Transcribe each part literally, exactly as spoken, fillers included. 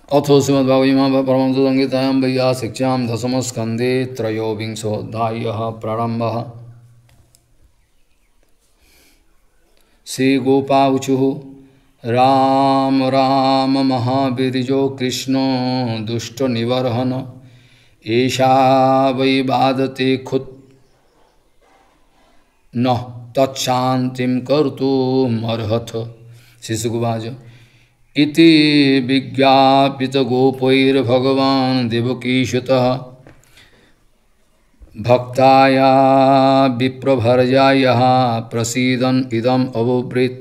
अथो श्रीमद्भागवत परमहंस संहितायां वैयासिक्ष्यां दशमस्कन्धे त्रयोविंशोऽध्यायः प्रारम्भः। श्रीगोपावचुः राम राम महावीर्यो कृष्णो दुष्टनिवर्हन एषा वै बाधते खुत् नः तत्शान्तिं कर्तुमर्हथ। श्रीसुकवाच इति विज्ञापित गोपैर्भगवान् देवकीसुतः भक्ताया विप्रभर्यायः प्रसीदन् इदम् अब्रवीत्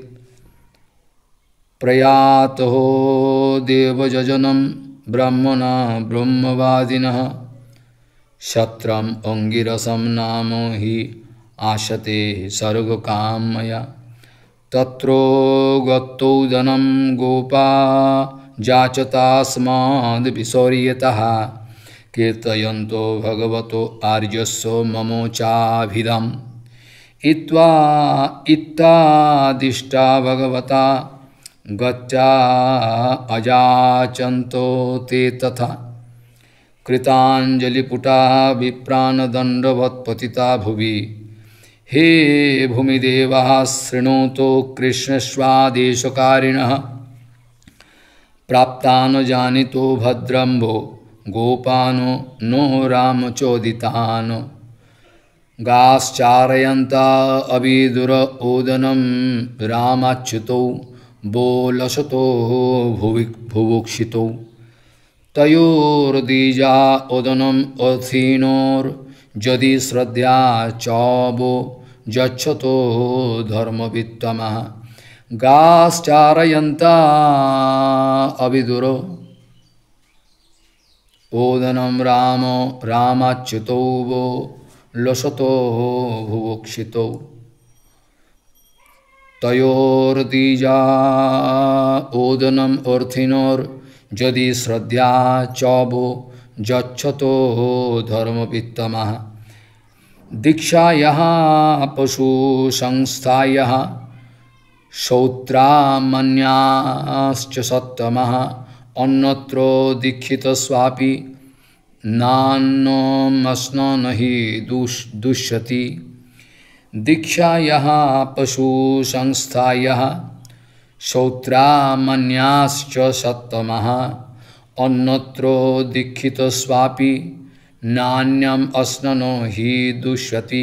प्रयातो देवयजनं ब्रह्मणा ब्रह्मवादिनः क्षत्रम् अंगिरसं नाम हि आशते सर्गकामया तत्रो गत्तो धनं गोपा जाचतास्माद् विशौर्यतः कीर्तयन्तो भगवतो आर्यस्य ममोचाभिधम् इत्वा इत्तादिष्टा भगवता गच्चा अजाचन्तो ते तथा कृताञ्जलिपुटा विप्रानदण्डवत्पतिता भुवि हे भूमिदेवाः शृणोतो कृष्णस्वादेशकारिणः प्राप्तानो जानितो भद्रम्भो गोपानो नो रामचोदितानो गाश्चारयन्ता अविदुर ओदनं रामाच्युतौ बोलसतो भुभुक्षितौ तयोर्दीजा ओदनम् अथीनोर् यदि श्रद्धा चौबो यच्छतो धर्मवित्तमः गाश्चारयन्ता अविदुरो ओदनं रामो रामाच्युतो वो लसतो भुभुक्षितो तयोर्दीजा ओदनम् अर्थिनोर् यदि श्रद्धा चौबो यच्छतो धर्मवित्तमः दीक्षायाः पशु संस्थायाः श्रोत्रामण्याश्च सत्तमः अन्यत्रो दीक्षितस्वापि नान्नमस्न नहि दुष् दुष्यति दीक्षायाः पशु संस्थायाः श्रोत्रामण्याश्च सत्तमः अन्यत्रो दीक्षितस्वापि नान्यम अस्ननो हि दुष्यति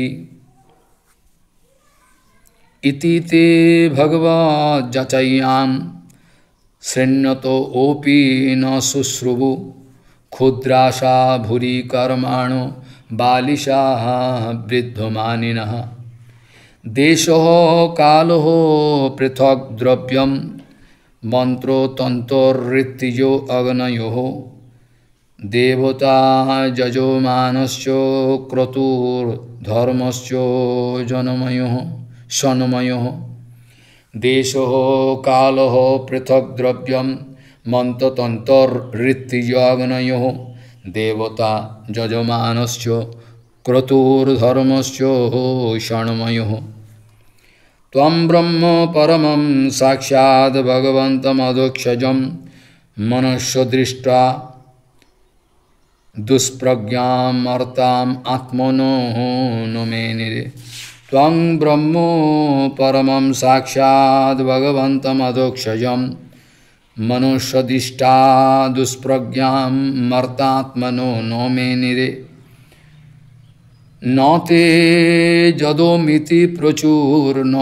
इति ते भगवज्जचय्यां शृण्वतो ओपि न शुश्रुवु क्षुद्राशा भूरि कर्माणो बालिशा वृद्धमानिनः देशो कालो पृथक् द्रव्यं मंत्रो तंतोऋत्तिजो अग्नयोः देवता जजो मानस्यो क्रतुर्धर्मस्यो जनमयोः सन्मयोः देशो कालो पृथक् द्रव्यं मंत्रतंतोऋत्तिजो अग्नयोः देवता जजमानस्यो क्रतुर्धर्मस्यो सन्मयोः त्वं ब्रह्म परमं साक्षात् भगवन्तमधोक्षजं मनुष्यदृष्ट्वा दुष्प्रज्ञामर्ताम् आत्मनो न मेनिरे त्वं ब्रह्म परमं साक्षात् भगवन्तमधोक्षजं मनुष्यदृष्ट्वा दुष्प्रज्ञामर्तात्मनो न मेनिरे न ते जदोमिति प्रचुर्न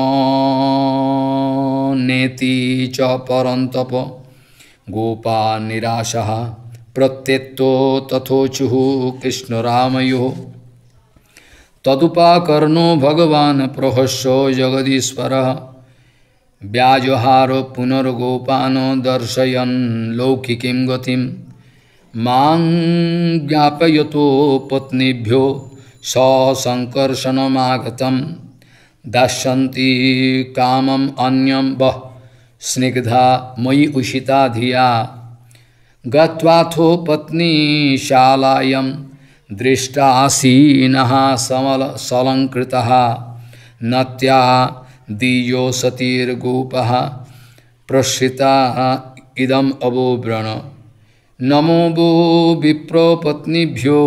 नेति च परन्तप गोपा निराशः प्रत्येतो तथोचुः कृष्णरामयोः तदुपाकर्णो भगवान् प्रहस्यो जगदीश्वरः व्याजहारो पुनर्गोपानो दर्शयन् लौकिकीं गतिं मां ज्ञापयतो पत्नीभ्यो ससंकर्षणमागतं दास्यन्ति कामम् अन्यं वः स्निग्धा मयि उषिता धिया गत्वाथो पत्नीशालायां दृष्टासीनः समल सलङ्कृतः नत्या दीयो सतीर्गोपः प्रसृता इदम अवोब्रण नमो वो विप्रपत्नीभ्यो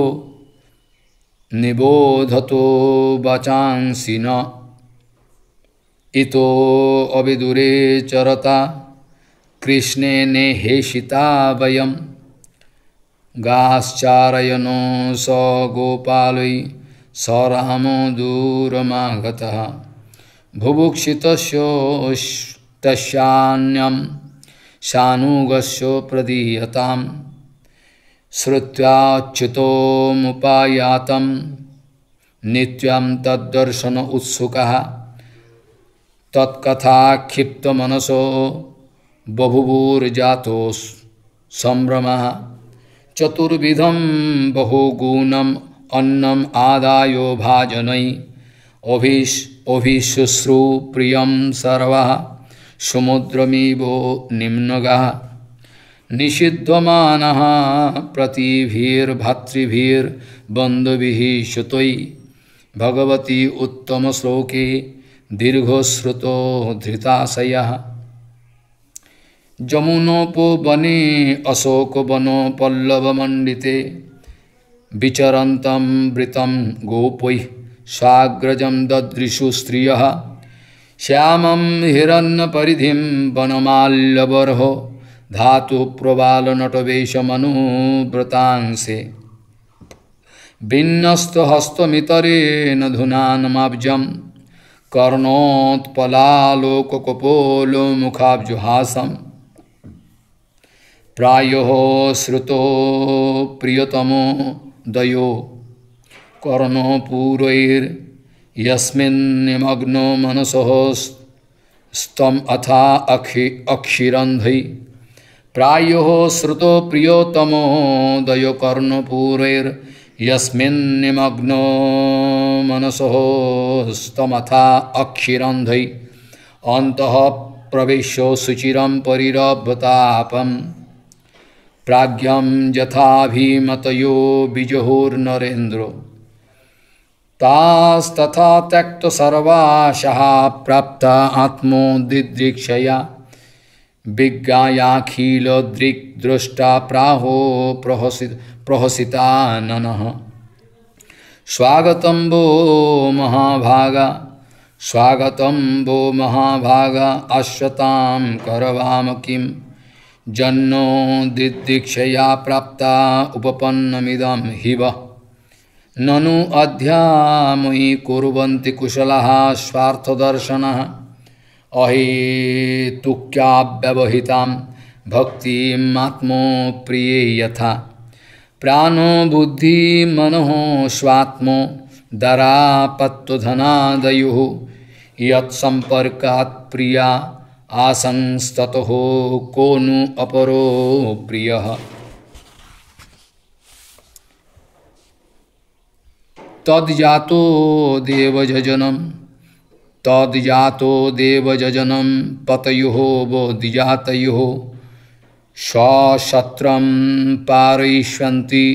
निबोधतो वाचांसि न इतो अविदुरे चरता कृष्णे नेहेशिता वयम् गाश्चारयनो स गोपालै स रामो दूरमागतः बुभुक्षितस्योऽस्यान्यं शानुगस्य प्रदीयतां श्रुत्वाच्युतोमुपायातं नित्यं तद्दर्शन उत्सुकः तत्कथाक्षिप्तमनसो बभुवुर्जातो संभ्रमः चतुर्विधं बहुगुणम् अन्नम आदायो भाजनै अभिश अभिशुश्रु प्रियं सर्वः समुद्रमिवो निम्नगः निषिद्धमानः प्रतिभिर्भर्तृभिर्बन्धुभिः शुतैः भगवती उत्तम श्लोके दीर्घश्रुतो धृताशयः जमुनोपवने अशोकवनो पल्लवमण्डिते विचरन्तं वृतं गोपैः साग्रजं ददृशु स्त्रियः श्यामं हिरण्यपरिधिं वनमाल्यबर्हो धातुप्रबालनटवेशमनुव्रतांसे विन्यस्तहस्तमितरेण धुनानमाब्जं कर्णोत्पलालोककपोलोमुखाब्जुहासम् प्रायो श्रुतो प्रियतमो दयो कर्णपूरैर्यस्मिन्निमग्नो मनसः स्तम अथा अक्षि अक्षिरन्धै प्रायो श्रुतो प्रियतमो दयो कर्णपूरैर्यस्मिन्निमग्नो मनसः स्तमथा अक्षिरन्धै अन्तः प्रविश्य शुचिरं परिरभतापम् प्राज्ञं यथाभिमतयो विजहुर्नरेन्द्रो तास्तथा त्यक्त सर्वाशः प्राप्त आत्मोदिदृक्षया विज्ञायाखिलदृक्दृष्टा प्राहो प्रहसि प्रहसिताननः स्वागतं वो महाभागा स्वागतं वो महाभागा अश्वतां करवाम किं जन्नो दिदृक्षया प्राप्ता उपपन्नमिदं हिव ननु अध्यामयि कुर्वन्ति कुशलः स्वार्थदर्शनः अहेतुक्याव्यवहितां भक्तिमात्मप्रिये यथा प्राणो बुद्धि मनः स्वात्मो दरापत्वधनादयुः यत्सम्पर्कात् प्रिया आसंस्ततः को नु अपरो प्रियः तद्जातो देवजनम तद्जातो देवजनम पतयुः बोधिजातयुः सशत्रं पारयिष्यन्ति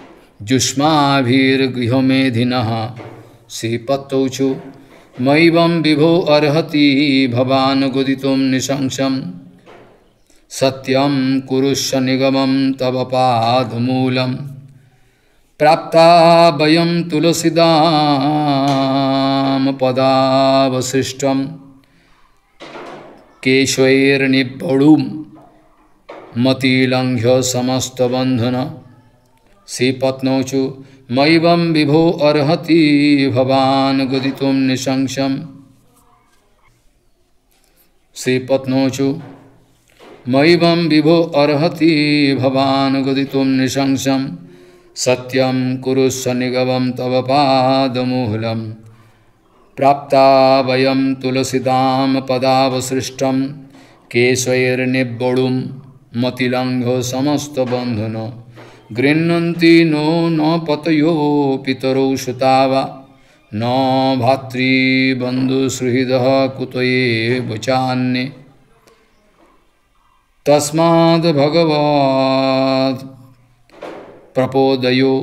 जुष्माभिर्गृहमेधिनः श्रीपतौचु मैवं विभो अर्हति भवान् गुदितुं निशंसं सत्यं कुरुष्व निगमं तव पादमूलं प्राप्ता वयं तुलसीदाम पदावशिष्टं केशवैर्निबडुं मतिलंघ्य समस्तबन्धन श्रीपत्नौचु मैवं विभो अर्हति भवान् गुदितुं निशंसं श्रीपत्नौचु मैवं विभो अर्हति भवान् गुदितुं निशंसं सत्यं कुरुष्व निगमं तव पादमूलं प्राप्ता वयं तुलसीदाम पदावसृष्टं केशवैर्निबडुं मतिलंघ्य समस्तबन्धन गृह्णन्ति नो न पतयो पितरौ सुतावा न भातृबन्धुसुहृदः कुतये वचान्ये तस्माद् भगवत् प्रपोदयो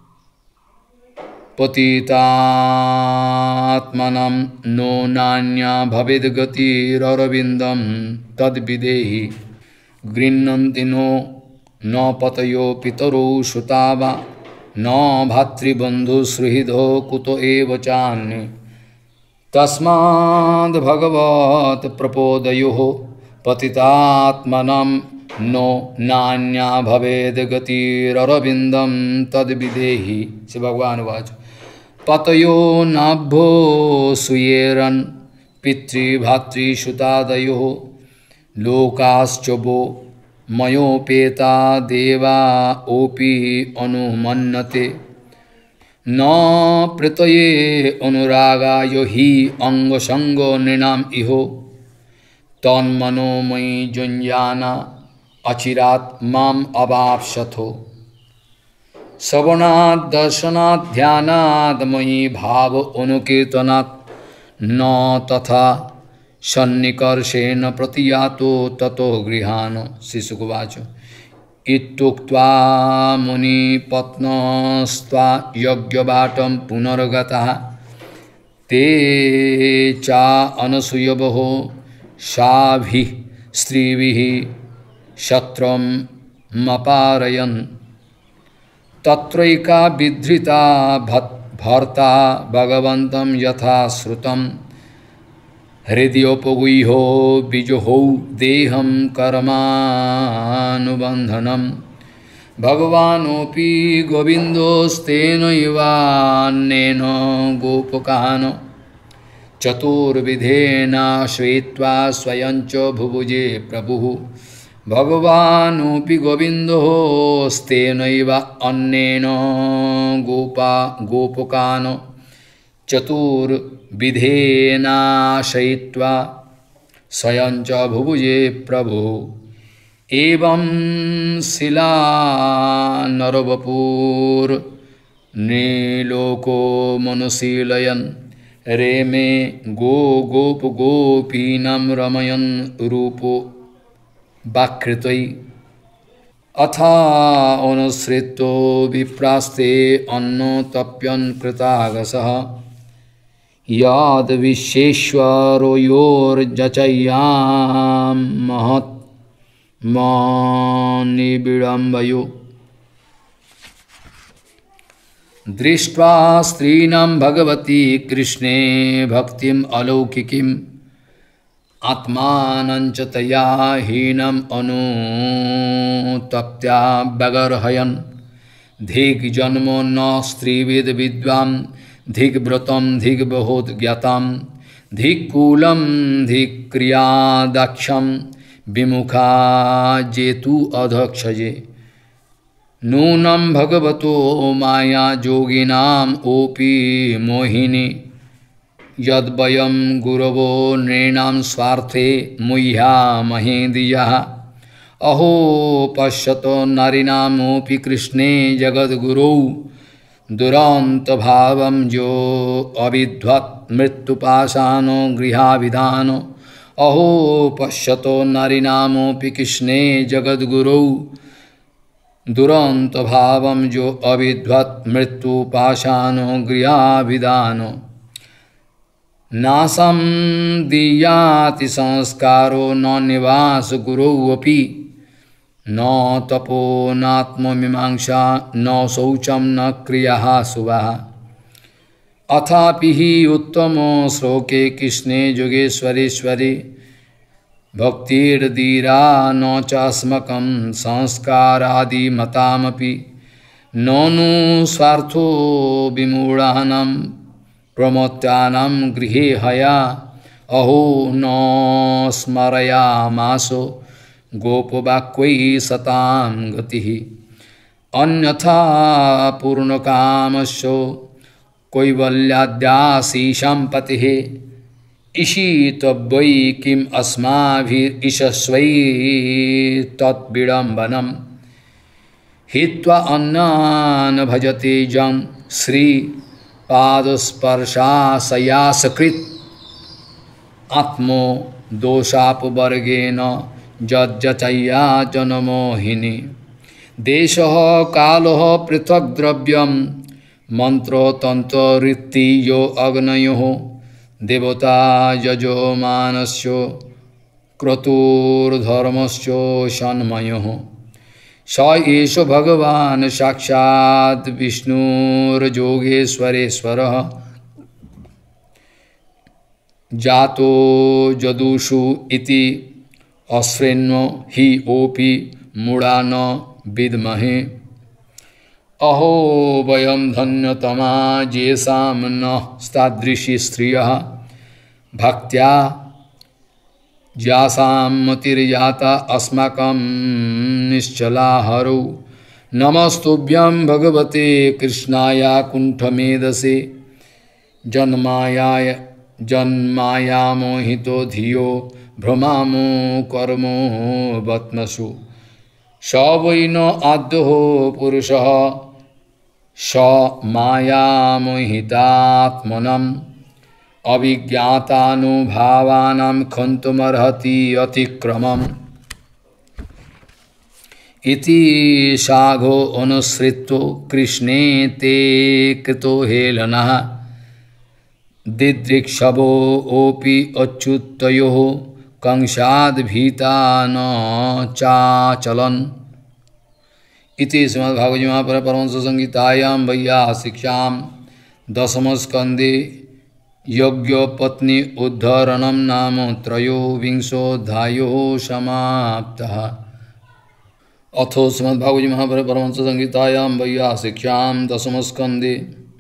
पतितात्मनं नो नान्या भवेद्गतिररविन्दं तद्विदेहि गृह्णन्ति नो न पतयो पितरो सुता वा न भातृबन्धुसुहृदो कुतो एव चान्ये तस्माद् भगवत् प्रपोदयोः पतितात्मनं नो नान्या भवेद् गतिररविन्दं तद्विदेहि। श्री भगवान वाच पतयो नाभ्यो सुयेरन् पितृभातृसुतादयोः लोकाश्च वो मयोपेता देवा ओपि अनुमन्यते न प्रतये अनुरागाय हि अंगसंगो नृणाम इहो तन्मनोमयि जुञ्जाना अचिरात् माम अवाप्स्यथो श्रवणात् दर्शनात् ध्यानात् मयि भाव अनुकीर्तनात् न तथा सन्निकर्षेण प्रतियातो ततो गृहाण। श्रीशुकवाच इत्युक्त्वा मुनिपत्नस्त्वा यज्ञवाटं पुनर्गतः ते चा अनसूयवो साभिः स्त्रीभिः शत्रं मपारयन् तत्रैका विधृता भर्ता भगवन्तं यथा श्रुतं हृदयोपगुह्यो बीजोहौ देहं कर्मानुबन्धनं भगवानोऽपि गोविन्दोस्तेनैवान्नेन गोपकान् चतुर्विधेनाश्रयित्वा स्वयं च भुभुजे प्रभुः भगवानोऽपि गोविन्दोस्तेनैव अन्नेन गोपा गोपकान् चतुर्विधेनाश्रयित्वा स्वयं च भुभुजे प्रभुः एवं शिला नरवपुर्निलोको मनुशीलयन् रेमे गो गोप गोपीनां रमयन् रूपो वाकृतै अथा अनुसृतो विप्रास्ते अन्नोतप्यन् कृतागसः याद विश्वेश्वरो योर्जचय्यां महत् मानिविडम्बयो दृष्ट्वा स्त्रीणां भगवती कृष्णे भक्तिम् अलौकिकीम् आत्मानं च तया हीनम् अनुतप्त्या व्यगर्हयन् धिक् जन्मो न स्त्रीविद विद्वान् धिक् व्रतं धिक् बहुत ज्ञातं धिक् कूलं धिक् क्रियादक्षं विमुखा जेतु अधक्षजे नूनं भगवतो माया जोगिनाम् ओपि मोहिनी यद्वयं गुरवो नृणां स्वार्थे मुह्यामहे धियः अहो पश्यतो नारीणामपि कृष्णे जगद्गुरौ दुरन्तभावं जो अविद्वत् मृत्युपाशानो गृहाविधानो अहो पश्यतो नारीणामपि कृष्णे जगद्गुरौ दुरन्तभावं जो अविद्वत् मृत्युपाशानो गृहाविधानो नासं दीयाति संस्कारो न निवास गुरौऽपि न तपो नात्ममीमांसा न शौचं न क्रियाः शुभाः अथापि हि उत्तमो श्लोके कृष्णे योगेश्वरेश्वरे भक्तिर्धीरा न चास्मकं संस्कारादिमतामपि ननु स्वार्थो विमूढानां प्रमत्तानां गृहे हया अहो न स्मरयामासो गोपवाक्यै सतां गतिः अन्यथा पूर्णकामस्य कैवल्याद्यासीशां पतिः ईशितव्यै किम् अस्माभिरीशस्वै तद्विडम्बनम् हित्वा अन्नान् भजते जं श्री पादस्पर्शाशयासकृत् आत्मो दोषापवर्गेन जज्जचय्या जनमोहिनी देशः कालः पृथक् द्रव्यं मन्त्रतन्त्ररीत्यो अग्नयोः देवता यजमानस्य क्रतुर्धर्मस्य सन्मयोः स एष भगवान् साक्षात् विष्णुर्योगेश्वरेश्वरः जातो जदुषु इति अश्रेण्यो हि ओपि मूढा न विद्महे अहो वयं धन्यतमा येषां नस्तादृशी स्त्रियः भक्त्या यासां मतिर्जाता अस्माकं निश्चला हरौ नमस्तुभ्यं भगवते कृष्णाय कुण्ठमेधसे जन्मायाय जन्माया मोहितो धियो भ्रमामो कर्मो बत्मसु स वै न आद्यो पुरुषः स माया मोहितात्मनम् अभिज्ञातानुभावानां खन्तुमर्हति अतिक्रमम् इति साघो अनुसृतो कृष्णे ते कृतो हेलनः दिदृक्षवो ओपि अच्युतयोः कंसाद् भीता न चाचलन् इति श्रीमद्भागवते महापुराणे परमहंस संहितायां वैयासिक्यां दशमस्कन्धे यज्ञपत्नी उद्धरणं नाम त्रयोविंशोऽध्यायः समाप्तः। अथो श्रीमद्भागवते महापुराणे परमहंस संहितायां वैयासिक्यां दशमस्कन्धे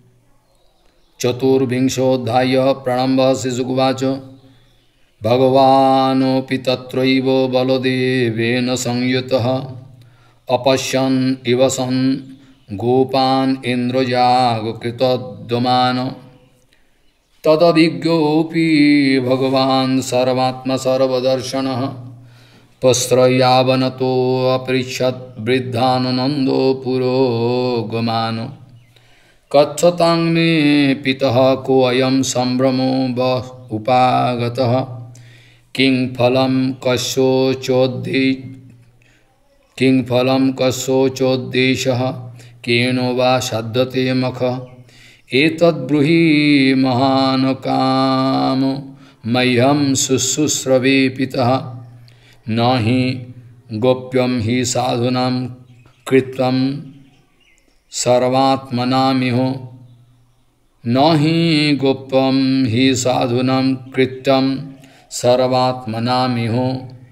चतुर्विंशोऽध्यायः प्रणम्बः श्रीशुकुवाच भगवानोऽपि तत्रैव बलदेवेन संयुतः अपश्यन् इव सन् गोपान् इन्द्रजागकृतोद्यमान् तदभिज्ञोऽपि भगवान् सर्वात्मा सर्वदर्शनः पस्त्रयावनतो अपृच्छत् वृद्धानन्दो पुरोगमान् कथतां मे पितः को अयं सम्भ्रमो वः उपागतः किं फलं कस्योचोद्दे किं फलं कस्योचोद्देशः केन वा साध्यते मखः एतद्ब्रूहि महान् काम मह्यं शुश्रूषवे पितः न हि गोप्यं हि साधूनां कृतं सर्वात्मनामिहो न हि गोप्यं हि साधूनां कृतं सर्वात्मनामिहो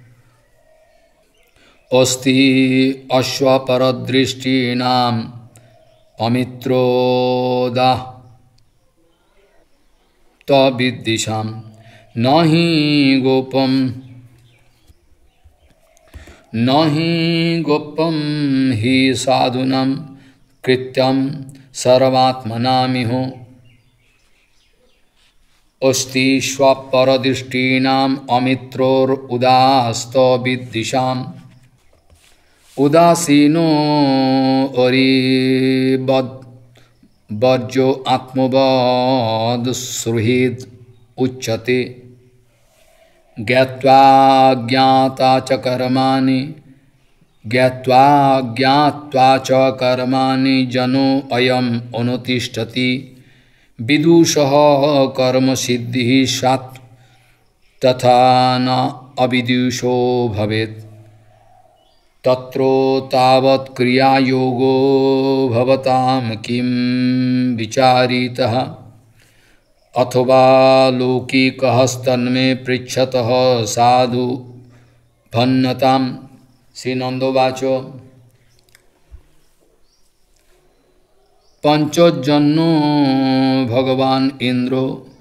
अस्ति अश्वपरदृष्टीनाम् अमित्रोदा तविद्दिशां न हि गोपं न हि गोप्यं हि साधूनां कृत्यं सर्वात्मनामिहो अस्ति स्वपरदृष्टीनाम् अमित्रोरुदास्तविद्दिशाम् उदासीनो अरिबद् वर्जो आत्मवद् सुहृद् उच्यते ज्ञात्वा ज्ञाता च कर्माणि ज्ञात्वा ज्ञात्वा च कर्माणि जनो अयम् अनुतिष्ठति विदुषः कर्म सिद्धिः स्यात् तथा न अविदुषो भवेत् तत्रो तावत् क्रियायोगो भवतां किं विचारितः अथवा लौकिकस्तन्मे पृच्छतः साधु भन्नतां श्रीनन्दोवाच पंचजन्नो भगवान् इन्द्रो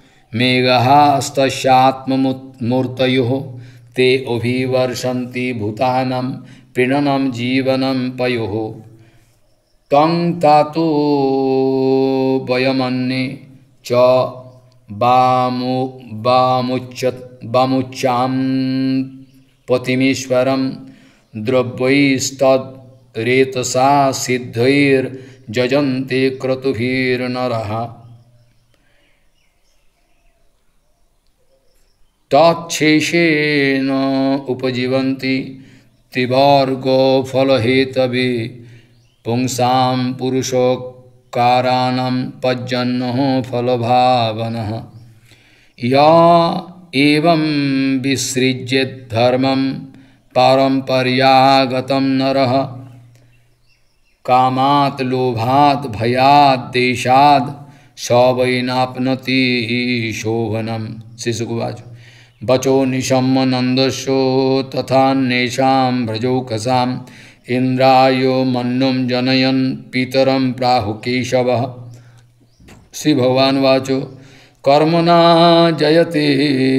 मेघास्तस्यात्ममूर्तयोः ते अभिवर्षन्ति भूतानां प्रीणनं जीवनं पयोः तं तातो वयमन्ये च बामु बामुच्यत बामुच्चां पतिमीश्वरं द्रव्यैस्तद्रेतसा सिद्धैर्जजन्ते क्रतुभिर्नरः तच्छेषेण उपजीवन्ति त्रिवर्गो फलहेतवे पुंसां पुरुषकाराणां पज्जन्नः फलभावनः या एवं विसृज्येत् धर्मं पारम्पर्यागतं नरः कामात् लोभात् भयात् देशात् स वै नाप्नोति शोभनम। शिशुकुवाच वचो निशम्य नंदस्यो तथान्येषां व्रजौकसाम् इंद्रायो मन्नुं जनयन् पितरं प्राहु केशवः। श्री भगवान वाचो कर्मणा जयते।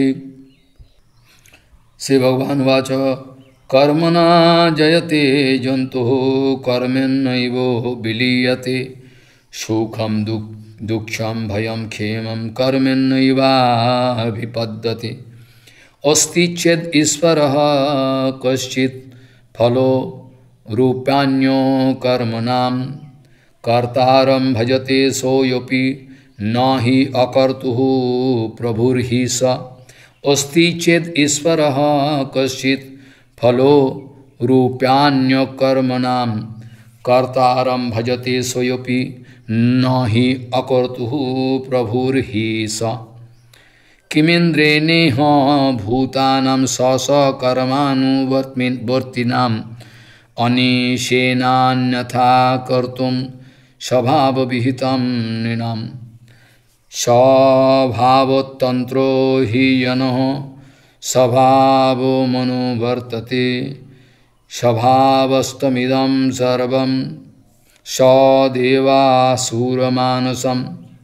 श्री भगवान वाच कर्मणा जयते जन्तुः कर्मेणैव विलीयते सुखं दुख दुःखं भयं क्षेमं कर्मेणैवाभिपद्यते। अस्ति चेत् ईश्वरः कश्चित् फलो रूपाण्यो कर्मणां कर्तारं भजते सोऽपि न हि अकर्तुः प्रभुर्हि स। अस्ति चेत् ईश्वरः कश्चित् फलो रूपाण्यो कर्मणां कर्तारं भजते सोऽपि न हि अकर्तुः प्रभुर्हि स। किमिन्द्रेणेह भूतानां स कर्मानुवर्तिनाम् अनीशेनान्यथा कर्तुं स्वभावविहितं नृणाम्। स्वभावतन्त्रो हि यनः स्वभावो मनुवर्तते स्वभावस्तमिदं सर्वं सदेवासुरमानसम्।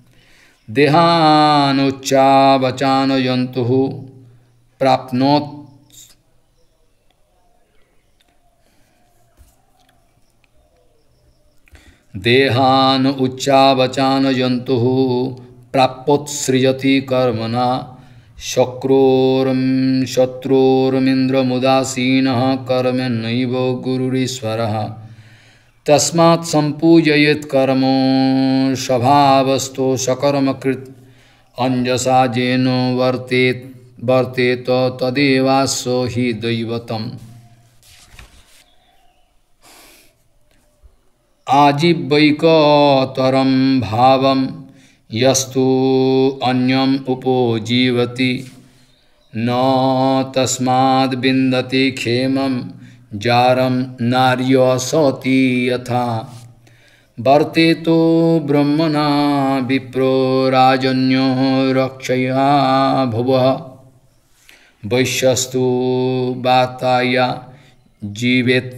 देहानुच्चावचानयन्तुः प्राप्नोत् देहान उच्चावचानयन्तुः प्राप्योत्सृजति कर्मणा शक्रोर्म शत्रुर्मिन्द्रमुदासीनः कर्मेणैव गुरुरीश्वरः। तस्मात् सम्पूजयेत् कर्मो स्वभावस्तो सकर्मकृत् अंजसा येन वर्तेत वर्तेत तदेवास्य हि दैवतम्। आजीवैकतरं भावं यस्तु अन्यम् उपजीवति न तस्माद् विन्दति क्षेमं जारं नार्यसति यथा। वर्तेतो ब्रह्मणा विप्रो राजन्यो रक्षया भुवः वैश्यस्तु वाताया जीवेत्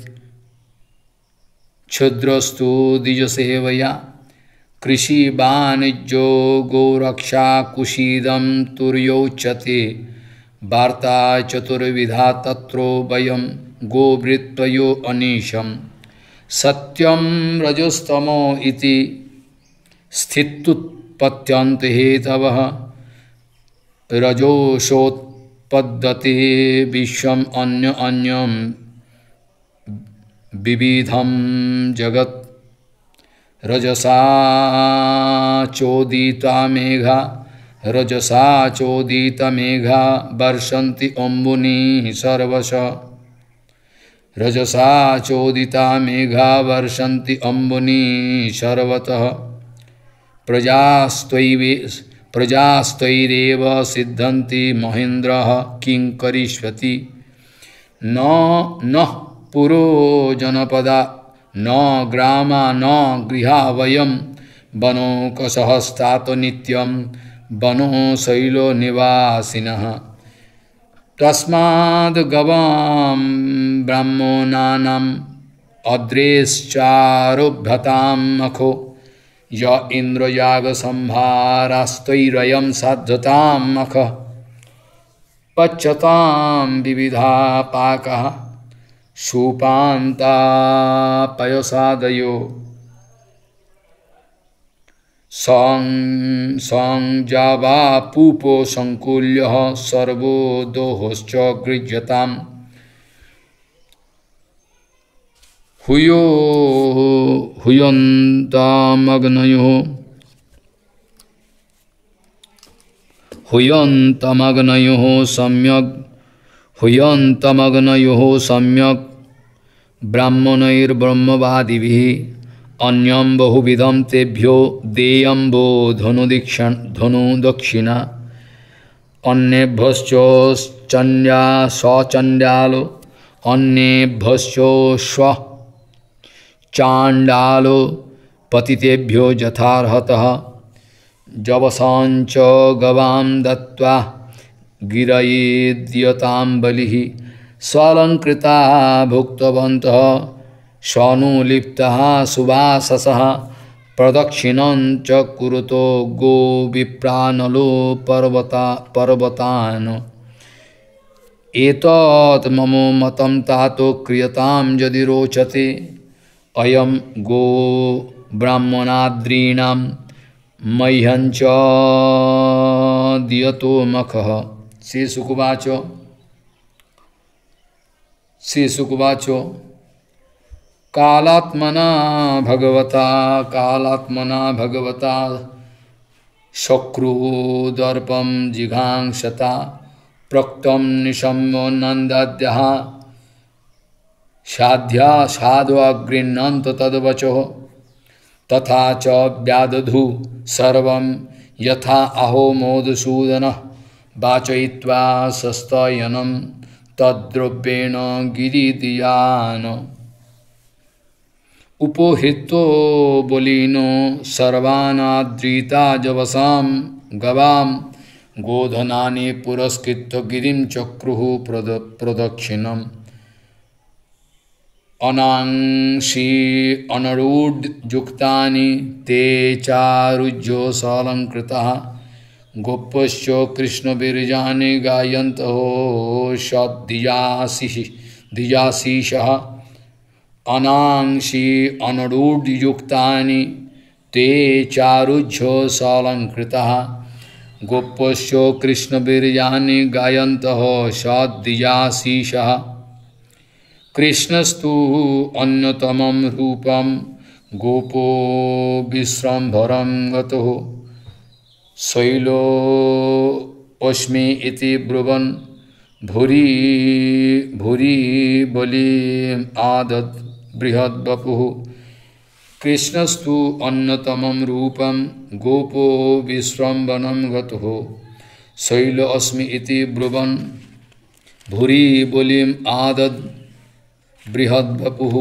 क्षुद्रस्तु द्विजसेवया। कृषि वाणिज्यो गोरक्षा कुशीदं तुर्योच्यते वार्ता चतुर्विधा तत्रो वयं गोवृत्तयो अनीशम्। सत्यं रजस्तमो इति स्थित्युत्पत्त्यन्त हेतवः रजोषोत्पद्यते विश्वम् अन्य अन्यं विविधं जगत्। रजसा चोदिता मेघा रजसा चोदिता मेघा वर्षन्ति अम्बुनि सर्वशः। रजसा चोदिता मेघा वर्षन्ति अम्बुनि सर्वतः। प्रजास्त्वयि प्रजास्त्वयिरेव सिद्धन्ति महेन्द्रः किं करिष्यति। न नः पुरो जनपदा न ग्रामा न गृहा वयं वनो कसहस्तात नित्यं वनो शैलो निवासिनः। तस्माद् गवां ब्राह्मणानाम् अद्रेश्चारुभ्यतां मखो य इन्द्रयागसंभारास्त्वयिरयं साध्यतां मखः। पच्यतां विविधा पाकः सुपान्ता पयसादयो। सं संजावा पूपो संकुल्यः सर्वो दोहोश्च गृह्यताम्। हुयो हुयन्तामग्नयो हुयन्तमग्नयोः सम्यक् हुयन्तमग्नयोः सम्यक् ब्राह्मणैर्ब्रह्मवादिभिः अन्यं बहुविधं तेभ्यो देयं वो धनुदीक्षण धनुदक्षिणा। अन्येभ्यश्च चण्ड्या सचण्ड्यालो अन्येभ्यश्च स्व चांडालो पतितेभ्यो यथार्हतः जवसांच गवां दत्त्वा गिरयेद्यतां बलिः स्वालंकृता भुक्तवन्तः स्वानुलिप्तः सुवाससः प्रदक्षिणं च कुरुतो गो विप्रानलो पर्वता पर्वतान् एतत् ममो मतं तातो क्रियतां यदि रोचते अयं गो ब्राह्मणाद्रीणां मह्यञ्च दियतो मखः। श्री शुकवाच श्री शुकवाच कालात्मना भगवता कालात्मना भगवता शक्रुदर्पं जिघांसता प्रोक्तं निशम्यो नन्दाद्यः साध्या साध्वाग्रीन्नन्त तद्वचो तथा च व्यादधु सर्वं यथा अहो मधुसूदनः वाचयित्वा सस्तयनं तद्द्रव्येण गिरिदियान् उपोहितो बलिनो सर्वानाद्रिता जवसां गवां गोधनानि पुरस्कृत्य गिरिं चक्रुः प्रद प्रदक्षिणम् अनांशी अनरूढयुक्तानि ते चारुज्योत्सालंकृताः गोपश्च कृष्णवीर्याणि गायन्तः सद्दियासिः दियासीशः अनांशी अनरूढयुक्तानि ते चारुज्योत्सालंकृताः गोपश्च कृष्णवीर्याणि गायन्तः सद्दियासीशः कृष्णस्तु अन्यतमं रूपं गोपो विश्रम्भरं गतः शैलोऽस्मि इति ब्रुवन् भूरि भूरि बलिम् आदत् बृहद्वपुः कृष्णस्तु अन्यतमं रूपं गोपो विश्रम्भरं गतः शैलोऽस्मि इति ब्रुवन् भूरि बलिम् आदत् बृहद्वपुः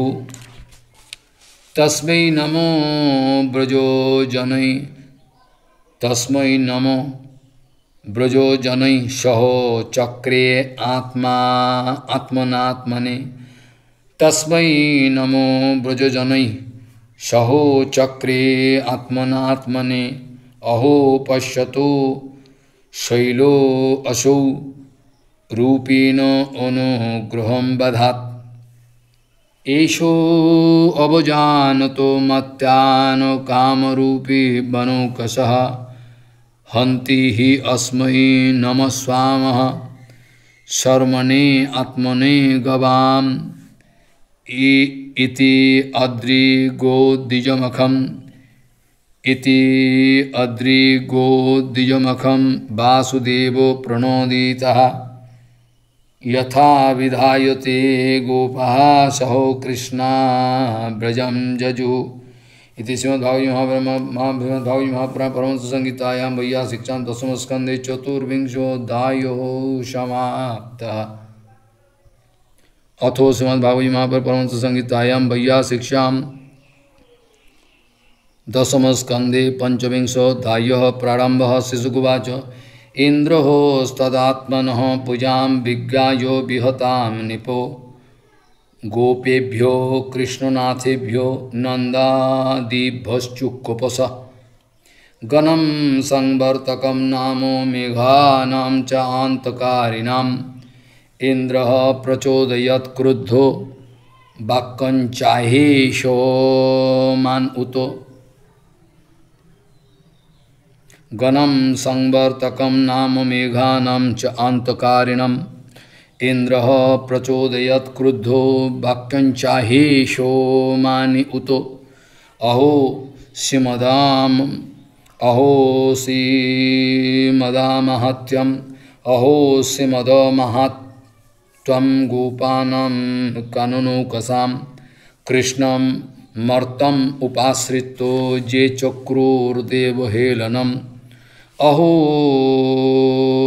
तस्मै नमो ब्रजो जनै तस्मै नमो ब्रजो जनै सहो चक्रे आत्मा आत्मनात्मने तस्मै नमो ब्रजो जनै सहो चक्रे आत्मनात्मने अहो पश्यतो शैलो असौ रूपेण अनुग्रहं बधात् एषो अवजानतो मत्यानो कामरूपी बनौकसः हन्ति हि अस्मै नमस्वामः शर्मणे आत्मने गवाम् इति अद्रिगोद्विजमखम् इति अद्रिगोद्विजमखम् वासुदेवो प्रणोदितः यथा विधायते गोपाः सहो कृष्णा ब्रजं जजु इति श्रीमद्भागवते महाभारते महापुराणे परमहंस संहितायां वैयासिक्यां दशमस्कन्धे चतुर्विंशोऽध्यायः समाप्तः। अथो श्रीमद्भागवते महापुराणे परमहंस संहितायां वैयासिक्यां दशमस्कन्धे पंचविंशोऽध्यायः प्रारम्भः। श्रीशुकुवाच इंद्रोस्तदात्मनः पूजां विज्ञायो विहतां निपो गोपेभ्यो कृष्णनाथेभ्यो नन्दादिभ्यश्चुक्कुपसः गणं संवर्तकं नामो मेघानां च आन्तकारिणाम् इंद्रः प्रचोदयत् क्रुद्धो वाक्कञ्चाहेशो मान उतो गणं संवर्तकं नाम मेघानां च आन्तकारिणम् इंद्रः प्रचोदयत् क्रुद्धो वाक्कञ्चाहेशो मानि उतो अहो श्रीमदाम अहो श्रीमदामहत्यम् अहो श्रीमदमहत्त्वं गोपानां काननौकसां कृष्णं मर्तम् उपाश्रितो जे चक्रुर्देवहेलनम् अहो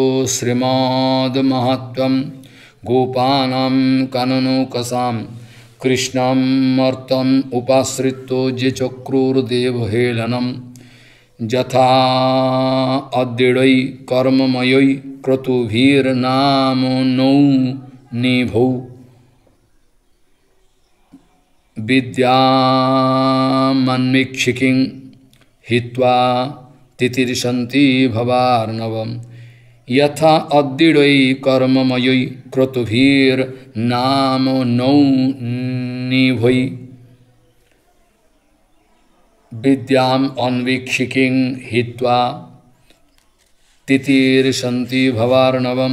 श्रीमद्महत्त्वं गोपानां काननौकसां कृष्णं मर्तं उपाश्रितो जे चक्रुर्देवहेलनं यथा अद्रिडै कर्ममयै क्रतुभिर्नामो नौ निभौ विद्यामन्वीक्षिकिं हित्वा तितिर्षन्ति भवार्णवम् यथा अद्रिडै कर्ममयै क्रतुभिर्नामो नौ निभै विद्याम अन्वीक्षिकिं हित्वा तितिर्षन्ति भवार्णवम्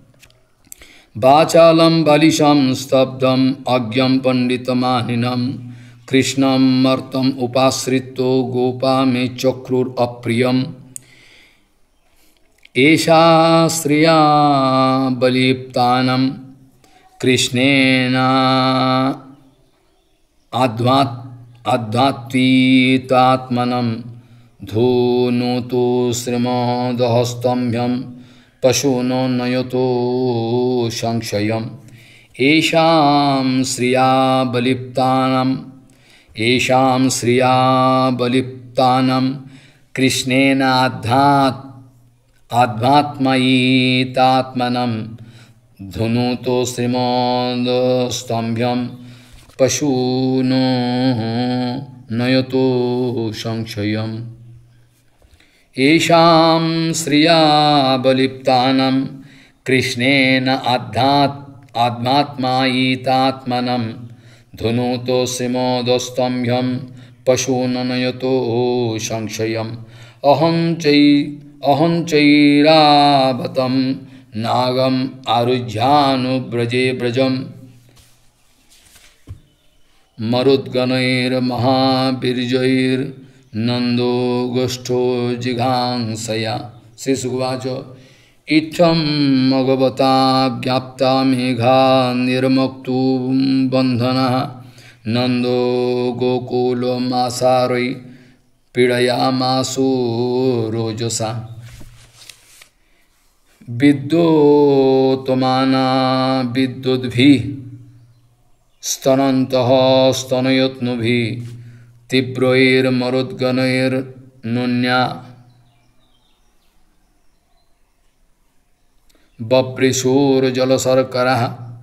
वाचालं बालिशं स्तब्धं अज्ञं पंडितमानिनं कृष्णं मर्तं उपाश्रितो गोपा मे चक्रुरप्रियम् एषा श्रिया बलिप्तानं कृष्णेन आध्वात् आध्यात्वितात्मनं धूनोतु श्रीमदहस्तम्भ्यं पशूनो नयतो संशयम् एषां श्रिया बलिप्तानं एषां श्रिया बलिप्तानं कृष्णेन आध्यात् आध्यात्मयितात्मनं धुनुतो श्रीमदस्तम्भ्यं पशूनो नयतो संशयम् एषां श्रिया बलिप्तानं कृष्णेन आध्यात् आत्मात्मायितात्मनं धुनुतो श्रीमदस्तम्भ्यं पशूनो नयतो संशयम् अहं चै अहं चैरावतं नागम आरुह्यानुव्रजे ब्रजम् मरुद्गणैर्महाबीर्जैर्नन्दो गोष्ठो जिघांसया। श्री सुखवाच इत्थं मगवता ज्ञाप्ता मेघा निर्मुक्तो बन्धनः नन्दो गोकुलमासारै पीडयामासो रोजसा विद्योतमाना विद्युद्भिः स्तनन्तः स्तनयत्नुभिः तीव्रैर्मरुद्गणैर्नुन्या बभ्रिशोर्जलशर्करः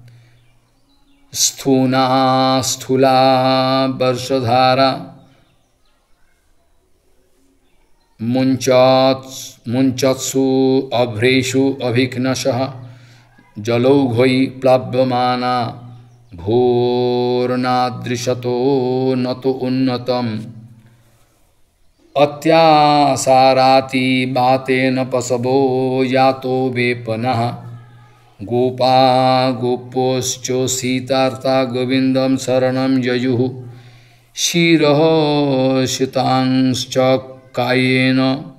स्थूना स्थूला वर्षधारा मुञ्चत् मुञ्चत्सु अभ्रेषु अभिघ्नशः जलौघै प्लाव्यमाना भूर्नादृशतो न तो उन्नतम् अत्यासाराति बातेन पशवो यातो वेपनः गोपा गोपोश्चोषितार्ता गोविन्दं शरणं ययुः शिरः शितांश्च कायेन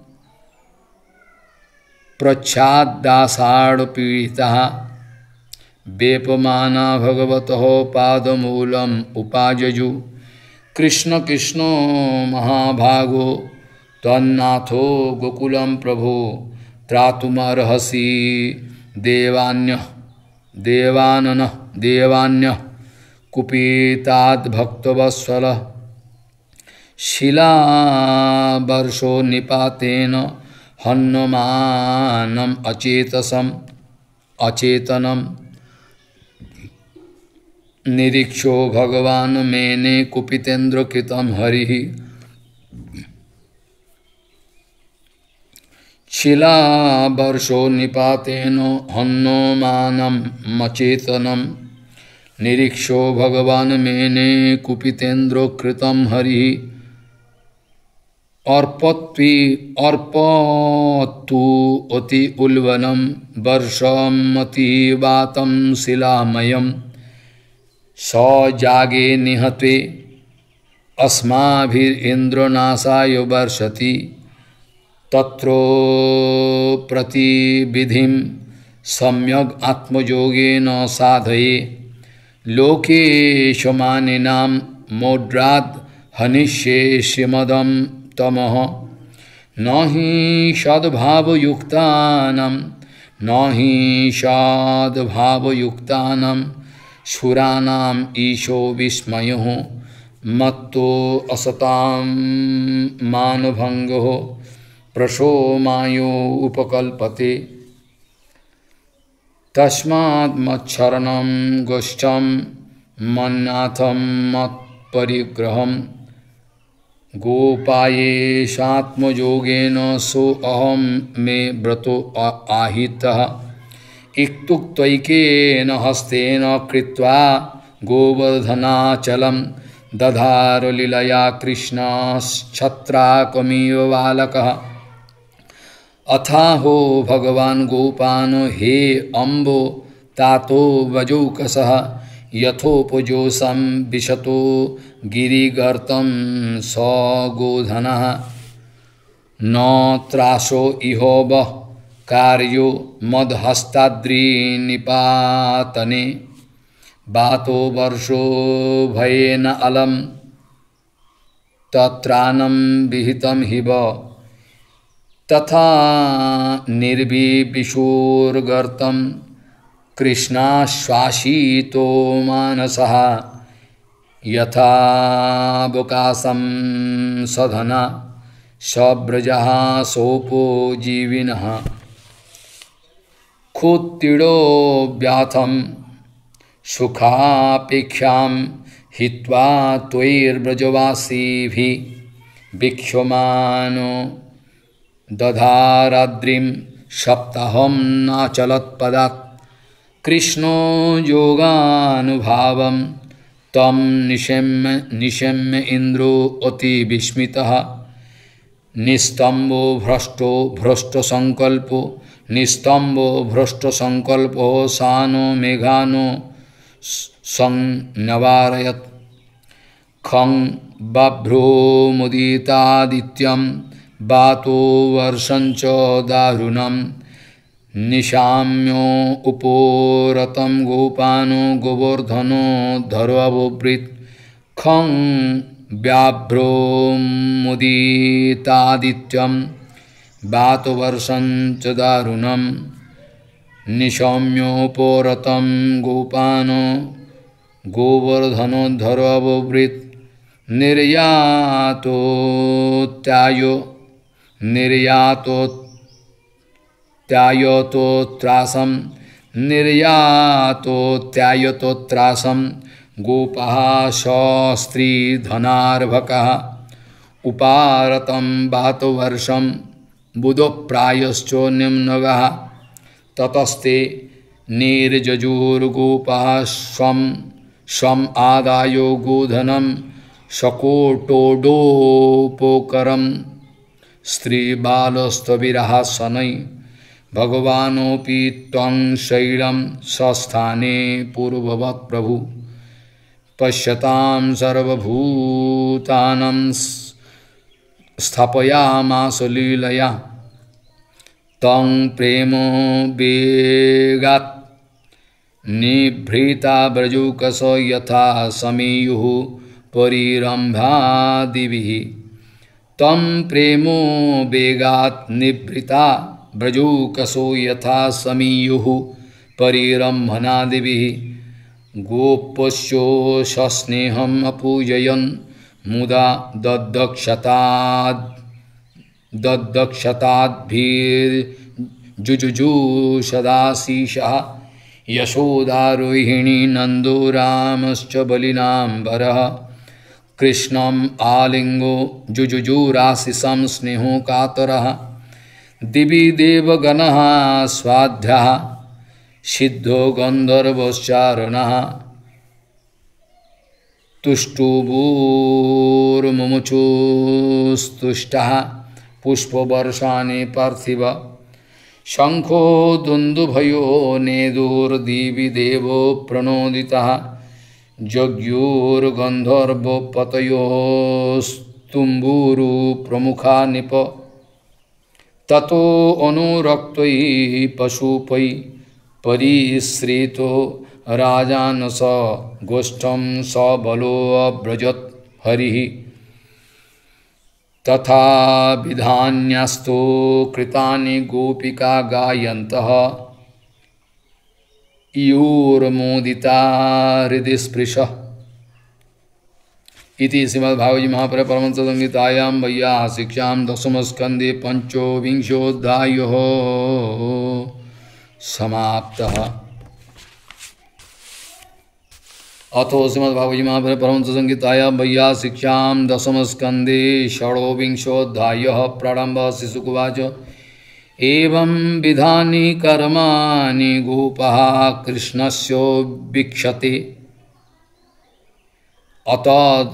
प्रच्छादाषाढपीडितः वेपमाना भगवतः पादमूलम् उपाजयु कृष्ण कृष्ण महाभागो त्वन्नाथो गोकुलं प्रभो त्रातुमर्हसि देवान्यः देवाननः देवान्यः कुपिताद्भक्तवत्सलः शिलावर्षो निपातेन हन्यमानम् अचेतसम् अचेतनम् निरीक्षो भगवान् मेने कुपितेन्द्र कृतं हरिः शिलावर्षो निपातेन हन्यमानम् अचेतनम् निरीक्षो भगवान् मेने कुपितेन्द्र कृतं हरिः अर्पत्वी अर्पत्तु अति उल्बलं वर्षमतिवातं शिलामयम् स जागे निहते अस्माभिरिन्द्रनाशाय वर्षति तत्रो प्रतिविधिं सम्यग् आत्मयोगेन साधये लोकेशमानिनां मोड्राद् हनिष्ये श्रीमदं तमः न हि सद्भावयुक्तानां न हि सद्भावयुक्तानां सुरानाम ईशो विस्मयो मत्तो असताम मानभंगो प्रसो मायो उपकल्पते तस्माद् मच्छरणं गोष्ठं मन्नाथं मत्परिग्रहं गोपायेशात्मयोगेन सो अहं मे व्रतो आहितः इक्तुक्त्वैकेन हस्तेन कृत्वा गोवर्धनाचलं दधार लीलया कृष्णश्छत्राकमिव बालकः अथाहो भगवान गोपानो हे अम्बो तातो वजौकसः यथोपजोषं विशतो गिरिगर्तं स गोधनः न त्रासो इहो वः कार्यो मदहस्ताद्रिनिपातने बातो वर्षो भयेन अलम तत्रानं विहितं हिव तथा निर्विशोर्गर्तं कृष्णाश्वासितो मानसः यथावकाशं सधना सब्रजः सोपो जीविनः क्षुत्तिडो व्याथं सुखापेक्षां हित्वा त्वयैर्ब्रजवासिभिः भिक्षमानो दधाराद्रिं सप्ताहं नाचलत्पदात् कृष्णो योगानुभावं तं निशम्य निशम्य इन्द्रो अति विस्मितः निस्तम्भो भ्रष्टो भ्रष्ट संकल्पो निस्तम्भो भ्रष्ट संकल्पो सानो मेघानो संनवारयत् खं बभ्रो मुदितादित्यं बातो वर्षंच दारुणं निशाम्यो उपोरतं गोपानो गोवर्धनो धर्ववृत् खं व्याभ्रो मुदितादित्यं बातो वर्षंच दारुणं निशाम्योपोरतं गोपानो गोवर्धनो धर्ववृत् निर्यातो त्यायो निर्यातो त्यायतो त्रासम निर्यातो त्यायतो त्रासम गोपाः स्त्री धनार्भकः उपारतं बातवर्षं बुधो प्रायश्चो निम्नगः ततस्ते निर्जजुर्गोपाः स्वं स्वम आदायो गोधनं शकोटोडोपोकरम् स्त्रीबालस्तविरहासनै भगवानोऽपि त्वं शैलं सस्थाने पूर्ववत् प्रभु पश्यतां सर्वभूतानां स्थापयामास लीलया तं प्रेमो वेगात् निभृता व्रजौकस यथा समीयुः परिरम्भादिभिः तम प्रेमो वेगात् निभृता व्रजौकसो यथा समीयुः परिरम्भनादिभिः गोपस्यो सस्नेहम् अपूजयन् मुदा दद्दक्षताद् दद्दक्षताद्भिर्जुजुजु सदाशीषः यशोदारोहिणी नन्दो रामश्च बलिनाम्बरः कृष्णम आलिंगो जुजुजुराशिषं स्नेहो कातरः दिवि देवगणः स्वाध्याः सिद्धो गंधर्वोच्चारणः तुष्टुभूर्मुमुचुस्तुष्टः पुष्पवर्षाणि पार्थिव शंखो दुन्दुभयो नेदुर्दिवि देवो प्रणोदितः यज्ञोर्गन्धर्वपतयोस्तुम्बुरु प्रमुखा निप ततो अनुरक्तै पशुपै परिश्रितो राजानस गोष्ठं सबलो अव्रजत् हरिः तथा विधान्यस्तो कृतानि गोपिका गायन्तः यूर्मोदिता हृदय स्पृश इति श्रीमद्भागवत महापुराणे परमहंस संहितायां वैयासिक्यां दशमस्कन्धे पंचविंशोऽध्यायः समाप्तः। अथो श्रीमद्भागवत महापुराणे परमहंस संहितायां वैयासिक्यां दशमस्कन्धे षोडविंशोऽध्यायः प्रारम्भः। श्रीशुकुवाच एवं विधानि कर्माणि गोपः कृष्णस्य वीक्षते अतः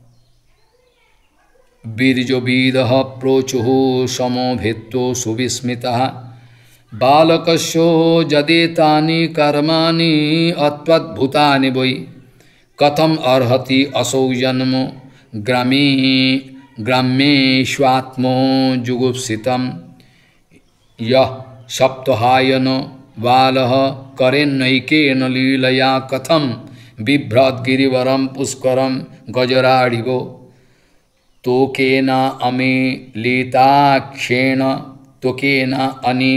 बीर्जोबीदः प्रोचुः समो भेत्तो सुविस्मितः बालकस्य यदेतानि कर्माणि अत्वद्भुतानि वै कथम अर्हति असौ जन्म ग्रामे ग्राम्येष्वात्मो जुगुप्सितं यः सप्तहायन बालः करेन्नैकेन लीलया कथम बिभ्रद्गिरिवरं पुष्करं गजराडिवो तोकेन अमीलिताक्षेण तोकेन अनि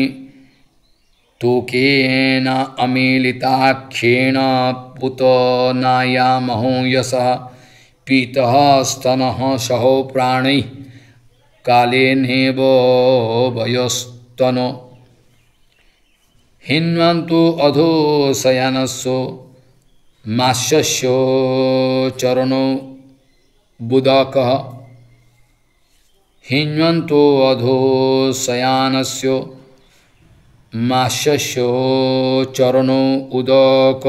तोकेन अमीलिताक्षेण पुतनायामहो यशः पीतः स्तनः सहो प्राणैः कालेनेव वयस्तनो हिन्वन्तो अधो शयनस्य मास्यस्य चरणो बुदकः हिन्वन्तो अधो शयानस्य मास्यस्य चरणो उदक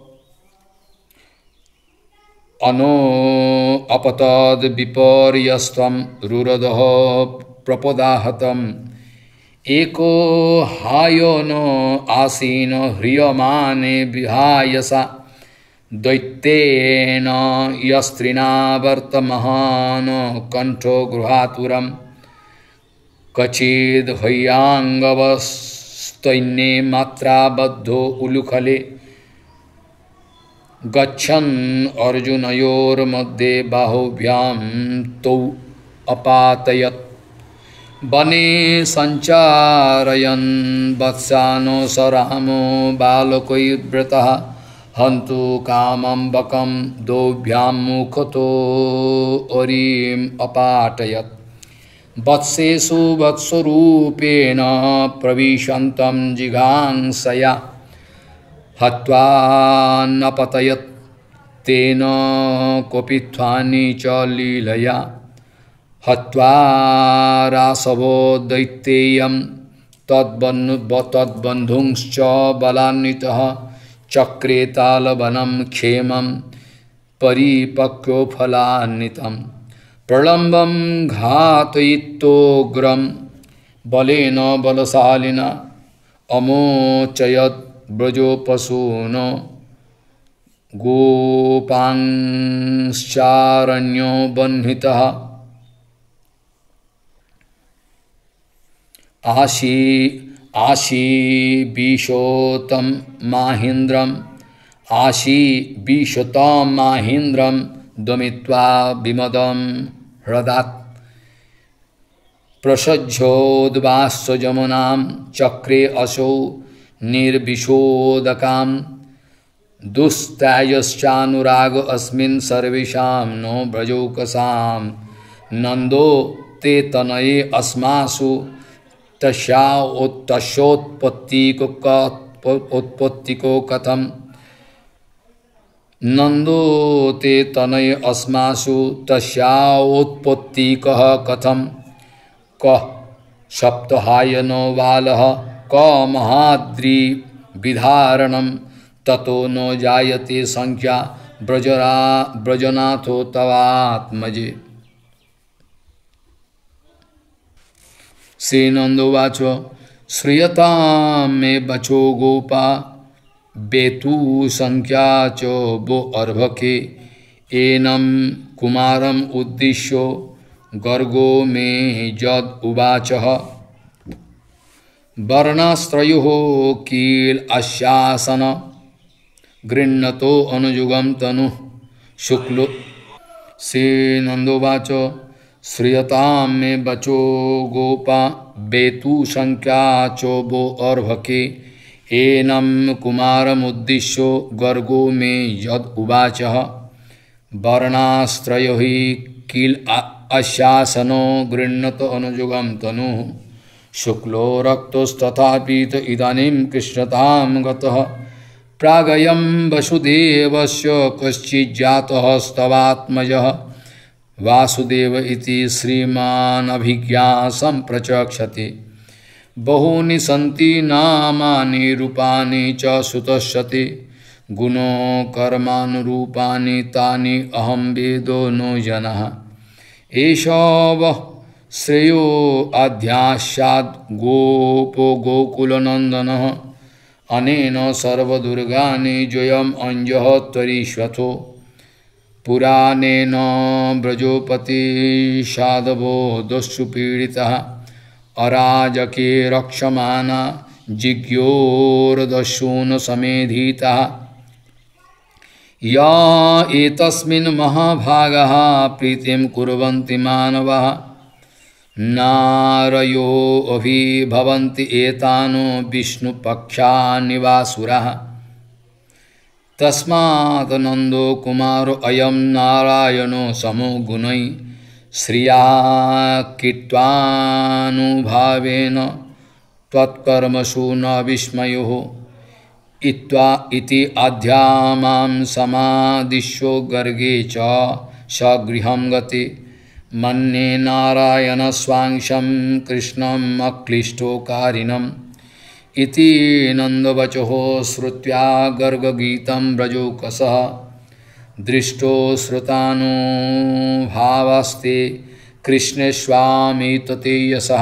अनो अपतद विपर्यस्तं रुरदः प्रपदाहतम् एको हायनो आसीन ह्रियमाने विहायसा दैत्येन यस्त्रिनावर्तमहान कंठो गृहातुरम कचिद हय्यांगवस्तैन्ये मात्राबद्धो उलुखले गच्छन् अर्जुनयोर्मध्ये बाहुभ्यां तौ अपातयत् वने संचारयन् वत्सानो स रामो बालकैर्व्रतः हन्तु कामं बकं दोभ्यां मुखतो ओरीम अपाटयत् वत्सेषु वत्सरूपेण प्रविशन्तं जिघांसया हत्वा नपतयत् तेन कोपित्वानि च लीलया हत्वा रासवो दैत्येयं तद्बन्धुंश्च बलान्वितः चक्रे तालवनं क्षेमं परिपक्वफलान्वितं प्रलम्बं घातयित्योग्रं बलेन बलशालिना अमोचयत् ब्रजोपसूनो गोपांश्चारण्यो बह्नितः आशी आशी बीशोतम माहिन्द्रम आशी बीशोतम माहिन्द्रम दमित्वा विमदम ह्रदात् प्रसज्योद्वास्य जमुनां चक्रे असौ निर्विशोदकां दुस्तायश्चानुराग अस्मिन् सर्वेषां नो ब्रजौकसां नंदो ते तनये अस्मासु तस्योत्पत्तिको कथम नंदो ते तनय अस्मासु तस्योत्पत्तिकः कथम कः सप्तहायनो बालः क महाद्रि विधारणं ततो न जायते संख्या ब्रजरा ब्रजनाथो तवात्मजे। श्रीनंदोवाच श्रूयतां मे बचो गोपा बेतु संख्या च वो अर्भके एनं कुमारम उद्दिश्य गर्गो मे जद उवाचः वर्णास्त्रयोः कील आशासन गृह्णतो अनुयुगं तनु शुक्ल। श्रीनंदोवाच श्रूयतां मे बचो गोपा बेतु संख्या चोबो अर्भके एनं कुमारमुद्दिश्य गर्गो मे यद उवाचः वर्णास्त्रयो हि किल अशासनो गृह्णत अनुजुगम तनु शुक्लो रक्तस्तथा पीत इदानीं कृष्णतां गतः प्रागयं वसुदेवस्य कश्चिज्जातः स्तवात्मजः वासुदेव इति श्रीमान् अभिज्ञासं प्रचक्षते बहूनि सन्ति नामानि रूपाणि च सुतस्यते गुणो कर्मानुरूपाणि तानि अहं वेदो नो जनः एषा वः श्रेयो अध्यास्याद् गोपो गोकुलनन्दनः अनेन सर्वदुर्गानि जयम् अंजः त्वरीष्वथो पुराणेन ब्रजोपति साधवो दस्युपीडितः अराजके रक्षमाना जिज्ञोर्दस्यून् समेधितः या एतस्मिन् महाभागः प्रीतिं कुर्वन्ति मानवाः नारयो अभिभवन्ति एतानो विष्णुपक्षानिवासुराः तस्मात् नन्दो कुमारो अयं नारायणो समो गुणैः श्रिया कृत्वानुभावेन त्वत्कर्मसु न विस्मयो इत्वा इति अध्यामां समादिश्यो गर्गे च सगृहं गते मन्ये नारायणस्वांशं कृष्णम् अक्लिष्टोकारिणम् इति नन्दवचः श्रुत्वा गर्गगीतं व्रजौकसः दृष्टो श्रुतानुभावस्ते कृष्णे स्वामी ततेयसः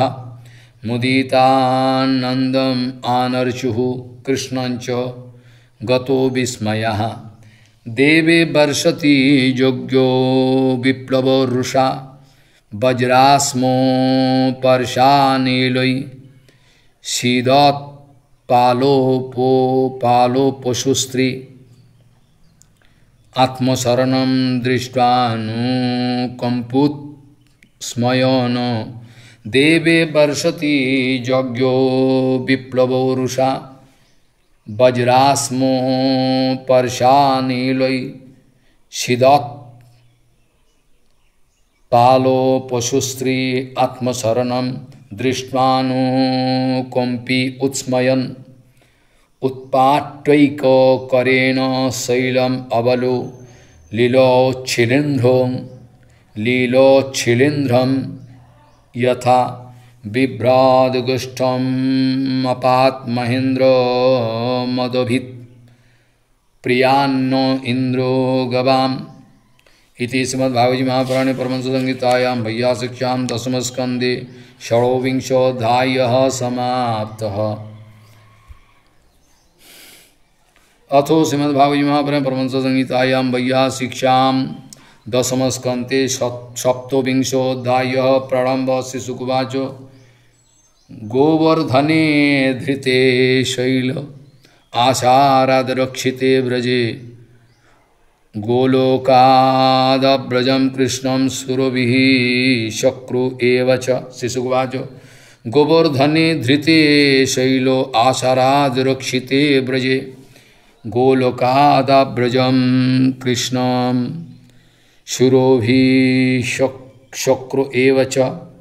मुदितानन्दम् आनर्चुः कृष्णञ्च गतो विस्मयः देवे वर्षति योग्यो विप्लवरुषा वज्रास्मो पर्षानीलै सीदत् पालोपो पालोपशुस्त्री आत्मशरणं दृष्ट्वानुकम्पुत स्मयन देवे वर्षति यज्ञो विप्लवोरुषा वज्रास्मो पर्षानीलै सीदत् पालोपशुस्त्री आत्मशरणं दृष्ट्वानुकम्पि उत्स्मयन् उत्पाट्वैककरेण शैलम् अवलो लीलोच्छिलिन्ध्रं लीलोच्छिलिन्ध्रं यथा बिभ्रादगुष्ठम् अपात महेन्द्र मदभित् प्रियान्नो इन्द्रो गवाम् इति श्रीमद्भागवत महापुराणे परमहंस संहितायां वैयासिक्यां दशमस्कन्धे षोडविंशोऽध्यायः समाप्तः। अथो श्रीमद्भागवत महापुराणे परमहंस संहितायां वैयासिक्यां दशमस्कन्धे सप्तविंशोऽध्यायः प्रारम्भ श्रीशुकवाच गोवर्धने धृते शैल आशारादरक्षिते व्रजे गोलोकादव्रजं कृष्णं सुरभिः शक्रु एव च श्रीशुकवाच गोवर्धने धृते शैलो आशारादरक्षिते व्रजे गोलोकादव्रजं कृष्णं सुरभिः शक्रु एव च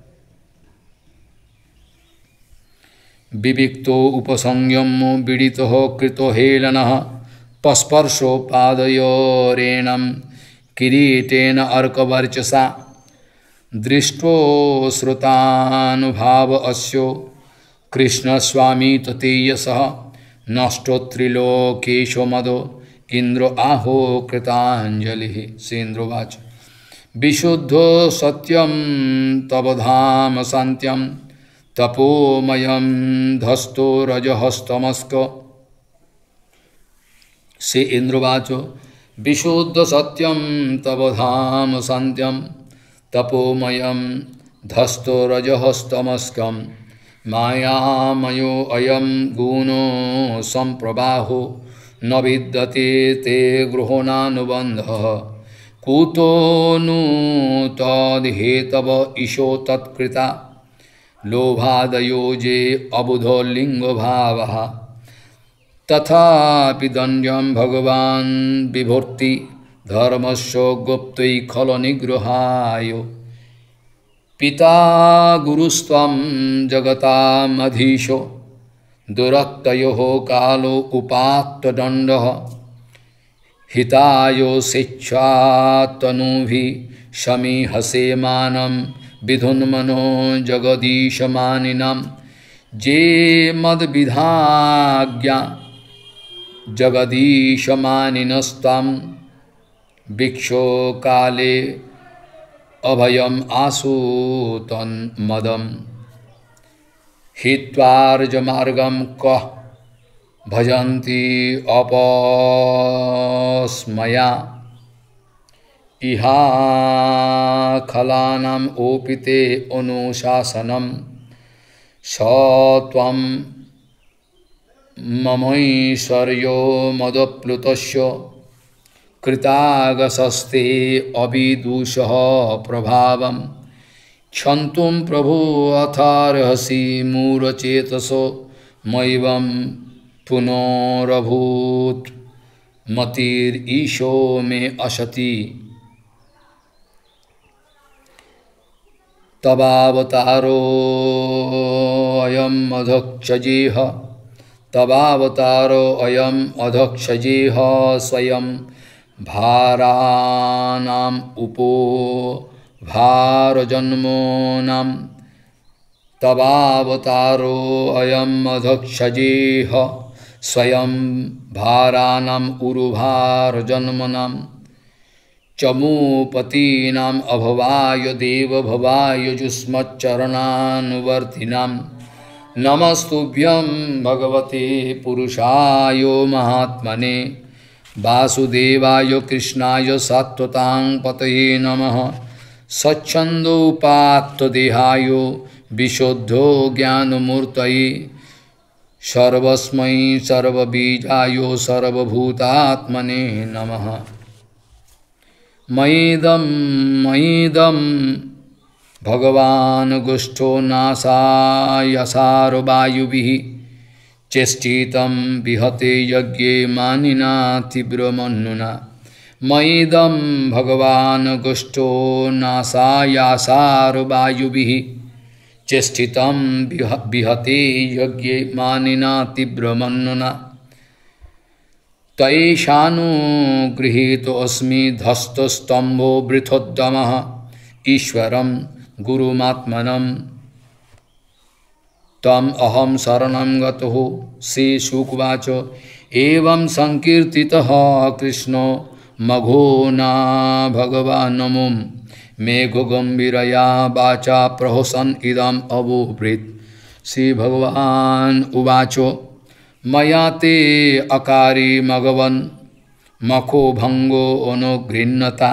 विविक्तो उपसंयमो विदितो कृतो हेलनः पस्पर्शो पादयोरेणं किरीटेन अर्कवर्चसा दृष्टो श्रुतानुभाव अस्यो कृष्णस्वामी ततेयसः नष्टो त्रिलोकेशो मदो इंद्रो आहो कृतांजलिः। सेन्द्रोवाच विशुद्धो सत्यं तव धाम शान्त्यं तपोमयं धस्तो रजहस्तमस्क। से इंद्रवाचो विशुद्ध सत्यं तव धाम शान्त्यं तपोमयं धस्तो रजहस्तमस्कं मायामयो अयं गुणो संप्रवाहो न विद्यते ते गृहोणानुबन्धः कुतो नु तद्हेतव ईशो तत्कृता लोभादयो जे अबुधो लिंगो भावः तथापि दंड्यं भगवान् विभूति धर्मस्य गुप्तै खल निग्रहाय पिता गुरुस्त्वं जगतामधीशो दुरक्तयोः कालो उपात्तदण्डः हितायो शिक्षातनुभिः समीहसे मानं विधुन्मनो जगदीशमानिनां जे मद्विधाज्ञा जगदीशमानिनस्तां भिक्षो काले अभयम आसु तन्मदम् हित्वार्जमार्गं कः भजन्ति अपस्मया इहा खलानाम् ओपिते अनुशासनं सत्वं ममैश्वर्यो मदप्लुतस्य कृतागसस्ते अविदुषः प्रभावम् क्षन्तुं प्रभो अथार्हसि मूढचेतसो मय्यं पुनरभूत् मतिर्ईशो मे असति तवावतारो अयम् अधक्षजेह तवावतारो अयम् अधक्षजेह स्वयं भारानाम् उपो भारजन्मोनां तवावतारो अयम् अधक्षजेह स्वयं भारानाम् उरुभारजन्मनां चमूपतीनाम् अभवाय देवभवाय जुष्मच्चरणानुवर्तिनां नमस्तुभ्यं भगवते पुरुषाय महात्मने वासुदेवाय कृष्णाय सात्वतां पतये नमः सच्छन्दोपात्तदेहाय विशुद्धो ज्ञानमूर्तये सर्वस्मै सर्वबीजाय सर्वभूतात्मने नमः मयिदं मयिदं भगवान् गुष्ठो नासायसारो वायुभिः चेष्टितं विहते यज्ञे मानिना तीव्रमन्नुना मयिदं भगवान् गुष्ठो नासायासारो वायुभिः चेष्टितं विहते यज्ञे मानिना तीव्रमन्नुना तैषानुगृहीतोऽस्मि धस्तस्तम्भो वृथोद्यमः ईश्वरं गुरुमात्मनं तम अहम शरणं गतः श्रीशुकवाच एवं संकीर्तितः कृष्णो मघो न भगवान् नमो मेघगम्भीरया वाचा प्रहसन् इदम् अब्रूत् श्री भगवान् उवाच मया ते अकारि मघवन् मखो भंगो अनुगृह्णता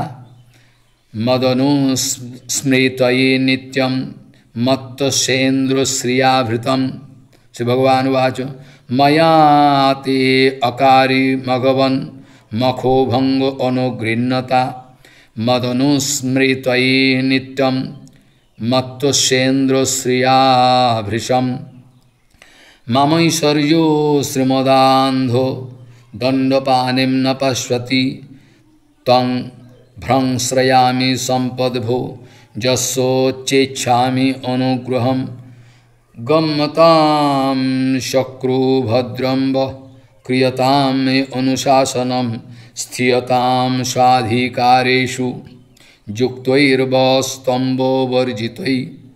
मदनुस्मृतये नित्यं मत्तसेन्द्रश्रियाभृतं श्री भगवान् उवाच मया ते अकारि मघवन् मखो भंगो अनुगृह्णता मदनुस्मृतये नित्यं मत्तसेन्द्रश्रियाभृशं ममैश्वर्यो श्रीमदान्धो दण्डपाणिं न पश्यति तं भ्रंश्रयामि सम्पद्भो यस्सोच्चेच्छामि अनुग्रहं गम्यतां शक्रुभद्रं वः क्रियतां मे अनुशासनं स्थियतां स्वाधिकारेषु युक्तैर्वस्तम्भो वर्जितैः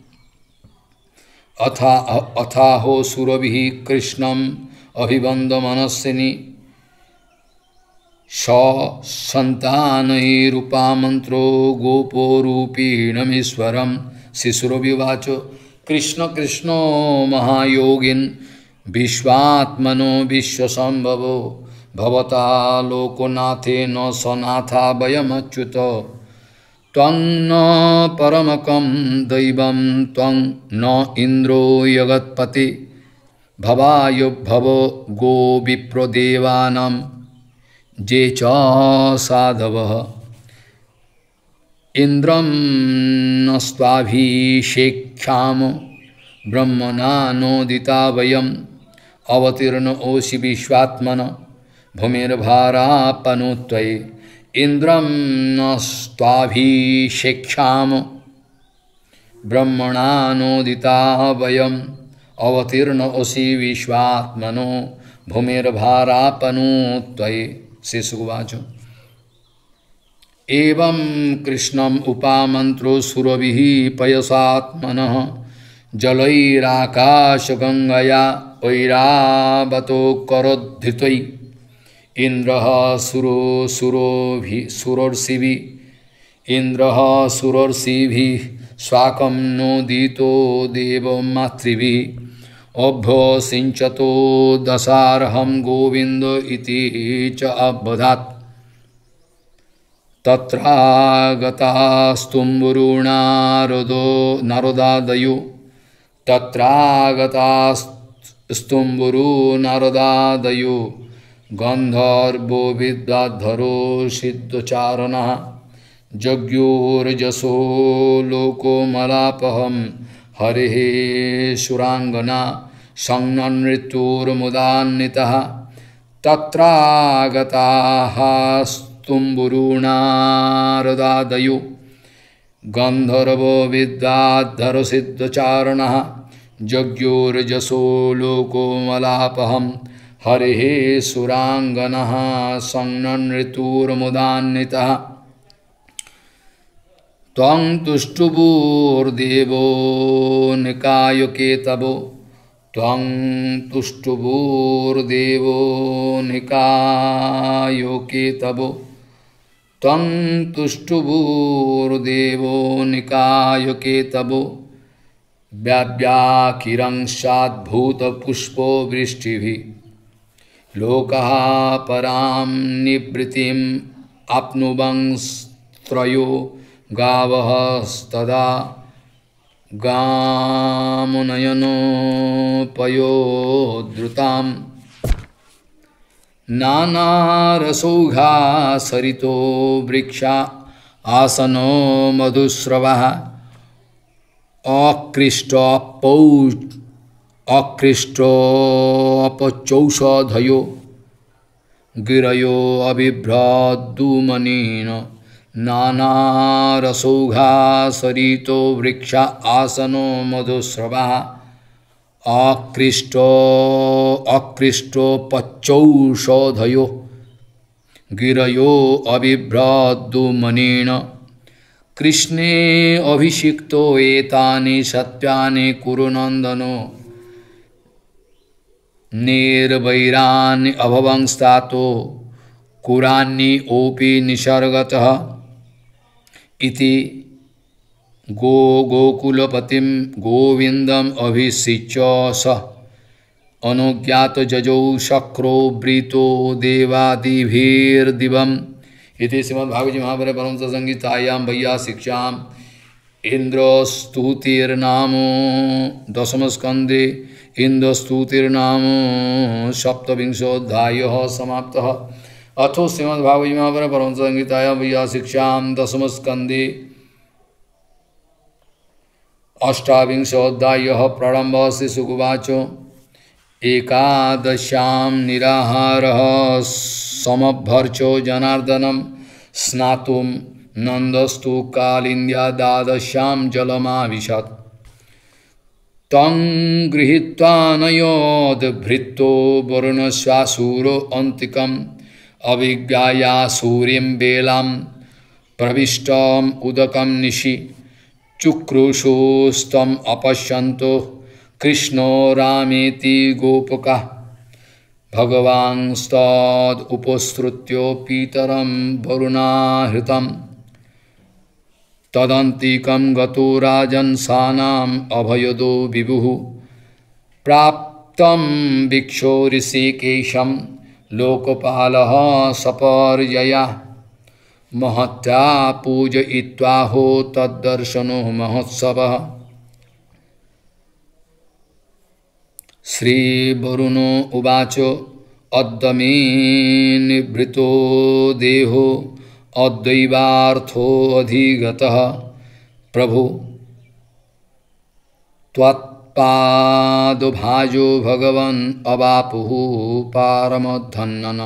अथा अथाहो सुरभिः कृष्णम् अभिवन्दमनस्विनी सन्तानैरुपामन्त्रो गोपोरूपीणमीश्वरं शिशुरविवाच कृष्ण कृष्णो महायोगिन् विश्वात्मनो विश्वसंभवो भवता लोकनाथेन सनाथा वयमच्युत त्वं न परमकं दैवं त्वं न इन्द्रो जगत्पते भवाय भव गो विप्रदेवानां जे च साधवः इंद्रं नस्त्वाभिषेक्ष्याम ब्रह्मणा नोदिता वयं अवतीर्ण ओषि विश्वात्मन भूमिर्भारापनु त्वयि इंद्रम नस्त्वाभिषेक्षाम ब्रह्मणानोदिता वयम अवतीर्ण ओषि विश्वात्मनो भूमिर्भारापनु त्वयि। श्री सुगवाच एवं कृष्णम उपामंत्रो सुरभिः पयसात्मनः जलैराकाशगंगया ऐरावतो करोद्धृत्वै इंद्रः सुरो सुरोभि सुरोर्षिभिः इंद्रः सुरोर्षिभिः स्वाकं नोदितो देवमातृभिः अभ्यसिञ्चतो दशार्हं गोविंद इति च अबधात् तत्रागतास्तुम्बुरुणारदो नारदादयो तत्रागतास्तुम्बुरु नारदादयो गंधर्वो विद्याधरो सिद्धचारणः जज्ञोर्जसो लोको मलापहं हरेः सुरांगना संनृत्युर्मुदान्वितः तत्रागताः तुम्बुरुणारदादयो गंधर्वो विद्याधर सिद्धचारणः जज्ञोर्जसो लोको मलापहं हरेः सुरांगनः संनृत्युर्मुदान्वितः त्वं तुष्टुभुर्देवो निकायकेतवो त्वं तुष्टुभुर्देवो निकायकेतवो त्वं तुष्टुभुर्देवो निकायकेतवो व्याव्याकिरंशाद्भूतपुष्पो वृष्टिभिः लोकाः परां निवृत्तिम् आप्नुवंस्त्रयो गावः तदा गामुनयनोपयोद्धृताम् नानारसौघा सरितो वृक्षा आसनो मधुस्रवः अकृष्टपौ अकृष्टोपचौषधयो गिरयो अबिभ्रद्दुमनेन नानारसौघा सरितो वृक्षा आसनो मधुस्रवः अकृष्टो अकृष्टोपचौषधयो गिरयो अबिभ्रद्दुमनेन कृष्णे अभिषिक्तो एतानि सत्यानि कुरु नन्दनो निर्वैरानि अभवंस्तातो कुरान्नि ओपि निसर्गतः इति गो गोकुलपतिं गोविंदम अभिषिच्य स अनुज्ञात जजौ शक्रो वृतो देवादिभिर्दिवम् इति श्रीमद्भागवत महाभारत परमहंस संहितायां वैयासिक्याम् इंद्रस्तुतिर्नामो दशमस्कन्धे इंद्रस्तुतिर्नामो सप्तविंशोऽध्यायः समाप्तः। अथो श्रीमद्भागवत महाभारत परमहंस संहितायां वैयासिक्यां दशमस्कन्धे अष्टाविंशोऽध्यायः प्रारम्भः। श्री शुकवाच एकादश्यां निराहारः समभ्यर्चो जनार्दनं स्नातुं नन्दस्तु कालिन्द्या द्वादश्यां जलमाविशत् तं गृहीत्वा नयोद्भृत्तो वरुणस्यासूरो अन्तिकम् अभिज्ञाया सूर्यं बेलां प्रविष्टम् उदकं निशि चुक्रुषोस्तम् अपश्यन्तो कृष्णो रामेति गोपका भगवांस्तद् उपसृत्यो पीतरं वरुणाहृतं तदन्तिकं गतो राजन्सानाम् अभयदो विभुः प्राप्तं भिक्षो ऋषिकेशं लोकपालः सपर्यया महत्या पूजयित्वा हो तद्दर्शनो महोत्सवः। श्रीवरुणो उवाच अद्य मे निवृतो देहो अद्वैवार्थोऽधिगतः प्रभो त्वत् पादभाजो भगवन् अवापुः पारमधन्नन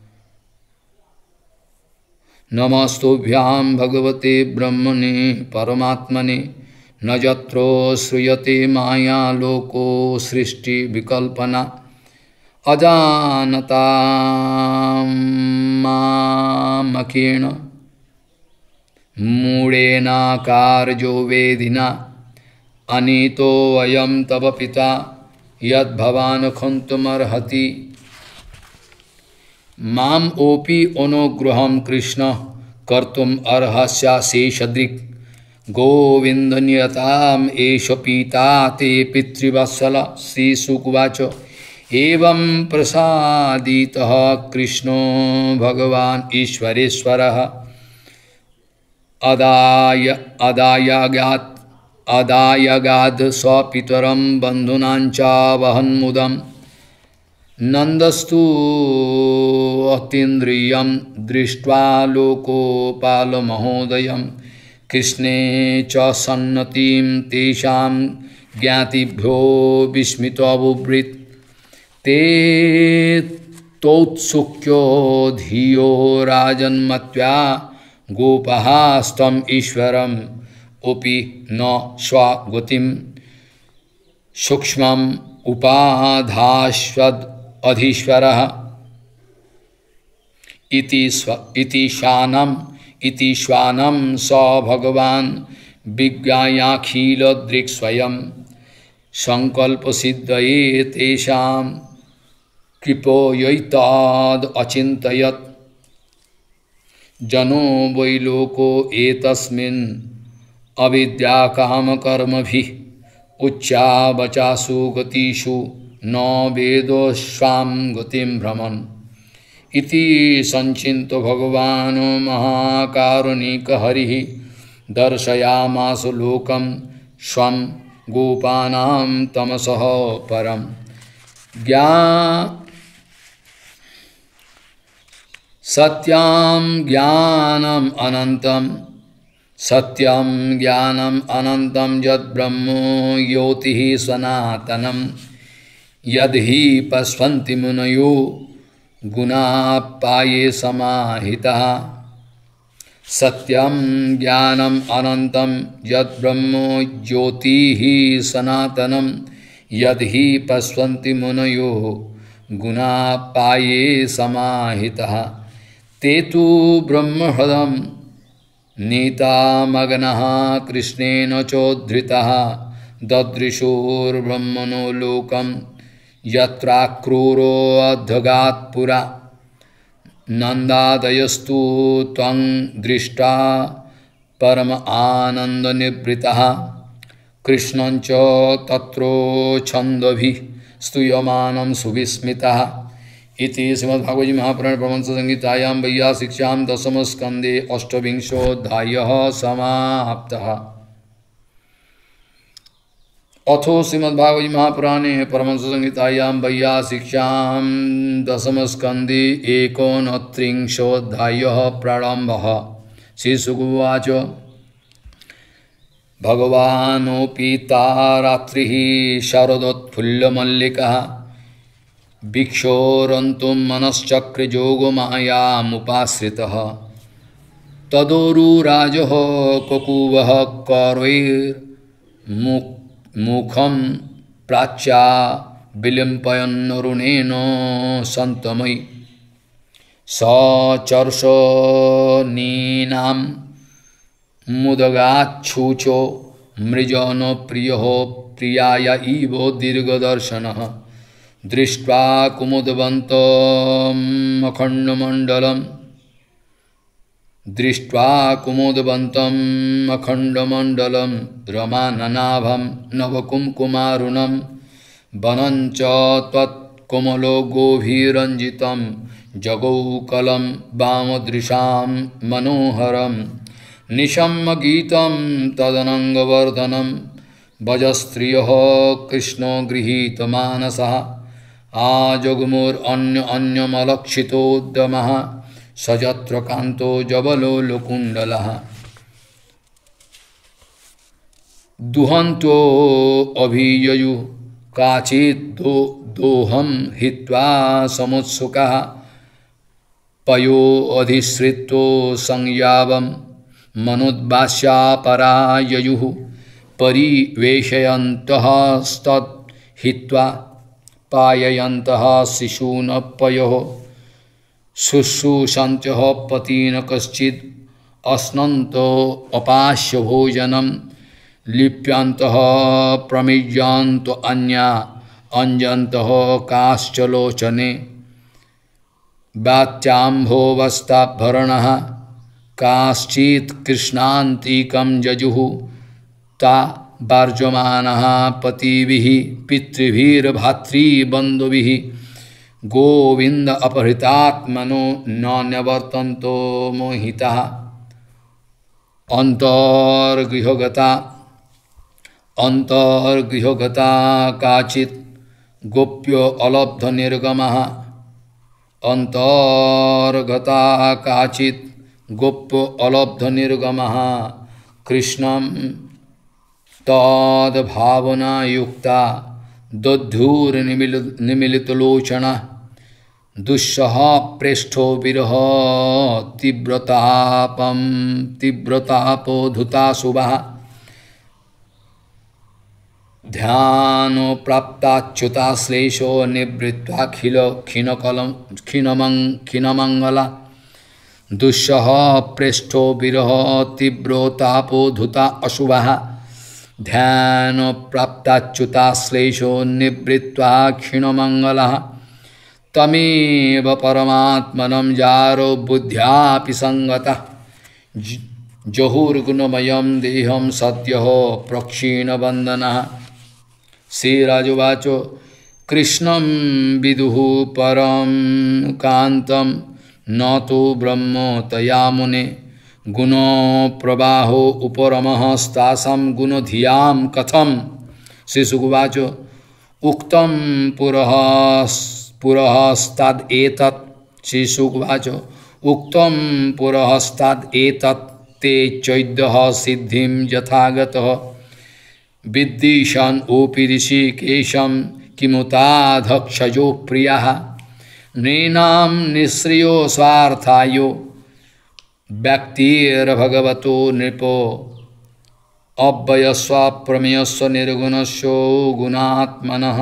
नमस्तुभ्यां भगवते ब्रह्मणे परमात्मने न यत्रो श्रूयते माया लोको सृष्टि विकल्पना अजानता मामकेन मूढेनाकार्यो वेदिना अनीतो अयं तव पिता यद्भवान् खन्तुमर्हति माम ओपि अनुग्रहं कृष्ण कर्तुम् अर्हस्यशेषदृक् गोविन्दनियताम् एष पीता ते पितृवत्सल श्रीशुकुवाच एवं प्रसादितः कृष्णो भगवान् ईश्वरेश्वरः अदाय अदायागात् अदायगाद् स्वपितरं बन्धूनाञ्च वहन्मुदम् नन्दस्तु अतीन्द्रियं दृष्ट्वा लोकोपालमहोदयं कृष्णे च सन्नतिं तेषां ज्ञातिभ्यो विस्मितोऽबुभृत् ते तौत्सुक्यो धियो राजन्मत्या गोपाः स्तं ईश्वरम् ओपि न स्वगतिं सूक्ष्मम् उपाधास्वद् अधीश्वरः इति स्व इति शानम् इति श्वानं स भगवान् विज्ञायाखिलदृक् स्वयं संकल्पसिद्धये तेषां कृपयैतद् अचिन्तयत् जनो वै लोको एतस्मिन् अविद्याकामकर्मभिः उच्चावचासु गतिषु न वेदोऽस्वां गतिं भ्रमन् इति संचिन्तो भगवान् महाकारुणिकहरिः दर्शयामास लोकं स्वं गोपानां तमसः परं ज्ञा सत्यं ज्ञानम् अनन्तं सत्यं ज्ञानम् अनन्तं यद्ब्रह्मो ज्योतिः सनातनं यद्हि पश्यन्ति मुनयो गुणापाये समाहितः सत्यं ज्ञानम् अनन्तं यद्ब्रह्मो ज्योतिः सनातनं यद्हि पश्यन्ति मुनयो गुणापाये समाहितः ते तु ब्रह्महृदं नीतामग्नः कृष्णेन चोद्धृतः ददृशुर्ब्रह्मणो लोकं यत्राक्रूरोऽध्यगात् पुरा नन्दादयस्तु त्वं दृष्टा परम आनन्दनिवृतः कृष्णं च तत्रो छन्दोभिः स्तूयमानं सुविस्मितः इति श्रीमद्भागवत महापुराणे परमहंस संहितायां वैयासिक्यां दशमस्कन्धे अष्टविंशोऽध्यायः समाप्तः। अथो श्रीमद्भागवत महापुराणे परमहंस संहितायां वैयासिक्यां दशमस्कन्धे एकोनत्रिंशोऽध्यायः प्रारम्भः। श्रीशुक उवाच भगवानोऽपि रात्रिः शरदोत्फुल्लमल्लिकः भिक्षोरन्तुं मनश्चक्रयोगमायामुपाश्रितः तदोरुराजः ककुवः करैर्मुखं प्राच्या विलिम्पयन्नरुणेन सन्तमयि सचर्षणीनां मुदगाच्छूचो मृजनप्रियः प्रियाय इव दीर्घदर्शनः दृष्ट्वा कुमुदवन्तम् अखण्डमण्डलं दृष्ट्वा कुमुदवन्तम् अखण्डमण्डलं रमाननाभं नवकुङ्कुमारुणं वनञ्च त्वत्कोमलो गोभिरञ्जितं जगौकलं वामदृशां मनोहरं निशम्य गीतं तदनङ्गवर्धनं भजस्त्रियः कृष्णो गृहीतमानसः आजग्मुरन्य अन्यमलक्षितोद्यमः सजत्र कान्तो जबलो लकुण्डलः दुहंतो अभिययु काचित् दो दोहम हित्वा समुत्सुकः पयो अधिश्रितो संयावम मनुद्भाष्या पराययुः परिवेशयन्तः स्तत् हित्वा पाययन्तः शिशून् पयोः शुश्रूषन्त्यः पतिन कश्चित् अस्नन्तो अपास्य भोजनं लिप्यन्तः प्रमिज्यन्तो अन्या अंजन्तः काश्चलोचने बात्याम्भोवस्ताभरणः काश्चित् कृष्णान्तिकं जजुः ता वार्जमानः पतिभिः पितृभिर्भातृबन्धुभिः गोविन्द अपहृतात्मनो न निवर्तन्तो मोहितः अन्तर्गृहगता अन्तर्गृहगता काचित् गोप्यो अलब्धनिर्गमः अन्तर्गता काचित् गोप्यो अलब्धनिर्गमः कृष्णं तद्भावनायुक्ता दद्धूर्निमिलितलोचनः दुःसह पृष्ठो विरह तीव्रतापं तीव्रतापोधुता शुभः ध्यानो प्राप्ताच्युता श्लेषो निवृत्त्वा खिल खिनकलं खिनमं खिनमंगला दुःसह पृष्ठो विरह तीव्रतापोधुता अशुभः ध्यान प्राप्ताच्युता श्लेषो निवृत्त्वा क्षीणमंगलः तमेव परमात्मनं जारो बुद्ध्यापि संगतः जहुर्गुणमयं देहं सद्यः प्रक्षीणवन्दनः श्रीराजवाचो कृष्णं विदुः परं कान्तं न तो ब्रह्म तया मुने गुणो प्रवाहो उपरमः स्तासं गुणधियां कथं श्रीसुकुवाचो उक्तं पुरः पुरहस्ताद् एतत् श्रीसुकुवाचो उक्तं पुरहस्ताद् एतत् ते चैद्यः सिद्धिं यथागतः विद्दिशन् ओपि ऋषिकेशं किमुताधक्षजो प्रियः नृणां निःश्रियो स्वार्थायो व्यक्तिर्भगवतो नृपो अव्ययस्व प्रमेयस्व निर्गुणस्यो गुणात्मनः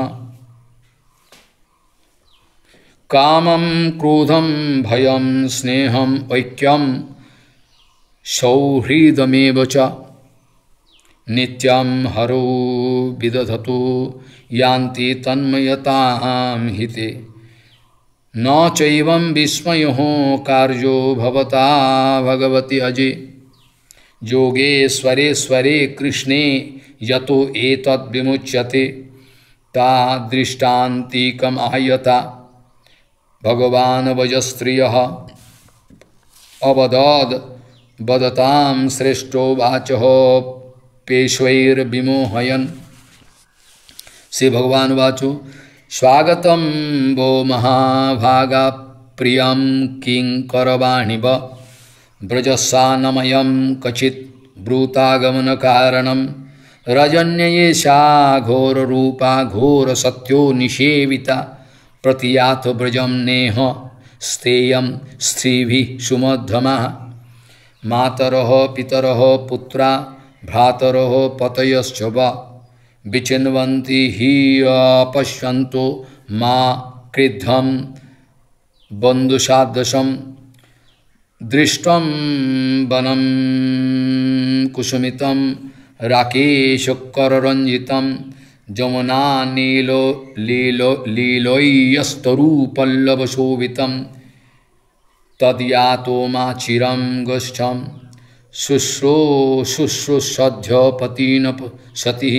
कामं क्रोधं भयं स्नेहं ऐक्यं सौहृदमेव च नित्यं हरो विदधतु यान्ति तन्मयतां हिते न चैवं विस्मयो कार्यो भवता भगवति अजे योगेश्वरेश्वरे कृष्णे यतो एतद् विमुच्यते तादृष्टान्तिकम् आयता भगवान् वजस्त्रियः अवदद् वदतां श्रेष्ठो वाचः पेश्वैर्विमोहयन् श्री भगवान् वाचो स्वागतं वो महाभागा प्रियं किं करवाणिव ब्रजस्सानमयं कचित् ब्रूतागमनकारणं रजन्ययेषा घोररूपा घोरसत्यो निषेविता प्रतियात ब्रजं नेह स्तेयं स्त्रीभिः सुमध्यमः मातरः पितरः पुत्रा भ्रातरः पतयश्च वा विचिन्वन्ति हि अपश्यन्तो मा क्रुद्धं बन्धुसादृशं दृष्टं वनं कुसुमितं राकेशकररञ्जितं जमुना नीलो लीलो लीलोयस्तरूपल्लवशोभितं तद्यातो मा चिरं गोष्ठं शुश्रो शुश्रूषध्योपतीन सती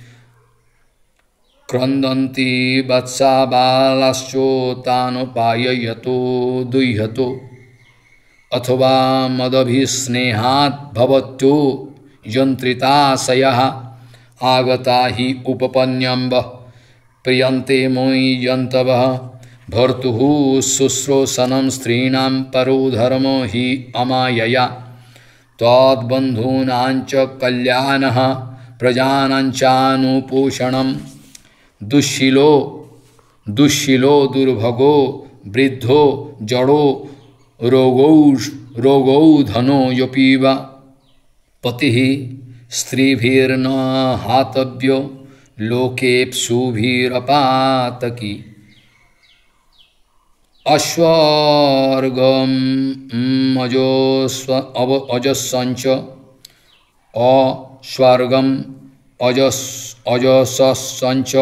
क्रंदन्ति वत्सा बालाश्चोतानुपाययतो दुह्यतो अथवा मदभिस्नेहात् भवत्यो यंत्रिताशयः आगता हि उपपन्यम्ब प्रियन्ते मोयि यन्तवः भर्तुः शुश्रूषणं स्त्रीणां परो धर्मो हि अमायया तद्बन्धूनां च कल्याणः प्रजानाञ्चानुपोषणं दुःशीलो दुःशीलो दुर्भगो वृद्धो जड़ो रोगौ रोगौ धनो योपीव पतिः स्त्रीभिर्न हातव्यो लोकेप्सुभिरपातकी अश्वर्गम अजस्व अजस्संच अस्वर्गम अजस अजसंच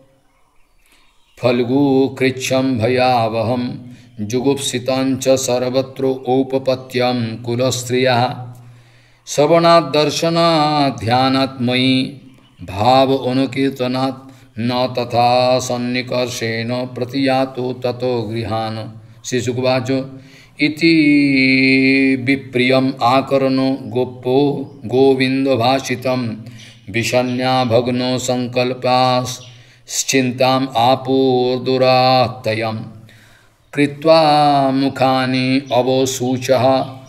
फल्गु कृच्छं भयावहं जुगुप्सितं च सर्वत्र औपपत्यं कुलस्त्रियः श्रवणात् दर्शनात् ध्यानात् मयि भाव अनुकीर्तनात् न तथा सन्निकर्षेण प्रतियातो ततो गृहान। श्री शुकवाच इति विप्रियम आकर्णो गोपो गोविंद भाषितम विषण्या भग्नो संकल्पाश्चिंताम आपोर्दुरात्तयम् कृत्वा मुखानि अवसूचः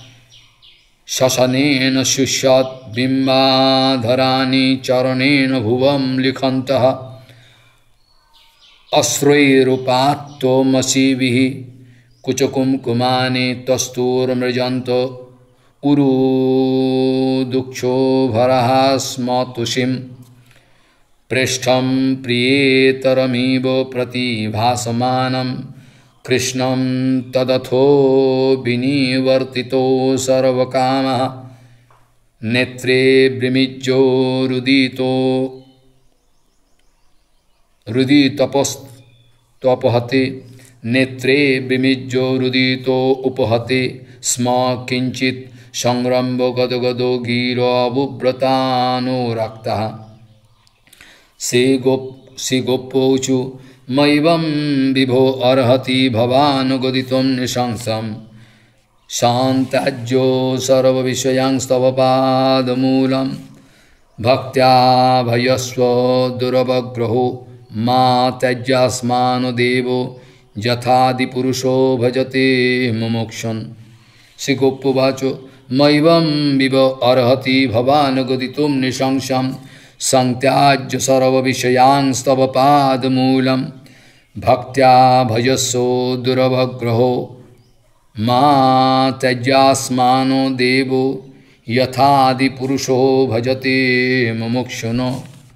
शशनेन शुष्यत् बिम्बाधराणि चरणेन भुवं लिखन्तः अश्रैरुपात्तो मसीभिः कुचकुंकुमानि तस्तूर्मृजन्त उरुदुक्षो भरः स्मतुषिं पृष्ठं प्रियेतरमिव प्रतिभासमानं कृष्णं तदथो विनिवर्तितो सर्वकामः नेत्रे ब्रह्मिज्जो रुदितो रुदितपस्तपहते नेत्रे ब्रह्मिज्जो रुदितो उपहते स्म किंचित् संरम्भ गदगदो गिरोऽबुव्रतानुरक्तः से गोप से गोपोचु मैवं विभो अर्हति भवान् गदितुं निशंसं शान्ताज्यो सर्वविषयांस्तव पादमूलं भक्त्या भयस्व दुरवग्रहो मा त्यज्यास्मान् देवो यथादिपुरुषो भजते मुमुक्षुन्। श्री गोपोवाच मैवं विभ अर्हति भवान् गदितुं निशंसं संत्याज्य सर्वविषयांस्तव पादमूलं भक्त्या भजस्व दुरवग्रहो मा त्यज्यास्मानो देवो यथादिपुरुषो भजते मुमुक्षुनो।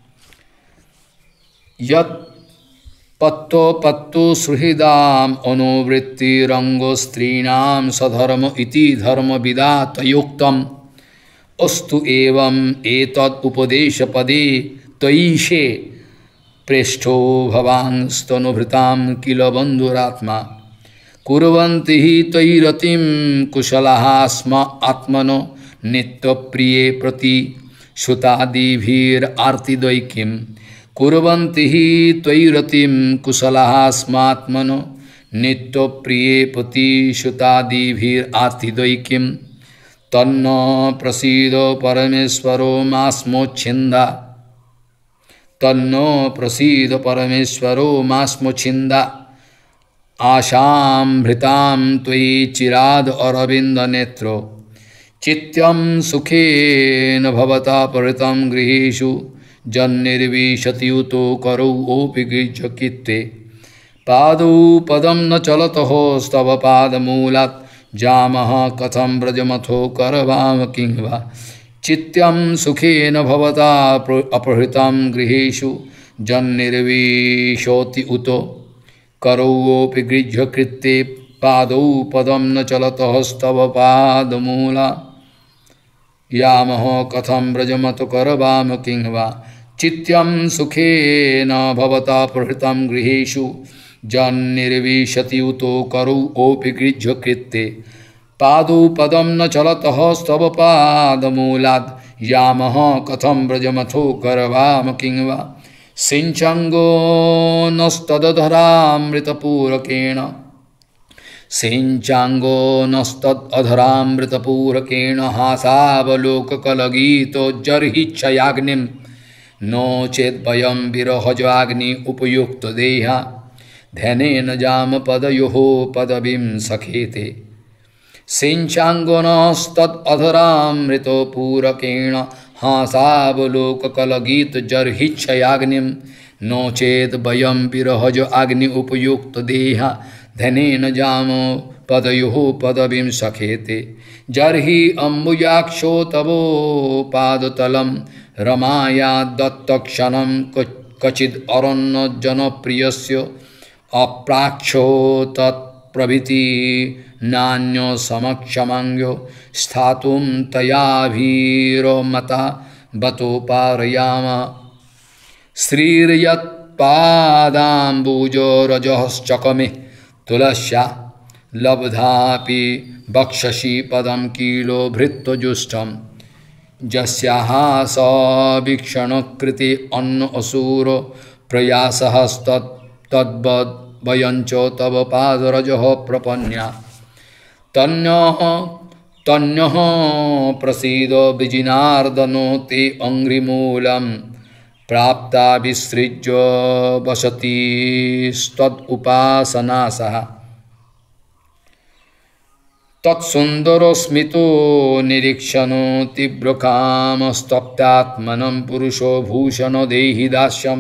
यत् पत्तो पत्तो सुहृदाम् अनुवृत्तिरंगो स्त्रीणां सधर्म इति धर्मविदातयोक्तम् अस्तु एवं एतद् उपदेशपदे तैषे प्रेष्ठो भवांस्तनुभृतां किल बन्धुरात्मा कुर्वन्ति हि तैरतिं कुशलाः स्म आत्मनो नित्यप्रिये प्रति श्रुतादिभिरार्तिदैक्यं कुर्वन्ति हि त्वयिरतिं कुशलाः स्मात्मनो नित्यप्रिये प्रति श्रुतादिभिरार्तिदैक्यं तन्न प्रसीद परमेश्वरो मास्मोच्छिन्दा तन्नो प्रसीद परमेश्वरो मास्मोच्छिन्दा आशामृतां त्वयि चिराद अरविंद नेत्रो चित्यं सुखेन भवता परितं गृहेषु जन्निर्विशत्युतो करौ ओपि गृह्यकित्ते पादौ पदं न चलतः स्तव पादमूलात् जामः कथं व्रजमथो करवाम किं वा चित्यं सुखेन भवता अपहृतं गृहेषु जन्निर्विशोति उतो करौपि गृह्यकृत्ते पादौ पदं न चलतः स्तव पादमूला यामः कथं व्रजमथो करवाम किं वा चित्यं सुखेन भवता अपहृतं गृहेषु जन्निर्विशति उतो करौ ओपि गृह्यकृत्ते पादौ पदं न चलतः स्तव पादमूलाद् यामः कथं व्रजमथो करवाम किं वा सिञ्चङ्गो नस्तदधरामृतपूरकेण सिञ्चाङ्गो नस्तदधरामृतपूरकेण हासावलोककलगीतोज्जर्हिच्छयाग्निं नो चेद्वयं विरहजाग्नि उपयुक्त देहा ध्यानेन जामपदयोः पदवीं सखेते सिञ्चाङ्गो नस्तदधरामृतपूरकेण हासावलोककलगीत जर्हिच्छयाग्निं नो चेत वयं विरहज अग्नि उपयुक्त देहा धनेन जामो पदयोः पदवीं सखेते जर्हि अम्बुजाक्षो तवो पादतलं रमाया दत्तक्षणं कचिद् अरण्यजनप्रियस्य अप्राक्षो तत्प्रभृति नान्यो समक्षमंगो स्थातुं तयाभिरोमता बतो पारयाम श्रीर्यत्पादाम्बुजो रजश्चकमे तुलस्या लब्धापि बक्षसि पदं किलो भृत्तजुष्टं यस्याः सवीक्षणकृते अन्न असुर प्रयासस्तद्वद् वयञ्च तव पादरजः प्रपन्या तन्यः तन्यः प्रसीद विजिनार्दनो ते अङ्घ्रिमूलं प्राप्ता विसृज्य वसतिस्तदुपासनासः तत्सुन्दरस्मितो निरीक्षणो तीव्रकामस्तप्तात्मनं पुरुषो भूषण देहि दास्यम्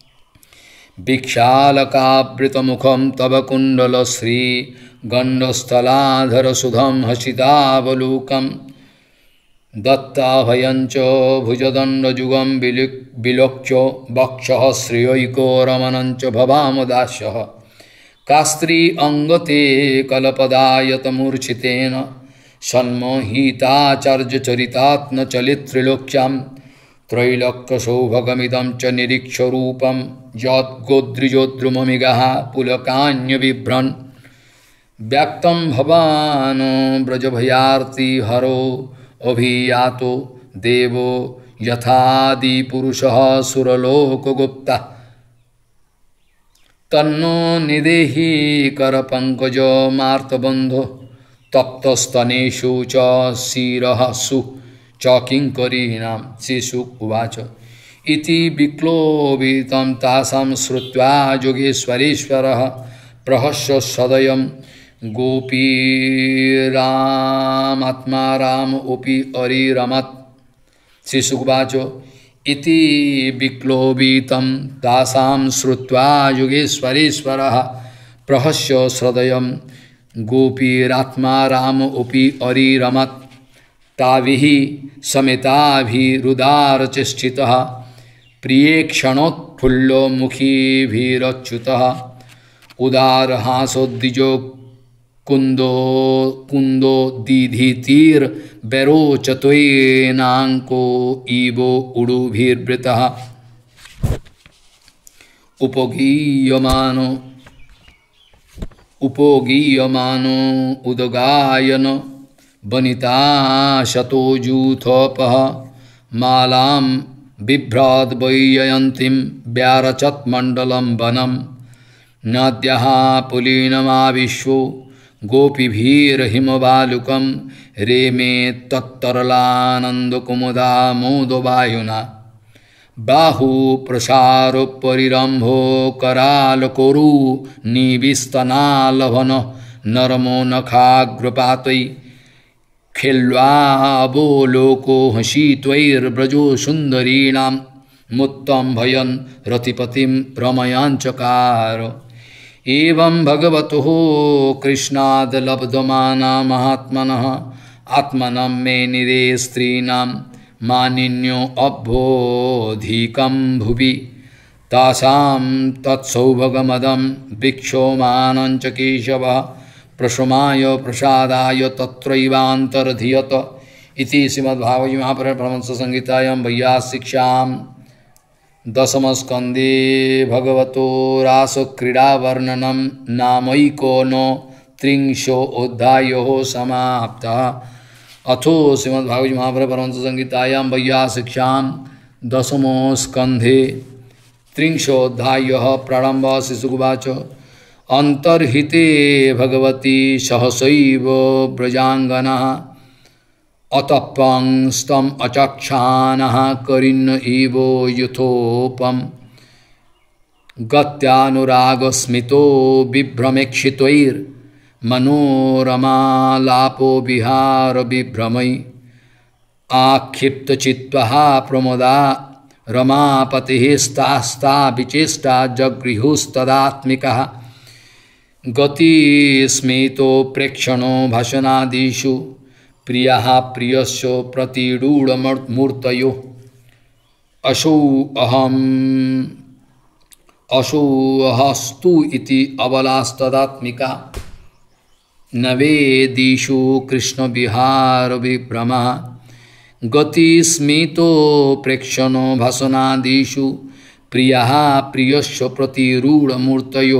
विक्षालकावृतमुखं तव कुण्डलश्री गण्डस्थलाधरसुधं हसितावलोकं दत्ताभयञ्च भुजदण्डयुगं विलोक्य वक्षः श्रियैको रमणञ्च भवामदास्यः कास्त्री अङ्गते कलपदायतमूर्छितेन सन्मोहिताचार्यचरितात्मचलित्रिलोक्यां त्रैलोक्यसौभगमिदं च निरीक्षरूपं यद्गोद्रिजोद्रुममिगः पुलकान्यबिभ्रन् व्यक्तं भवानो व्रजभयार्ति हरो अभियातो देवो यथादिपुरुषः सुरलोकगुप्तः तन्नो निदेहि करपङ्कजो मार्तबन्धो तप्तस्तनेषु च शिरः सु च किङ्करीणां शिशु उवाच इति विक्लोभितं तासां श्रुत्वा योगेश्वरेश्वरः प्रहस्य सदयं गोपीरामात्मा रामोऽपि अरिरमत् शिशुवाच इति विक्लोभितं तासां श्रुत्वा योगेश्वरेश्वरः प्रहस्य सदयं गोपीरात्मा रामोऽपि अरिरमत् ताभिः समेताभिरुदारचेष्टितः प्रियेक्षणोत्फुल्लो मुखीभिरच्युतः उदारहासोद्विजो कुन्दो कुन्दो दीधितिर्बैरोचत्वेनाङ्को इवो उडुभिर्वृतः उपगीयमानो उपगीयमानो उदगायन वनिता शतोजूथोपः मालां बिभ्राद् वैययन्तीं व्यारचत् वनं नद्यः पुलीनमाविश्वो गोपीभिर्हिमबालुकं रेमे तत्तरलानन्दकुमुदा मोदवायुना बाहुप्रसारोपरिरम्भो करालकोरु निविस्तनालभन नरमो नखाग्रपातै खिल्वावलोको हसी त्वैर्व्रजो सुन्दरीणां मुत्तं भयन् रतिपतिं रमयाञ्चकार एवं भगवतो कृष्णाद् लब्धमाना महात्मनः आत्मनं मे निरे स्त्रीणां मानिन्यो अभ्योऽधिकं भुवि तासां तत्सौभगमदं भिक्षोमानं च केशवः प्रशमाय प्रसादाय तत्रैवान्तर्धियत इति श्रीमद्भागवते महापुराणे परमहंस संहितायां वैयासिक्ष्यां दशमस्कन्धे भगवतो रासक्रीडावर्णनं नामैकोन त्रिंशोऽध्यायो समाप्तः। अथो श्रीमद्भागवते महापुराणे परमहंस संहितायां वैयासिक्ष्यां दशमस्कन्धे त्रिंशोऽध्यायः प्रारम्भः। शिशुगुवाच अंतर्हिते भगवती सहसैव व्रजांगना अतपंस्तम अचक्षानः करिन्न इव युथोपम गत्यानुरागस्मितो बिभ्रमेक्षितैर्मनोरमालापो विहार विभ्रमै आक्षिप्त चित्तः प्रमोदा रमापतिस्तास्ता विचेष्टा जगृहुस्तदात्मिकः गति स्मितो प्रेक्षणो भाषणादिषु प्रियः प्रियस्य प्रतिरूढमूर्तयो असौ अहम् असौ अहस्तु इति अबलास्तदात्मिका नवेदिषु कृष्ण विहार विभ्रमा गति स्मितो प्रेक्षणो भाषणादिषु प्रियः प्रियस्य प्रतिरूढमूर्तयो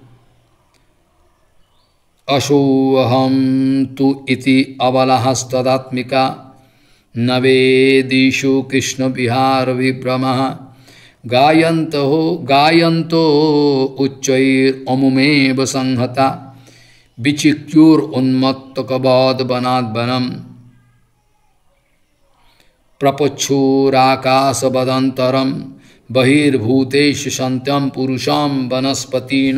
असौ अहं तु इति अबलस्तदात्मिका नवेदिषु कृष्ण विहार विभ्रमः गायन्तो गायन्तो उच्चैरमुमेव संहता विचिक्युरुन्मत्तकबोधवनाद्वनं प्रपच्छुराकाशवदन्तरं बहिर्भूतेषु सन्त्यं पुरुषं वनस्पतिन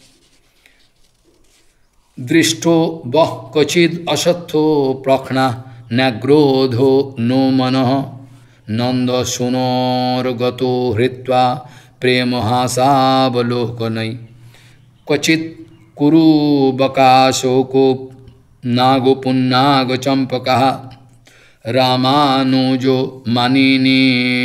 दृष्टो वः क्वचिद् असत्थो प्रख्ना न्यग्रोधो नो मनः नन्दसूनोर्गतो हृत्वा प्रेमहासावलोकनै क्वचित् कुरुबकाशोको नागोपुन्नागचम्पकः रामानुजो मानिनी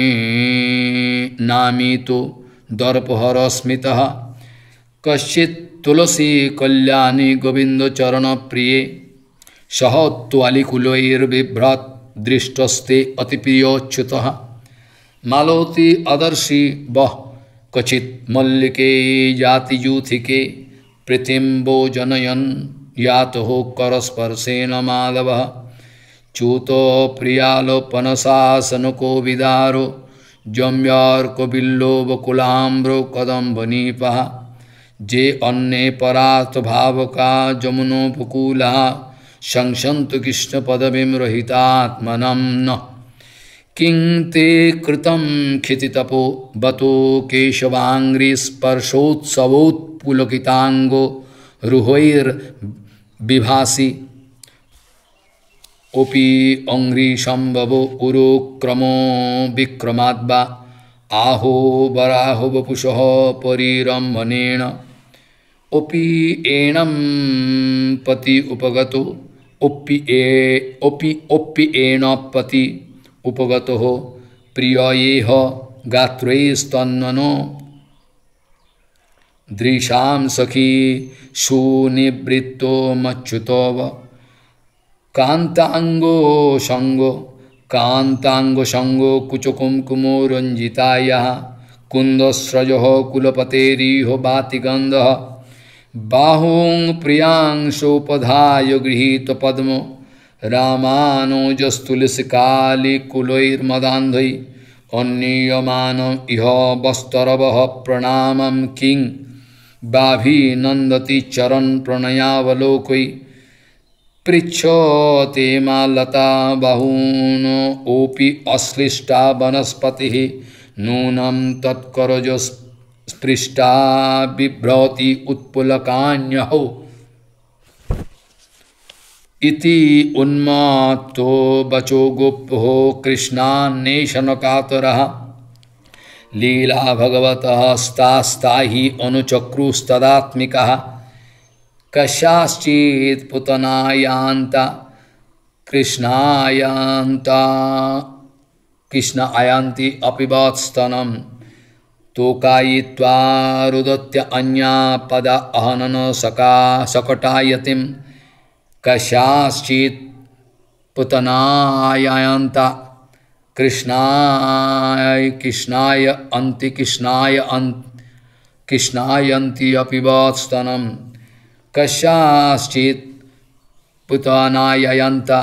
नामितो दर्पहरस्मितः कश्चित् तुलसी कल्याणी गोविंद चरण प्रिय सह त्वालिकुलैर्बिभ्रत् दृष्टस्ते अतिप्रियोच्युतः मालोति अदर्शी बह क्वचित् मल्लिके जातियूथिके प्रीतिम्बो जनयन् यातो करस्पर्शेन माधवः च्यूतो प्रियालोपनशासनको विदारो जम्यार्कबिल्लो बकुलाम्रो कदम्बनीपः जे अन्ये परात भावका जमुनोपकूला संसन्तु कृष्ण पदवीं रहितात्मनं न किं ते कृतं क्षितितपो बतो केशवाङ्घ्रिस्पर्शोत्सवोत्पुलकिताङ्गो रुहैर्विभासि ओपि अङ्घ्रिसम्भवो उरोक्रमो विक्रमाद्वा आहो वराहो वपुषः परिरम्भनेन ओपि एनं पति उपगतो ओपि ए ओपि ओपि एन पति उपगतो प्रियेह गात्रैस्तन्नो दृशां सखी सुनिवृत्तो मच्युतव कांतांगो संगो कांतांगो संगो कुचकुमकुमो रंजिताया कुंदस्रजः कुलपतेरिहो बातिगंधः बाहुं प्रियांशोपधाय गृहीत पद्मो रामानुजस्तुलसिकालिकुलैर्मदान्धै अन्नीयमान इह वस्तरवः प्रणामं किं बाभिनन्दति चरण प्रणयावलोकै पृच्छते मालता बाहून ओपि अश्लिष्टा वनस्पतिः नूनं तत्करज स्पृष्टा बिभ्रति उत्पुलकान्यहो इति उन्मात्तो बचो गोप्यो कृष्णान्वेषणकातरः लीला भगवतः स्तास्ता हि अनुचक्रुस्तदात्मिकः कस्याश्चित् पुतनायान्ता कृष्णायान्ता कृष्ण आयान्ति अपि वत्स्तनं तोकायित्वा रुदत्य अन्या पदा अहनन सका सकटायतिं कस्याश्चित् पुतनायान्ता कृष्णाय कृष्णाय अन्ति कृष्णाय अन्त कृष्णायन्ति अपि वत्स्तनं कस्याश्चित् पुतनायान्ता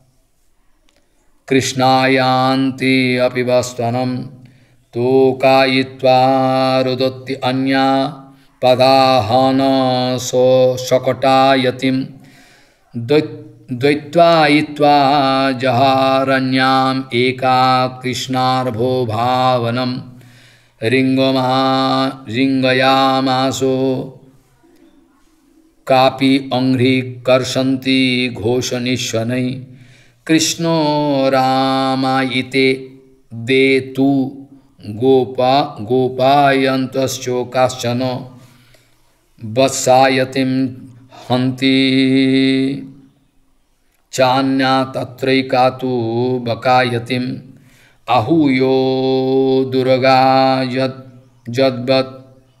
कृष्णायान्ति अपि वत्स्तनं तोकायित्वा रुदत्ति अन्या पदाहन सो शकटायतिं द्वैत्वायित्वा जहारण्याम् एका कृष्णार्भो भावनं रिंगमा रिंगयामासो कापि अंघ्रि कर्षन्ति घोषनिश्वनै कृष्णो रामायिते देतु गोपा गोपायन्तश्चोकाश्चन वत्सायतिं हन्ति चान्या तत्रैका तु बकायतिम् आहूयो दुर्गा यद् यद्वत्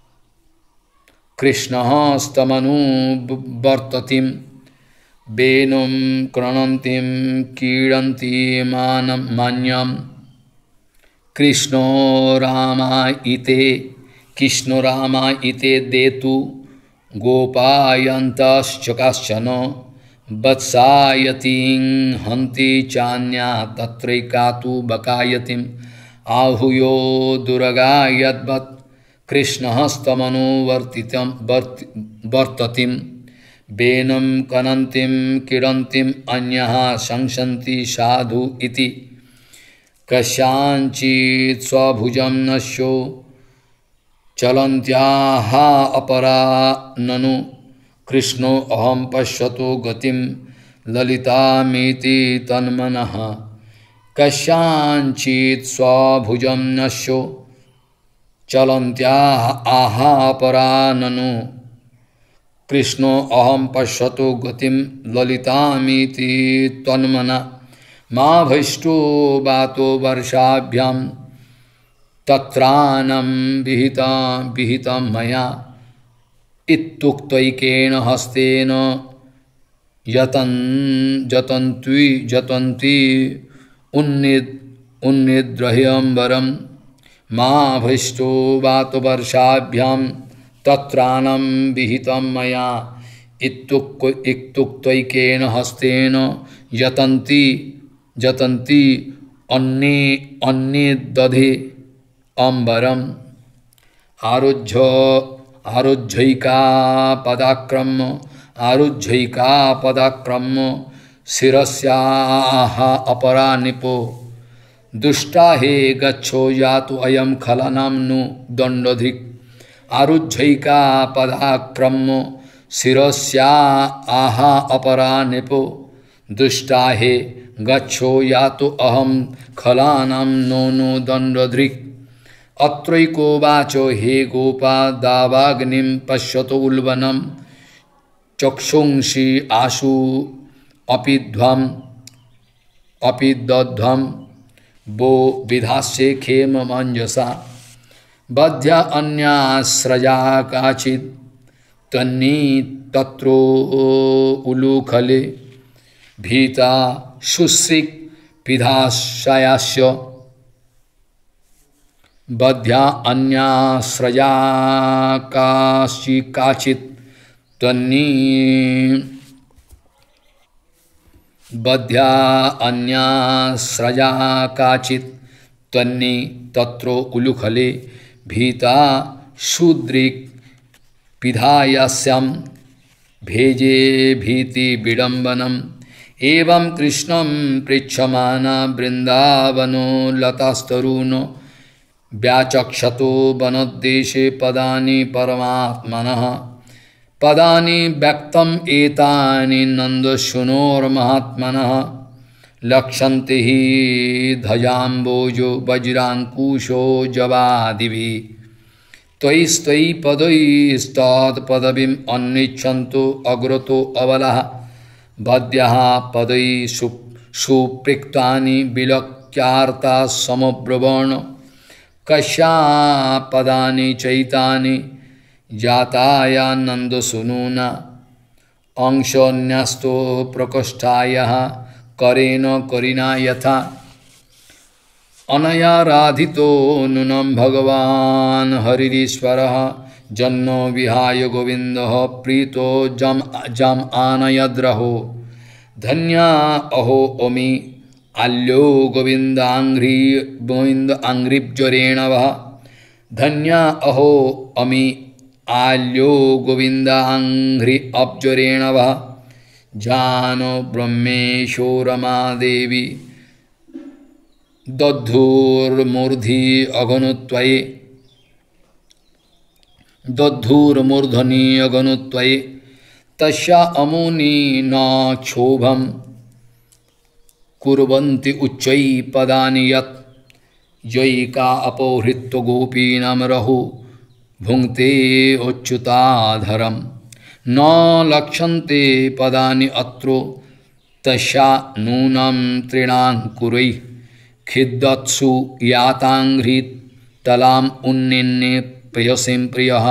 कृष्णः स्तमनुवर्ततिं वेणुं क्रणन्तिं क्रीडन्तीमानं मान्यं कृष्णो रामायिते कृष्णो रामायिते देतु गोपायन्तश्चकाश्चन वत्सायतिं हन्ति चान्या तत्रैका तु बकायतिम् आहूयो दुर्गा यद्वत् कृष्णस्तमनुवर्तितं वर्ततिं वेणुं कनन्तिं क्रीडन्तीं अन्यः शंसन्ति साधु इति कस्याञ्चित् स्वभुजं नश्यो चलन्त्याः अपरा ननु कृष्णो अहं पश्यतो गतिं ललितामिति तन्मनः कस्याञ्चित् स्वभुजं नश्यो चलन्त्याः आहा परा ननु कृष्णो अहं पश्यतो गतिं ललितामिति तन्मना मा भैष्टो बातो वर्षाभ्यां तत्रानं विहिता विहितं मया इत्युक्तैकेन हस्तेन यतन् जतन्त्वी जतन्ती उन्निद् उन्निद्रह्यंबरम् मा भैष्टो वात वर्षाभ्यां तत्रानं विहितं मया इत्युक्तैकेन हस्तेन यतन्ति जतन्ति अन्ये अन्ये दधे अम्बरम् आरुह्य आरुह्यैका पदाक्रम आरुह्यैका पदाक्रम शिरस्याः अपरा निपो दुष्टा हे गच्छो यातु अयम खलनाम नु दंडधिक आरुह्यैका पदाक्रम शिरस्या आहा अपरा निपो दुष्टा हे गच्छो यातु अहम खलानाम नो नो दंडधिक अत्रैको वाचो हे गोपा दावाग्निं पश्यतो उल्बनम चक्षुंषि आशु अपिध्वम अपिदध्वम वो विधास्ये खेम मंजसा बध्या अन्याश्रया काचित् तन्नी तत्रो उलूखले भीता शुश्रिक पिधाशयास्य बध्या अन्याश्रया काशि काचित् तन्नी बध्या अन्याश्रया काचित् त्वन्नि तत्रो उलूखले भीता शूद्रिक पिधायास्यं भेजे भीति विडम्बनम् एवं कृष्णं पृच्छमाना वृन्दावनो लतास्तरूनो व्याचक्षतो वनोद्देशे पदानि परमात्मनः पदानि व्यक्तम एतानि नंदशुनोर्महात्मनः लक्षन्ते हि धजाम्बोजो वज्रांकुशो जवादिभिः त्वयि त्वयि पदैस्तत्पदवीम् अन्विच्छन्तो अग्रतो अबलः बद्यः पदै सुप्रीक्तानि विलक्ष्यार्ता समब्रवण कस्या पदानि चैतानि जाताया नंद सुनूना अंशन्यस्तो प्रकोष्ठायः करेण करिना यथा अनया राधितो नूनं भगवान् हरिरीश्वरः जन्नो विहाय गोविन्दः प्रीतो जम जम आनयद्रहो धन्या अहो ओमि आल्यो गोविन्दाङ्घ्रि गोविन्द आङ्घ्रिज्वरेण वः धन्या अहो अमि आल्यो गोविन्दाङ्घ्रि अब्जरेण वः जानो ब्रह्मेशो रमादेवी दद्धूर्मूर्धि अगनुत्वये दद्धूर्मूर्धनि अगनुत्वये तस्या अमुनि न क्षोभम् कुर्वन्ति उच्चै पदानि यत् ययिका अपौहृत्य गोपीनां रहु भुङ्क्ते अच्युताधरम् न लक्ष्यन्ते पदानि अत्रो तस्या नूनं तृणाङ्कुरैः खिद्दत्सु याताङ्घ्रितलाम् उन्निन्ने प्रेयसीं प्रियः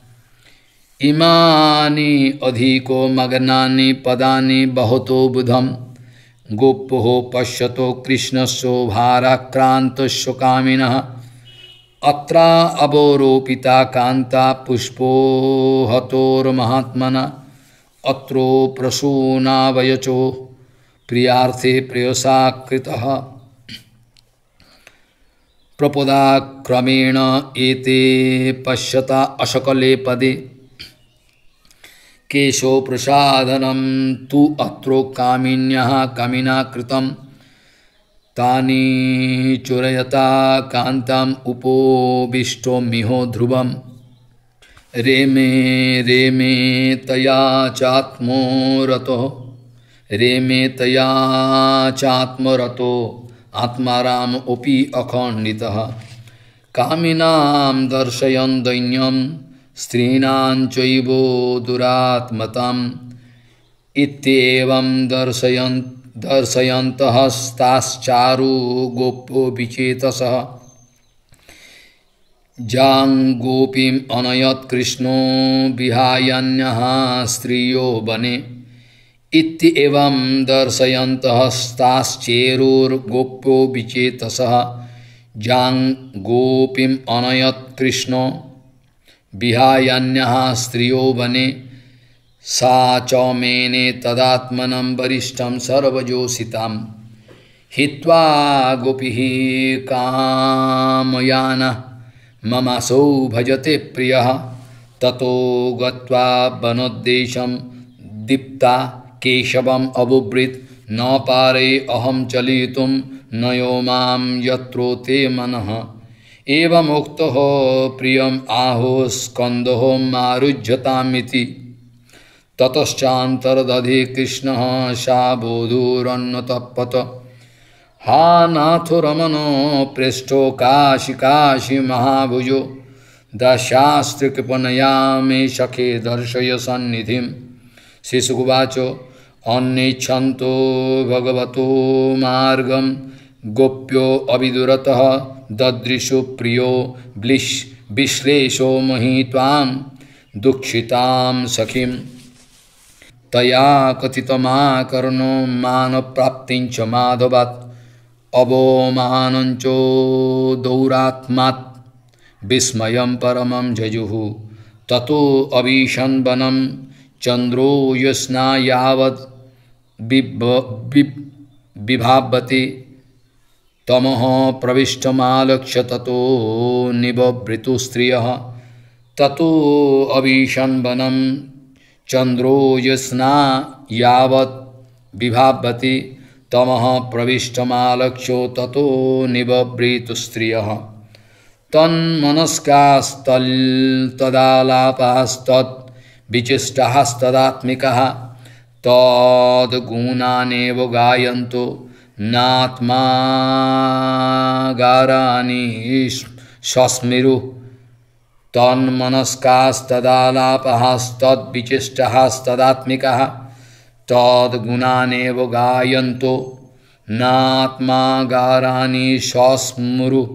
इमानि अधिको मग्नानि पदानि बहुतो बुधम् गोप्यो पश्यतो कृष्णस्य भाराक्रान्तस्य कामिनः अत्रा अवरोपिता कान्ता पुष्पो हतोर्महात्मना अत्रो प्रसूनावयचो प्रियार्थे प्रेयसा कृतः प्रपोदाक्रमेण एते पश्यता अशकले पदे केशो प्रसादनं तु अत्रो कामिन्यः कामिना कृतं तानि चोरयता कान्ताम् उपोविष्टो मिहो ध्रुवम् रेमे रेमे तया चात्मरतो रेमे तया चात्मरतो आत्माराम ओपि अखण्डितः कामिनां दर्शयन् दैन्यं स्त्रीणां चैव दुरात्मताम् इत्येवं दर्शयन् दर्शयन्तः ताश्चारु गोप्यो विचेतसः जां गोपीम् अनयत् कृष्णो विहायान्यः स्त्रियो वने इत्येवं दर्शयन्तः ताश्चेरुर्गोप्यो विचेतसः जां गोपीम् अनयत् कृष्णो विहायान्यः स्त्रियो वने सा च मेने तदात्मनं वरिष्ठं सर्वजोषितां हित्वा गोपीः कामयानः ममासौ भजते प्रियः ततो गत्वा वनोद्देशं दीप्ता केशवम् अबुब्रीत् न पारे अहं चलितुं नयो मां यत्रो ते मनः एवमुक्तः प्रियम् आहो स्कन्दः मारुज्यतामिति ततश्चान्तर्दधे कृष्णः सा बोधुरन्नतपत हा नाथो रमणो पृष्ठो काशी काशी महाभुजो दशास्त्रिकृपणया मे सखे दर्शय सन्निधिं श्रीशुकुवाच अन्नेच्छन्तो भगवतो मार्गं गोप्यो अविदुरतः ददृशु प्रियो ब्लिश विश्लेषो महित्वां दुःखितां सखीं तया कथितमाकर्णो मानप्राप्तिं च माधवात् अवमानं च दौरात्मात् विस्मयं परमं जजुः ततो अभीषन् वनं चन्द्रो यस्ना यावद् विभावति तमः प्रविष्टमालक्ष्य ततो निबभृतु स्त्रियः ततो अभीषन् वनं चन्द्रो यस्ना यावत् विभावति तमः प्रविष्टमालक्ष्यो ततो निबभृतु स्त्रियः तन्मनस्कास्तल् तदालापास्तत् विचिष्टास्तदात्मिकः तद्गुणानेव गायन्तो नात्मागाराणि स्वस्मिरुः तन्मनस्कास्तदालापस्तद्विचिष्टास्तदात्मिकः तद्गुणानेव गायन्तो नात्मागाराणि स्वस्मुरुः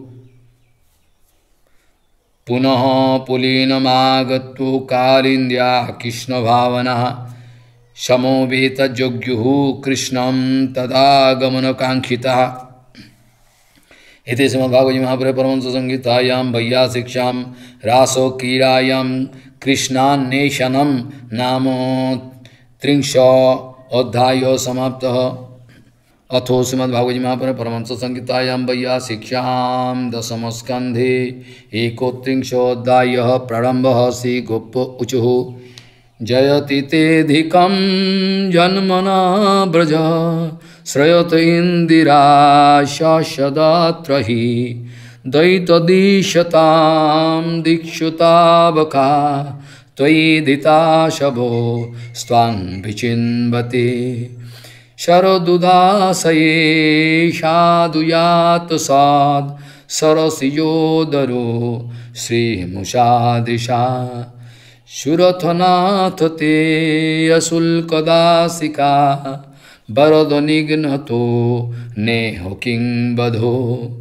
पुनः पुलीनमागत्य कालिन्द्या कृष्णभावनः समोवेतजोग्युः कृष्णं तदागमनकाङ्क्षितः इति श्रीमद्भागवते महापुराणे परमहंससंहितायां वैयासिक्ष्यां रासक्रीडायां कृष्णान्वेषणं नाम त्रिंशोऽध्यायः समाप्तः। अथो श्रीमद्भागवते महापुराणे परमहंससंहितायां वैयासिक्ष्यां दशमस्कन्धे एकोत्रिंशोऽध्यायः प्रारम्भः श्रीगोप ऊचुः जयति तेऽधिकं जन्मना व्रज श्रयत इन्दिराशदात्र हि दैतदीशतां दीक्षुतावका त्वयि दिताशभो स्वां विचिन्वते शरदुदासये साधुयात साध सरसियोदरो श्रीमुषादृशा सुरथनाथ ते अशुल्कदासिका वरदनिघ्नतो नेह किंबधो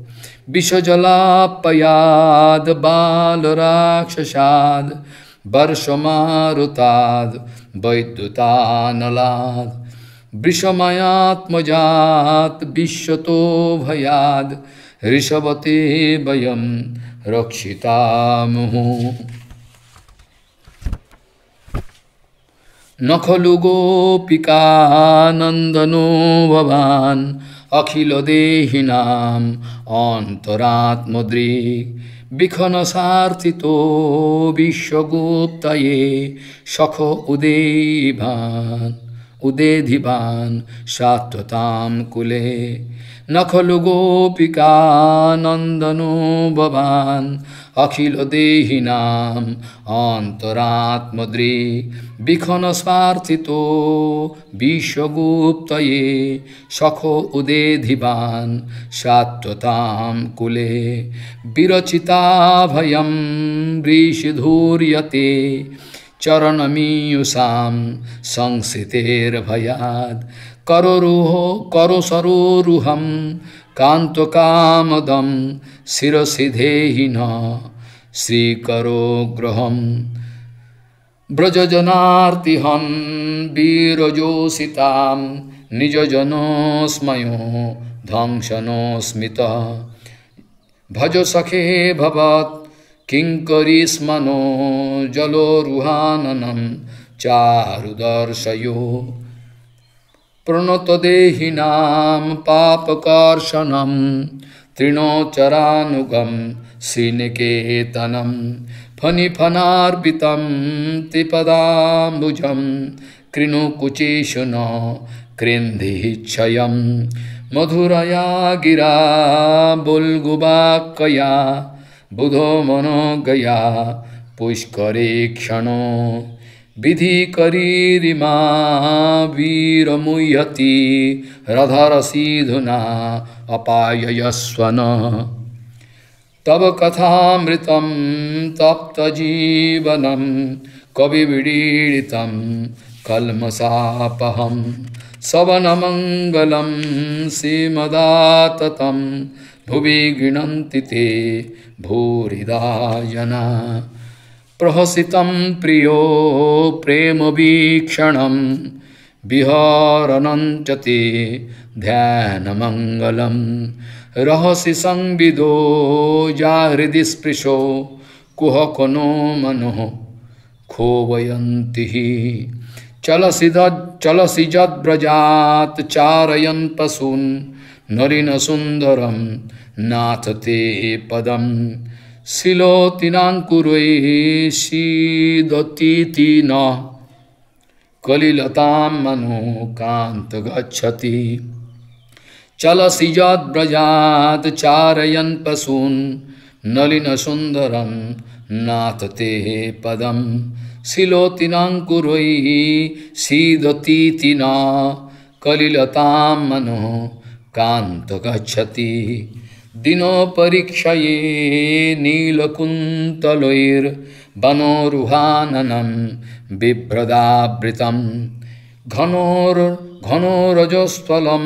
विषजलापयाद बालराक्षसाद वर्षमारुताद वैद्युतानलाद वृषमयात्मजात विश्वतो भयाद ऋषभते वयं रक्षितामः न खलु गोपिका नंदनो भवान् अखिल देहिनां अंतरात्मदृक् विखनसार्थितो विश्वगुप्तये सखो उदेभान् उदेधिभान् सात्वतां कुले न खलु गोपिका नंदनो भवान् अखिल देहिनां अंतरात्मदृक् विखनसार्थितो विश्वगुप्तये सखो उदेधिभान् सात्वतां कुले विरचिता भयं वृषिधूर्यते चरणमीयुषां संसितेर्भयात् करोरुहो करोसरोरुहं कान्तकामदं शिरसि देहि न श्रीकरो ग्रहम् व्रजजनार्तिहं वीरजोषितां निजजनोस्मयो ध्वंसनोस्मितः भज सखे भवत् किंकरीस्मनो जलोरुहाननं चारुदर्शयो प्रणतदेहिनां पापकर्षणं तृणोचरानुगं श्रीनिकेतनं फणिफणार्पितं त्रिपदाम्बुजं कृणुकुचेषु न कृन्धिक्षयं मधुरया गिरा बुल्गुबाक्कया बुधो मनोगया पुष्करे क्षणो विधि करीरिमा वीरमुह्यति रधरसीधुना अपाययस्वन तव कथामृतं तप्तजीवनं कविविडीडितं कल्मषापहं सवनमङ्गलं श्रीमदाततं भुवि गृह्णन्ति ते भूरिदा जना प्रहसितं प्रियो प्रेमवीक्षणं विहरणं च ते ध्यानमङ्गलं रहसि संविदो जाहृदि स्पृशो कुहकनो मनः खोवयन्ति चलसि चलसि जद्व्रजात् चारयन् पशून् नरिनसुन्दरं नाथ ते पदं शिलोतिनाङ्कुरैः सीदतीति न कलिलतां मनो कान्त गच्छति चलसि यद्व्रजात् चारयन् पशून् नलिनसुन्दरं नाथ ते पदं शिलोतिनाङ्कुरैः सीदतीति न कलिलतां मनो कान्त गच्छति दिनो परीक्षये नीलकुन्तलैर्वनोरुहाननं बिभ्रदावृतं घनोर घनोरजस्वलं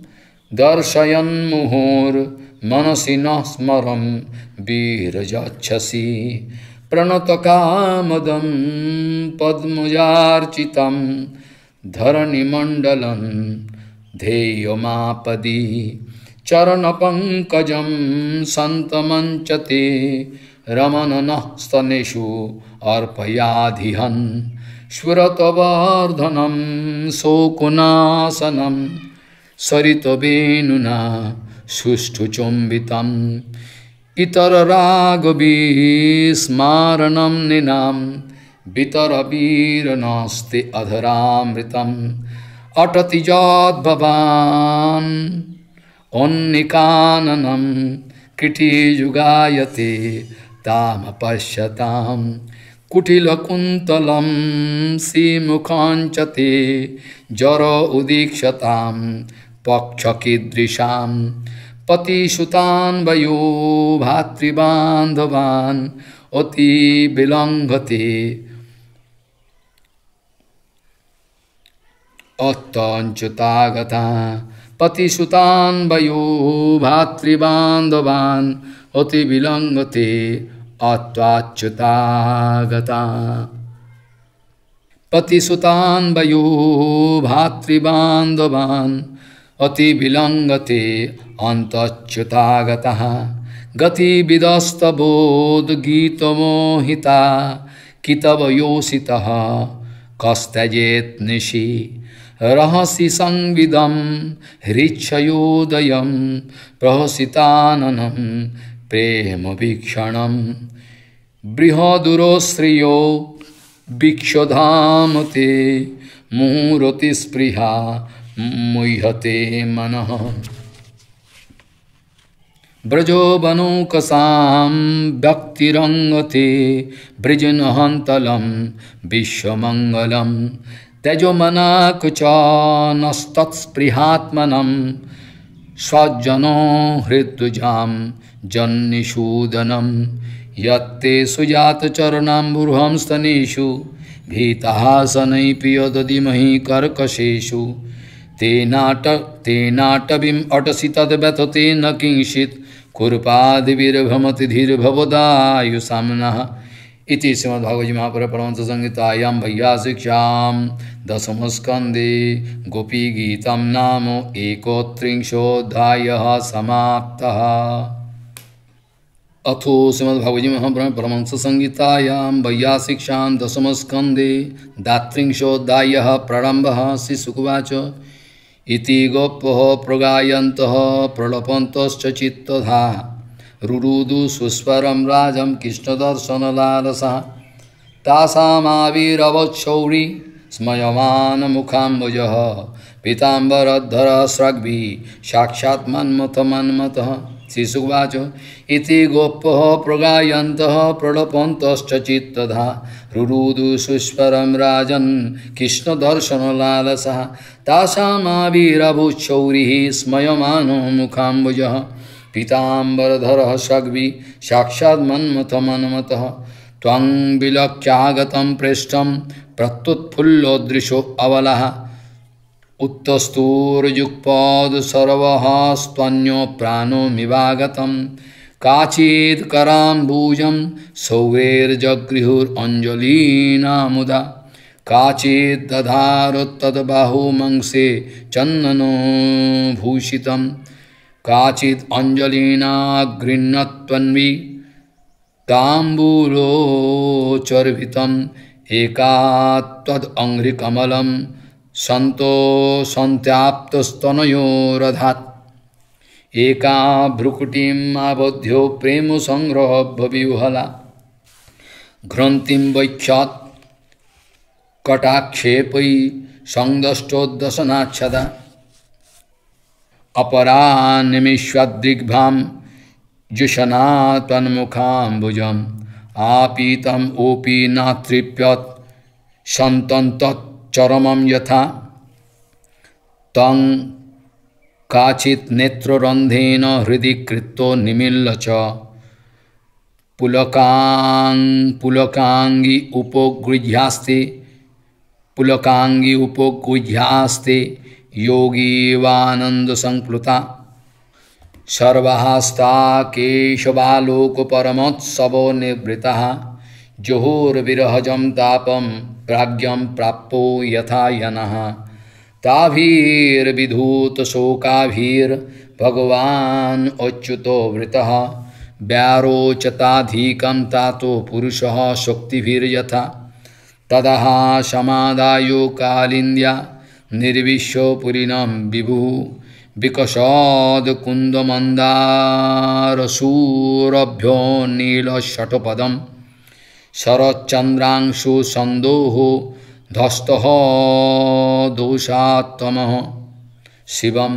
दर्शयन्मुहुर्मनसि न स्मरं विरजच्छसि प्रणतकामदं पद्मजार्चितं धरणिमण्डलं ध्येयमापदि चरणपङ्कजं सन्तमञ्चते रमणनः स्तनेषु अर्पयाधिहन् स्फुरतवर्धनं शोकनाशनं सरितवेणुना सुष्ठुचुम्बितम् इतररागविस्मारणं निनां वितरवीरनास्ति अधरामृतम् अटति यद्भवान् अन्निकाननं कृटियुगायते तामपश्यतां कुटिलकुन्तलं श्रीमुखाञ्चते जर उदीक्षतां पक्षकीदृशां पतिसुतान् वयो भातृबान्धवान् अति विलङ्घते अत्यञ्च्युतागता पतिसुतान् वयो भातृबान्धवान् अति विलङ्घते अत्वाच्युतागता पतिसुतान् वयो भातृबान्धवान् अति विलङ्घते अन्तच्युतागतः गतिविदस्तबोधगीतमोहिता कितवयोषितः कस्तजेत् निशि रहसि संविदं हृच्छयोदयं प्रहसिताननं प्रेम वीक्षणं बृहदुरोश्रियो वीक्षधामते मुहुरतिस्पृहा मुह्यते मनः ब्रजोबनौकसां भक्तिरङ्गते बृजनहन्तलं विश्वमङ्गलं तेजोमनाकुच नस्तत्स्पृहात्मनं स्वजनो हृद्विजां जन्निषूदनं यत्ते सुजातचरणाम्बुर्हं स्तनेषु भीतः सनै पियदधिमहि कर्कशेषु तेनाट तेनाटवीम् अटसि तद्व्यथते न किंचित् कुर्पादिभिर्भ्रमति धीर्भवदायुसाम्नः इति श्रीमद्भागवत महापुराणे परमहंस संहितायां वैयासिक्यां दशमस्कन्धे गोपीगीतं नाम एकोत्रिंशोऽध्यायः समाप्तः। अथो श्रीमद्भागवत महापुराणे परमहंस संहितायां वैयासिक्यां दशमस्कन्धे द्वात्रिंशोऽध्यायः प्रारम्भः। श्रीशुकवाच इति गोपः प्रगायन्तः प्रलपन्तश्च चित्तधा रुरुदु सुस्वरं राजं कृष्णदर्शनलालसः तासामाविरवच्छौरी स्मयमानमुखाम्बुजः पीताम्बरधरः स्रग्भिः साक्षात् मन्मथमन्मथः। श्रीशुकवाच इति गोपः प्रगायन्तः प्रलपन्तश्च चित्तधा रुरुदु सुस्वरं राजन् कृष्णदर्शनलालसः तासामाविरवच्छौरिः स्मयमानो मुखाम्बुजः पीताम्बरधरः स्रग्भिः साक्षात् मन्मथमन्मथः त्वं विलक्ष्यागतं पृष्ठं प्रत्युत्फुल्लोदृशो अवलः उत्तस्तूर्जुक्पद सर्वः स्त्वन्यो प्राणो मिवागतं काचित् कराम्बुजं सौरेर्जगृहुरञ्जलीनामुदा काचित् दधारोत्तद्बाहुमंसे चन्दनो भूषितं काचित् अञ्जलिना गृह्णत्वन्वी ताम्बूलोचर्वितम् एका त्वदङ्घ्रिकमलं सन्तो सन्त्याप्तस्तनयोरधात् एका भ्रुकुटिम् आबध्यो प्रेम संग्रह भविहला घ्रन्थिं वैक्षात् कटाक्षेपै संदष्टोद्दशनाच्छदा अपरा निमिष्वदृग्भां जुषना तन्मुखाम्बुजम् आपीतम् ओपी नातृप्यत् सन्तन्तच्चरमं यथा तं काचित् नेत्ररन्ध्रेण हृदि कृत्तो निमील्य च पुलकां पुलकांगी उपगृह्यास्ते पुलकांगी उपगृह्यास्ते योगीवानंद संप्लुता सर्वहस्ता केशवालोक परमोत्सवो निवृतः जोहोर्विरहजं तापं प्राज्ञं प्राप्तो यथा यनः ताभिर्विधूत शोकाभिर्भगवान् अच्युतो वृतः व्यारोचताधिकं तातो पुरुषः शक्तिभिर्यथा तदः समादायो कालिन्द्या निर्विश्यो पुरिणं विभुः विकशद कुन्दमन्दारसूरभ्यो नीलषट्पदं शरच्चन्द्रांशु सन्दोहो धस्तः दोषात्तमः शिवं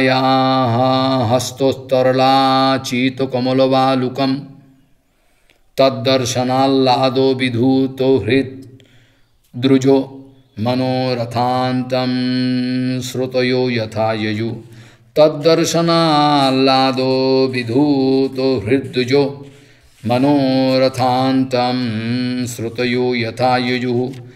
कृष्णायाः हस्तोत्तरलाचितकमलवालुकं तद्दर्शनाल्लादो विधूतो हृद द्रुजो मनोरथान्तं श्रुतयो यथा ययु तद्दर्शनाल्लादो विधूतो हृद्द्रुजो मनोरथान्तं श्रुतयो यथा ययु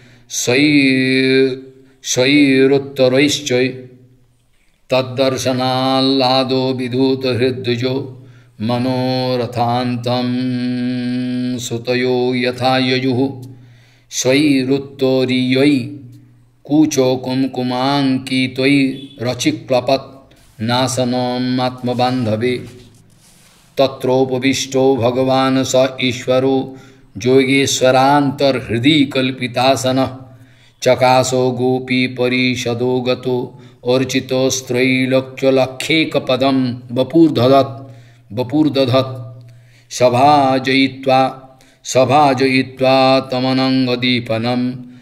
स्वैरुत्तरैश्चै तद्दर्शनाल्लादो विधूतो हृद्द्रुजो मनोरथान्तं श्रुतयो यथा ययु स्वैरुत्तरीयै कूचो कुमकुमांकित्वै रचिक्लपत् नाशनम् आत्मबान्धवे तत्रोपविष्टो भगवान् स ईश्वरो योगेश्वरान्तर्हृदि कल्पितासनः चकासो गोपी परिषदो गतो अर्चितो स्त्रैलोक्यलक्षेकपदं वपुर्दधत् वपुर्दधत् सभाजयित्वा सभाजयित्वा तमनङ्गदीपनं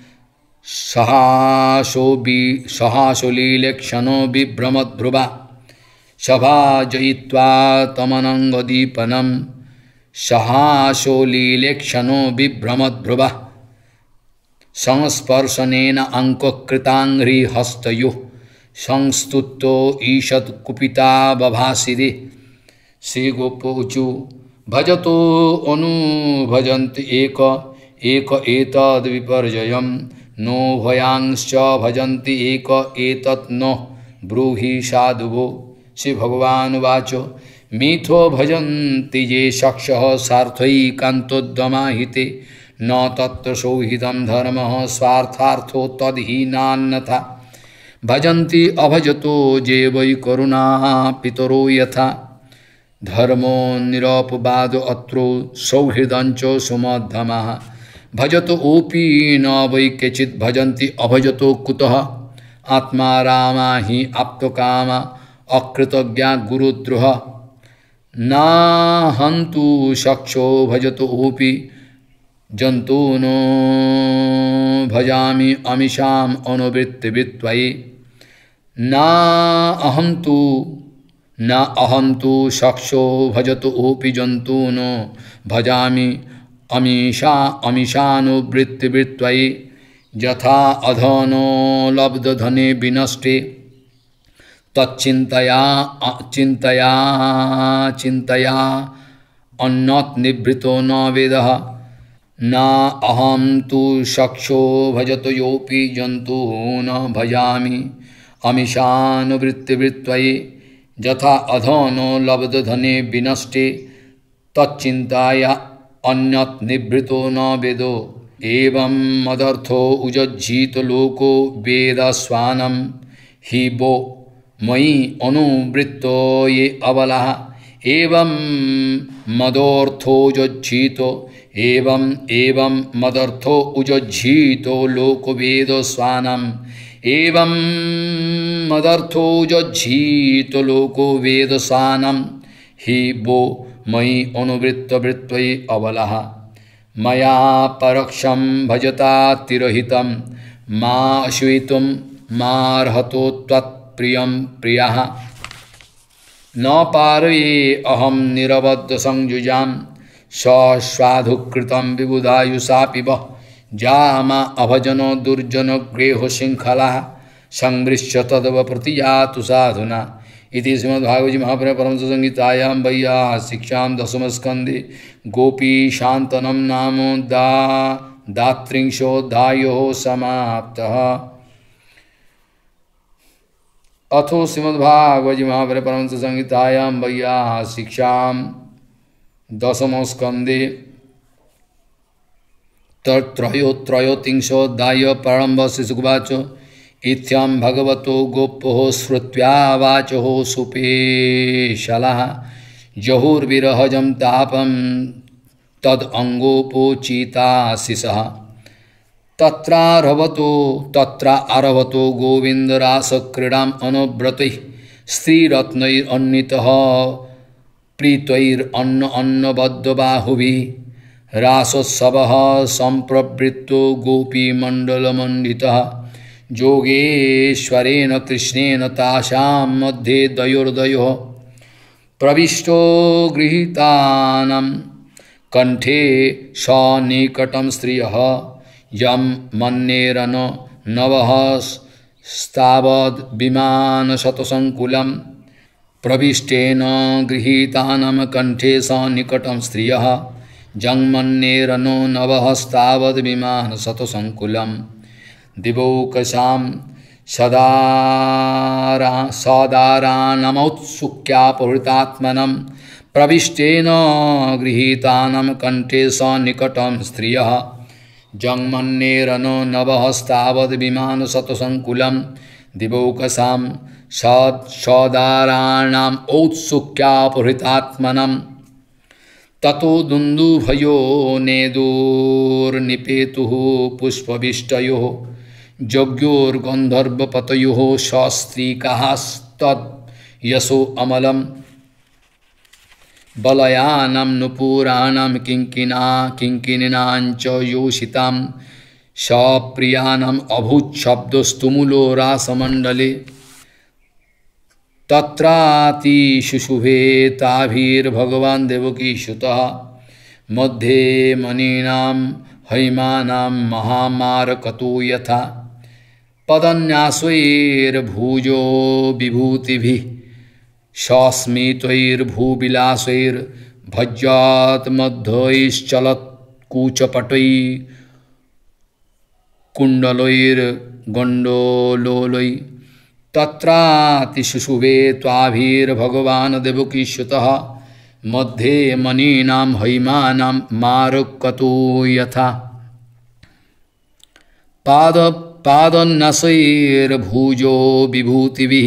सहासो बि सहासो लीलेक्षणो बिभ्रमद्भ्रुवा सभाजयित्वा तमनङ्गदीपनं सहासो लीलेक्षणो बिभ्रमद्भ्रुवा संस्पर्शनेन अङ्ककृताङ्घ्रिहस्तयोः संस्तुतो ईषत् कुपिता बभासिरे श्रीगोपोचु भजतो अनु भजन्त एक एक एतद् विपर्जयं नो भयांश्च भजन्ति एक एतत् न ब्रूहि साधुवो श्री भगवान् वाचो मिथो भजन्ति ये शक्षः सार्थैकान्तोद्यमाहिते न तत्र सौहितं धर्मः स्वार्थार्थो तद्हीनान्यथा भजन्ति अभजतो जे वै करुणा पितरो यथा धर्मो निरपवाद अत्रो सौहृदंच सुमध्यमः भजतो ओपि न वै केचित् भजन्ति अभजतो कुतः आत्मा रामा हि आप्तकामा अकृतज्ञा गुरुद्रोह न हन्तु शक्षो भजतो ओपि जन्तूनो भजामि अमीशाम् अनुवृत्तिवित्त्वयि न अहं तु न अहं तु शक्षो भजतो ओपि जन्तूनो भजामि अमीशा अमीशानुवृत्तिवृत्त्वयि यथा अधनो लब्धधने विनष्टे तच्चिन्तया चिन्तया चिन्तया अन्नत् निभृतो न वेदः न अहं तु शक्षो भजतो योऽपि जन्तून् भजामि अमीशानुवृत्तिवृत्त्वयि यथा अधनो लब्धधने विनष्टे तच्चिन्ताया अन्यत् निभृतो न वेदो एवं मदर्थो उज्जीत लोको वेदस्वानं हि वो मयि अनुवृत्तो ये अबलः एवं मदर्थो उज्जीतो एवं एवं मदर्थो उज्जीतो लोको वेदस्वानं एवं मदर्थो उज्जीतो लोको वेदस्वानं हि वो मयि अनुवृत्तवृत्त्वयि अबलः मया परोक्षं भजता तिरोहितं मा अश्वितुं मार्हतो त्वत्प्रियं प्रियः न पारये अहं निरबद्ध संयुजां सस्वाधुकृतं विबुधायुषा पिब जामा अभजनो दुर्जनो ग्रेहो शृङ्खलाः संवृश्य तदव प्रतियातु साधुना इति श्रीमद्भागवत महापुराणे परमहंस संहितायां वैयासिक्ष्यां दशमस्कन्धे गोपीशान्तनं नाम दा दात्रिंशोऽध्यायो समाप्तः। अथो श्रीमद्भागवत महापुराणे परमहंस संहितायां वैयासिक्ष्यां दशमस्कन्धे त्रयो त्रयोत्रिंशोऽध्याय प्रारम्भ श्रीशुकवाच इत्थं भगवतो गोपो श्रुत्वा वाचो सुपेशलः जहुर्विरहजं तापं तदङ्गोपोचिताशिषः तत्रारभतो तत्र आरभतो गोविन्दरासक्रीडाम् अनुव्रतैः स्त्रीरत्नैरन्वितः प्रीतैरन्न अन्नबद्धबाहुभिः रासोत्सवः सम्प्रवृत्तो गोपीमण्डलमण्डितः योगेश्वरेण कृष्णेन तासां मध्ये दयोर्दयोः प्रविष्टो गृहीतानां कंठे सनिकटं स्त्रियः यं मन्येरन नवः स्तावद् विमानशतसङ्कुलं प्रविष्टेन गृहीतानां कंठे सनिकटं स्त्रियः जंमन्येरनो नवः स्तावद् विमानशतसङ्कुलं दिवौकसां सदारा सदारानमौत्सुक्यापहृतात्मनं प्रविष्टेन गृहीतानां कंठे सनिकटं स्त्रियः जंमन्येरनो नवः स्तावद् विमानशतसङ्कुलं दिवौकसां सदाराणाम् औत्सुक्यापहृतात्मनं ततो दुन्दुभयो नेदुर्निपेतुः पुष्पविष्टयोः यज्ञोर्गन्धर्वपतयोः सस्त्रीकास्तद् यशो अमलं बलयानं नुपुराणां किङ्किना किङ्किनीनाञ्च योषितां सप्रियाणाम् अभूच्छब्दस्तुमुलो रासमण्डले तत्रातिशुशुभे ताभिर्भगवान् देवकीसुतः मध्ये मणीनां हैमानां महामारकतो यथा पदन्यासैर्भुजो विभूतिभिः सस्मितैर्भूविलासैर्भज्यात्मध्वैश्चलत्कूचपटैः कुण्डलैर्गण्डोलोलैः तत्रातिशुशुभे त्वाभिर्भगवान् देवकीसुतः मध्ये मणीनां हैमानां मारुक्कतो यथा पाद पादन्यासैर्भुजो विभूतिभिः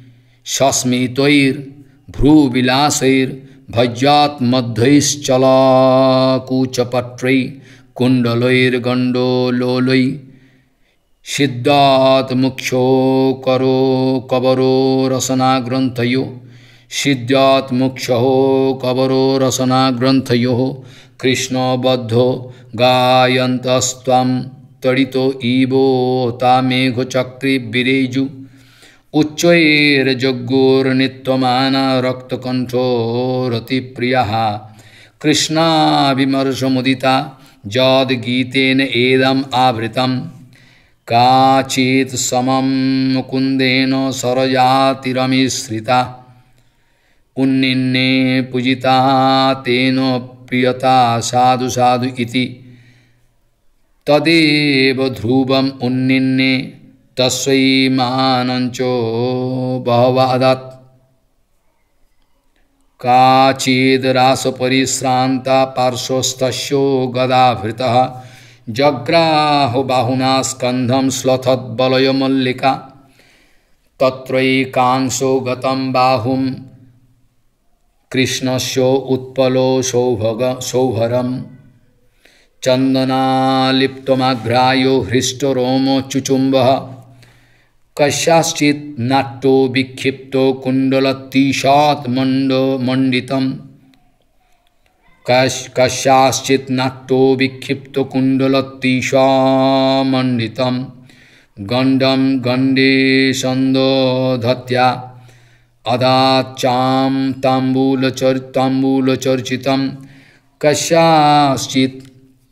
सस्मितैर्भ्रूविलासैर्भज्यात्मध्वैश्चलकूचपत्रैः कुण्डलैर्गण्डोलोलैः सिद्धात् मुख्यो करो कबरो रसनाग्रन्थयो सिद्धात् मुख्यो कबरो रसनाग्रन्थयो कृष्णबद्धो गायन्तस्त्वं तडितो इवो तामेघचक्रे विरेजु उच्चैर्जग्गोर्नित्यमाना रक्तकण्ठो रतिप्रियः कृष्णाभिमर्शमुदिता यद्गीतेन एदम् आवृतम् काचित् समं मुकुन्देन सरजातिरमिश्रिता उन्निन्ने पूजिता तेन प्रियता साधु साधु इति तदेव ध्रुवम् उन्निन्ने तस्यै मानञ्चो बहवादत् काचिद् रासपरिश्रान्ता पार्श्वस्थस्यो गदाभृतः जग्राहो बाहुना स्कन्धं श्लथद्बलयमल्लिका तत्रैकांशो गतं बाहुं कृष्णस्य उत्पलो सौभग सौभरं चन्दनालिप्तमाघ्रायो हृष्टरोमो चुचुम्बः कस्याश्चित् नाट्यो विक्षिप्तो कुण्डलतीशात् मण्डो मण्डितम् कस्याश्चित् नाट्यो विक्षिप्तो कुण्डलतीशामण्डितं गण्डं गण्डे सन्दोधत्या अदाच्चां ताम्बूलचर् ताम्बूलचर्चितं कस्याश्चित्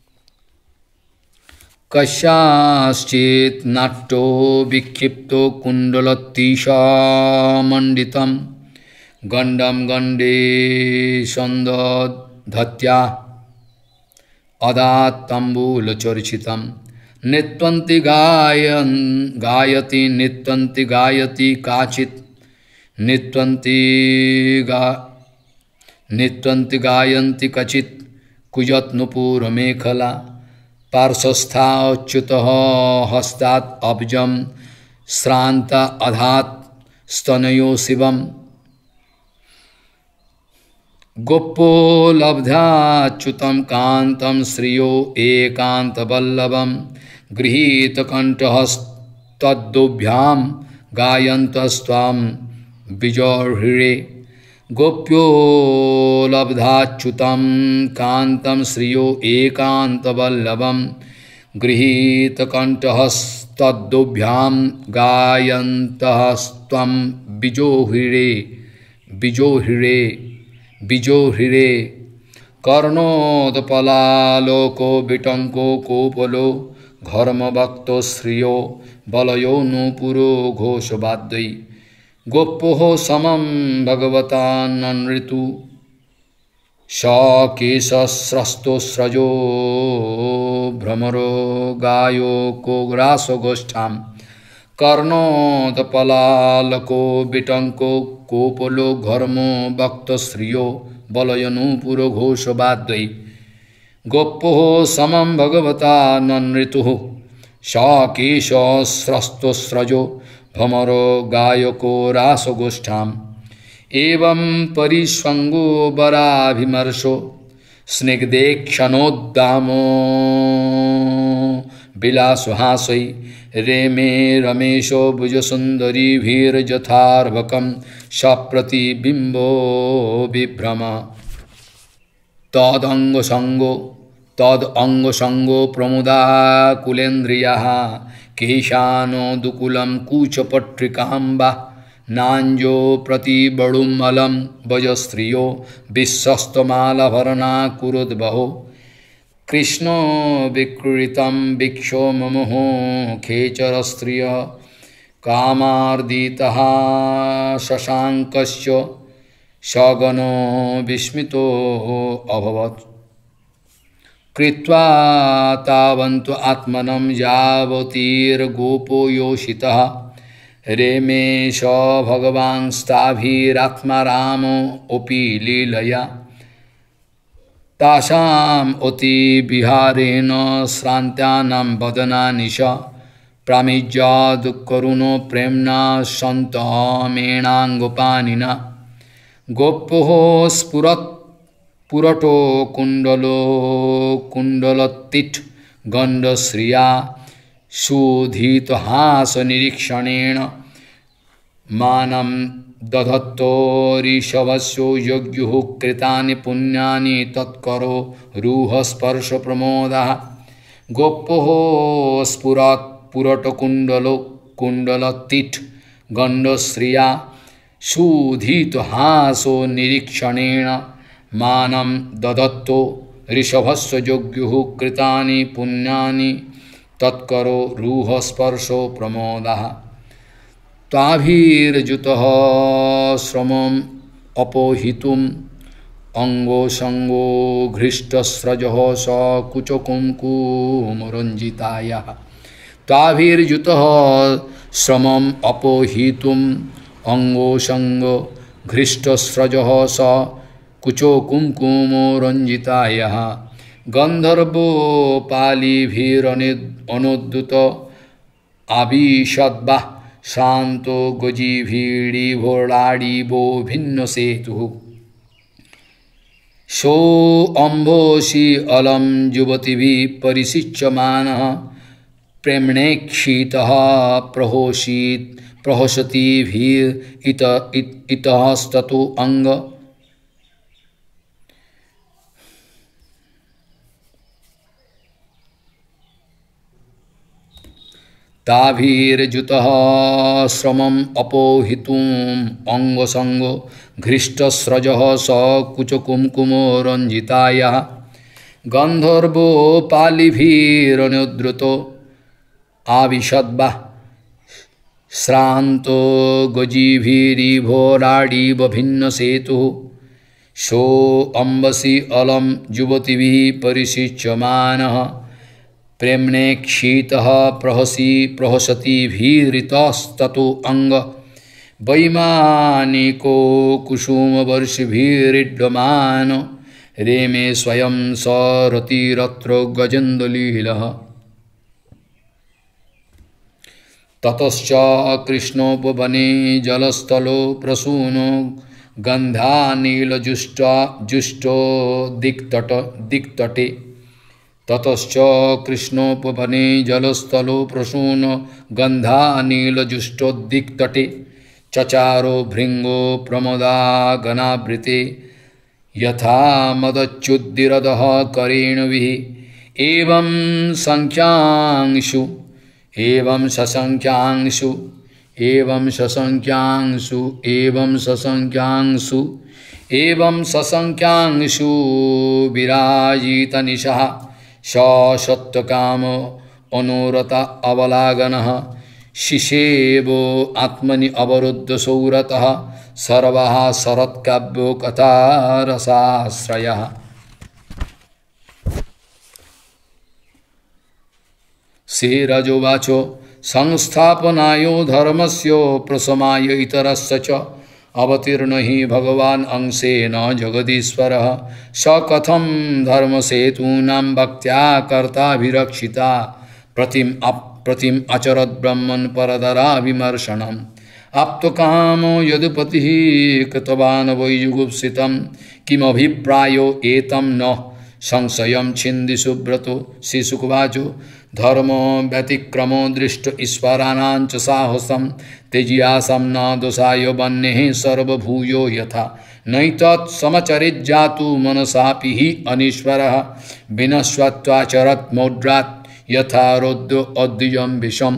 कस्याश्चित् नाट्यो विक्षिप्तो कुण्डलतीशामण्डितं गण्डं गण्डे सन्दोधत्या अदात्ताम्बूलचर्चितं नृत्यन्ति गायन् गायति नृत्यन्ति गायति काचित् नृत्यन्ति गा नृत्यन्ति गायन्ति कचित् कुजत्नुपुरमेखला पार्श्वस्थाच्युतः हस्तात् अब्जं श्रान्त अधात् स्तनयो शिवम् गोपो लब्ध्याच्युतं कान्तं श्रियो एकान्तवल्लभं गृहीतकण्ठहस्तद्दोभ्यां गायन्तस्त्वां विजोर्हृरे गोप्यो लब्धाच्युतं कान्तं श्रियो एकान्तवल्लभं गृहीतकण्ठहस्तद्दोभ्यां गायन्तस्त्वं विजोहृरे विजोहृरे विजोहृरे कर्णोदपलालोको बिटंको कोपलो घर्मभक्तो श्रियो बलयो नूपुरो घोषवाद्यै गोप्यो समं भगवता ननृतु सकेशस्रस्तो स्रजो भ्रमरो गायो को ग्रासो गोष्ठाम कर्णोदपलालको बिटंको कोपलो घर्मो भक्त श्रियो बलयनूपुरो घोषवाद्यै गोप्यो समं भगवता ननृतु सकेशस्रस्तो स्रजो भ्रमरो गायको रासगोष्ठाम एवं परिस्वंगो बराभिमर्शो स्निग्धेक्षणोद्दामो विलासहासै रेमे रमेशो भुजसुन्दरीभिर्यथार्भकं सप्रतिबिम्बो विभ्रम तदंगसंगो तदंगसंगो प्रमुदाकुलेन्द्रियः केशानो दुकुलं कूचपट्टिकाम्बा नांजो प्रतिबड़ुमलम वजस्त्रियो विश्वस्तमालभरणा कुरुद्बहो कृष्णो विकृतं भिक्षो ममोहो खेचरस्त्रिय कामार्दितः शशाङ्कस्य सगनो विस्मितो अभवत् कृत्वा तावन्तु आत्मनं यावतीर्गोपो योषितः रेमेश भगवांस्ताभिरात्मा रामो अपि लीलया तासाम् अति विहारेण श्रान्त्यानां वदनानिश प्रामिज्यादुःकरुणो प्रेम्णा सन्तमेणाङ्गोपानिना गोप्यो स्फुरत् पुरटो कुण्डलो कुण्डलतिट् गण्डश्रिया शोधितहास निरीक्षणेन मानं दधत्तो ऋषभस्यो यज्ञुः कृतानि पुण्यानि तत्करो रूहस्पर्श प्रमोदः गोप्यो स्फुरत् पुरटकुण्डलो कुण्डलतिट् गण्डश्रिया शोधितहासो निरीक्षणेन मानं दधत्तो ऋषभस्य यज्ञुः कृतानि पुण्यानि तत्करो रूह स्पर्शो प्रमोदः ताभिर्जुतः श्रमम् अपोहितुम् अंगो संगो घृष्टस्रजः सकुचकुङ्कुमरञ्जितायः ताभिर्जुतः श्रमम् अपोहितुम् अंगो संगो घृष्टस्रजः सकुचकुङ्कुमरञ्जितायः गन्धर्वोपालिभिरनुद्युत आविशद्वा शान्तो गजिभिडिभोलाडिवो भिन्नसेतुः सोऽम्भोषि अलं युवतिभिः परिषिच्यमानः प्रेम्णेक्षितः प्रहोषित प्रहसतिभिरित इतस्ततो अंग ताभिर्जुतः श्रमम् अपोहितुम् अंगसंगो घृष्टस्रजः सकुचकुङ्कुमो रञ्जितायः गन्धर्वोपालिभिरनुद्रुतो आविशद्वा श्रान्तो गजिभिरिभोराडिव भिन्नसेतुः सोऽम्बसि अलं युवतिभिः परिषिच्यमानः प्रेम्णेक्षितः प्रहसी प्रहसतिभिरितस्ततो अंग वैमानिको कुसुमवर्षिभिरिड्यमान रेमे स्वयं सरतिरत्र गजेन्द्रलीलः ततश्च कृष्णोपवने जलस्थलो प्रसूनो गन्धानीलजुष्टा जुष्टो दिक्तट दिक्तटे ततश्च कृष्णोपवने जलस्थलो प्रसून गन्धानीलजुष्टोद्दिक्तटे चचारो भृंगो प्रमदागनावृते यथा मदच्युद्दिरदः करेणुभिः एवं संख्यांशु एवं ससंख्यांशु एवं ससंख्यांशु एवं ससंख्यांशु एवं ससंख्यांशु विराजित निशः स सत्यकाम अनुरत अवलागनः शिशेवो आत्मनि अवरुद्ध सौरतः सर्वः शरत्काव्यो कथारसाश्रयः। श्रीरजोवाचो संस्थापनायो धर्मस्य प्रशमाय इतरस्य च अवतीर्ण हि भगवान् अंशेन जगदीश्वरः स कथं धर्मसेतूनां भक्त्या कर्ताभिरक्षिता प्रतिम अप्रतिम अचरत् ब्रह्मन् परदरा विमर्शनम् आप्तकामो यदुपतिः कृतवान् वै जुगुप्सितं किमभिप्रायो एतं न संशयं छिन्दि सुब्रतो। श्रीशुकवाचो धर्मो व्यतिक्रमो दृष्ट ईश्वराणां च साहसं तेजियासं न दोषाय वह्नेः सर्वभूयो यथा नैतत् समचरिज्जातु मनसापि हि अनीश्वरः विनश्वत्वाचरत् मौड्रात् यथा रौद्रो अद्विजं विषम्।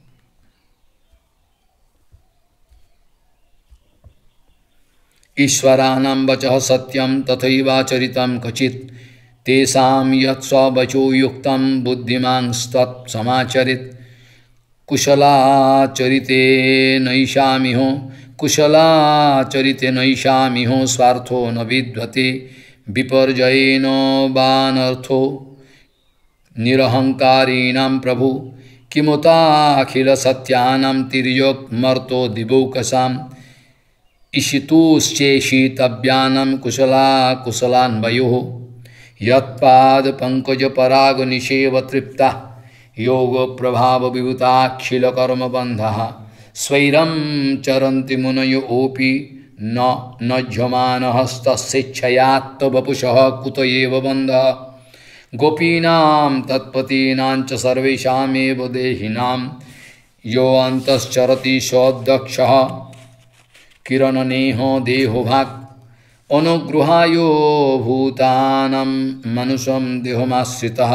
ईश्वराणां वचः सत्यं तथैवाचरितं क्वचित् तेषां यत्स्ववचो युक्तं बुद्धिमांस्तत् समाचरित् कुशलाचरिते नैषामिहो कुशलाचरिते नैषामिहो स्वार्थो न विद्यते विपर्जयेन वानर्थो निरहंकारीणां प्रभु किमुताखिलसत्यानां तिर्यक्मर्तो दिवौकसाम् इषितुश्चेषितव्यानां कुशला कुशलान्वयोः यत्पादपङ्कजपरागनिषेव तृप्ताः योगप्रभावविभूताखिलकर्मबन्धः स्वैरं चरन्ति मुनयोऽपि न नज्यमानहस्तस्वेच्छयात्तवपुषः कुत एव बन्धः गोपीनां तत्पतीनां च सर्वेषामेव देहिनां यो अन्तश्चरति सोऽध्यक्षः किरणनेहो देहोभाक् अनुगृहायो भूतानां मनुष्यं देहमाश्रितः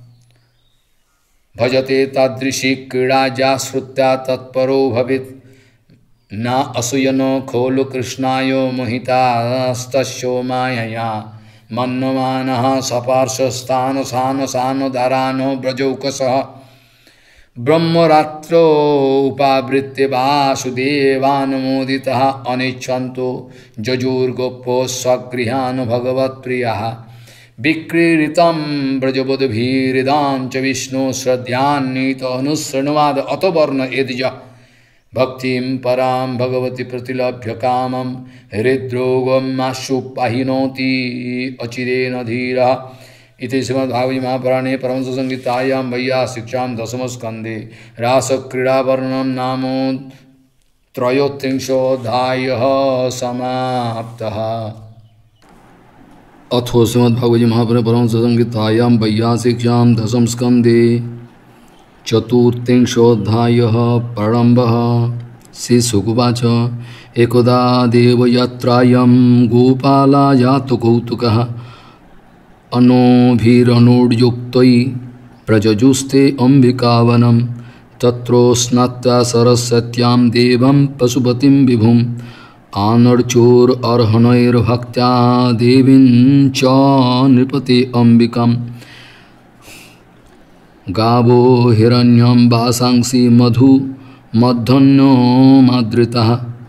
भजते तादृशी क्रीडा जा श्रुत्या तत्परो भवेत् न असूयनो खोलु कृष्णाय मोहितास्तस्यो मायया मन्यमानः सपार्श्वस्थान सान सान दारानो व्रजौकसः ब्रह्मरात्रो उपावृत्य वासुदेवानुमोदितः अनिच्छन्तो जजुर्गोपो स्वगृहान् भगवत्प्रियः विक्रीडितं व्रजबुद्धिभिरिदां च विष्णु श्रद्धान्वितो अनुशृण्वाद अतो वर्ण यदिज भक्तिं परां भगवती प्रतिलभ्य कामं हृद्रोगं माशु पाहिनोति अचिरेण धीरः। इति श्रीमद्भागवते महापुराणे परमहंस संहितायां वैयासिक्यां दशमस्कन्धे रासक्रीडावर्णनं नाम त्रयोत्रिंशोऽध्यायः समाप्तः। अथो श्रीमद्भागवते महापुराणे परमहंस संहितायां वैयासिक्यां दशमस्कन्धे चतुर्त्रिंशोऽध्यायः प्रारम्भः। श्रीशुकुवाच एकदा देवयात्रायां गोपाला जातो कौतुकः अनोभिरनुर्युक्तै प्रजजुस्ते अम्बिकावनं तत्रो स्नात्वा सरस्वत्यां देवं पशुपतिं विभुम् आनर्चोरर्हणैर्भक्त्या देवीं च नृपते अम्बिकाम् गावो हिरण्यं वासांसि मधु मध्वन्यो मादृतः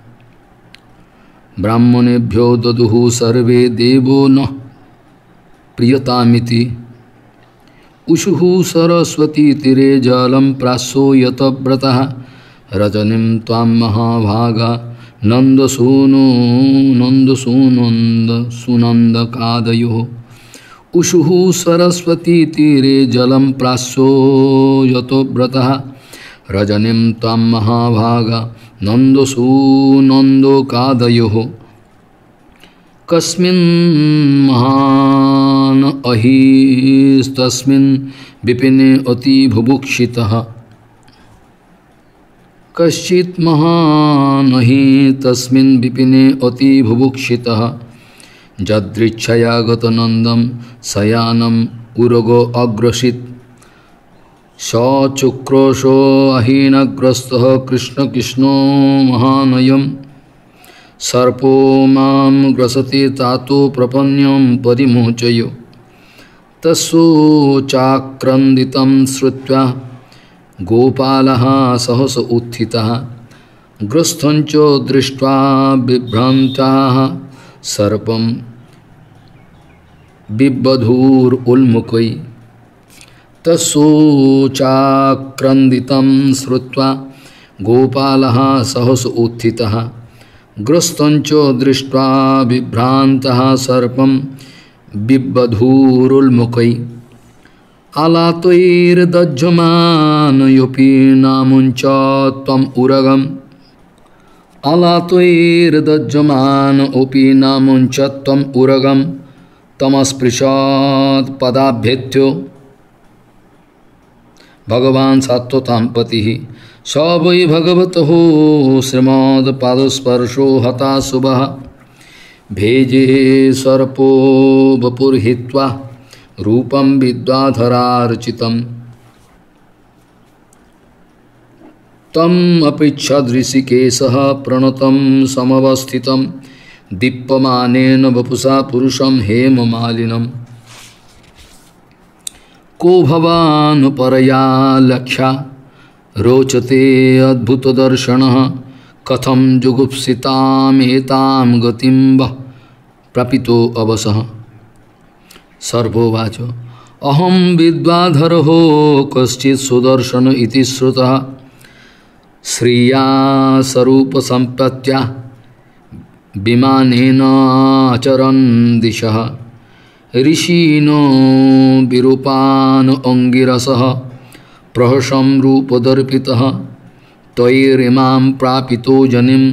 ब्राह्मणेभ्यो ददुः सर्वे देवो न प्रियतामिति उषुः सरस्वती तीरे जलं प्रासो यतव्रतः रजनीं त्वां महाभागा नन्दसूनो नन्दसूनन्द सुनन्दकादयोः उषुः सरस्वती तीरे जलं प्रासो यतव्रतः रजनीं त्वां महाभागा नन्दसूनन्दकादयोः कस्मिन् महान् अहिस्तस्मिन् विपिने अति बुभुक्षितः कश्चित् महान् अहि तस्मिन् विपिने अति बुभुक्षितः जदृच्छया गतनन्दं शयानम् उरगो अग्रसित् सचुक्रोशो अहीनग्रस्तः कृष्ण कृष्णो महानयम् सर्पो मां ग्रसते तातो प्रपन्यं परिमोचयो तस्सोचाक्रन्दितं श्रुत्वा गोपालः सहस उत्थितः ग्रस्थञ्च दृष्ट्वा बिभ्रान्ताः सर्पं बिबधूरुल्मुखै तस्सोचाक्रन्दितं श्रुत्वा गोपालः सहस उत्थितः ग्रस्तञ्च दृष्ट्वा बिभ्रान्तः सर्पं बिबधूरुल्मुखै आलातैर्दज्यमानयोऽपि नामुञ्च त्वम् उरगम् आलातैर्दज्यमानोऽपि नामुञ्च त्वम् उरगम् तमस्पृशात् पदाभ्येत्यो भगवान् सात्वतां पतिः स वै भगवतः श्रीमद्पादस्पर्शो हता शुभः भेजे सर्पो वपुर्हित्वा रूपं विद्याधरार्चितं तम् अपृच्छदृषिकेशः प्रणतं समवस्थितं दीप्यमानेन वपुषा पुरुषं हेममालिनं को भवान् परया लक्ष्या रोचते अद्भुतदर्शनः कथं जुगुप्सितामेतां गतिं वः प्रपितो अवसः सर्वोवाच अहं विद्वाधरो कश्चित् सुदर्शन इति श्रुतः श्रिया स्वरूपसम्पत्त्या विमानेन आचरन् दिशः ऋषीनो विरूपान् अंगिरसः प्रहसं रूपदर्पितः त्वयिरिमां प्रापितो जनिं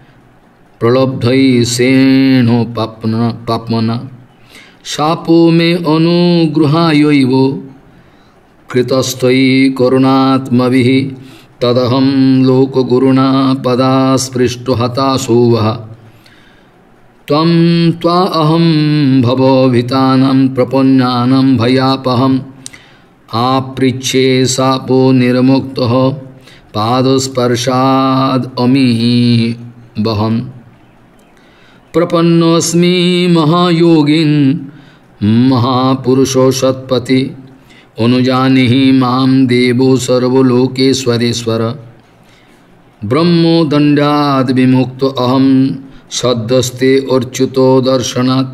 प्रलब्धैषेणो पाप्मना शापो मे अनुगृहायैव कृतस्त्वयि करुणात्मभिः तदहं लोकगुरुणा पदास्पृष्टो हताशो वः त्वं त्वा अहं भवभीतानां प्रपन्नानां भयापहम् आपृच्छे शापो निर्मुक्तः पादस्पर्शाद् अमी बहम् प्रपन्नोऽस्मि महायोगिन् महापुरुषो सत्पति अनुजानीहि मां देवो सर्वलोकेश्वरेश्वर ब्रह्मोदण्डाद् विमुक्तो अहं सद्यस्ते अर्च्युतो दर्शनात्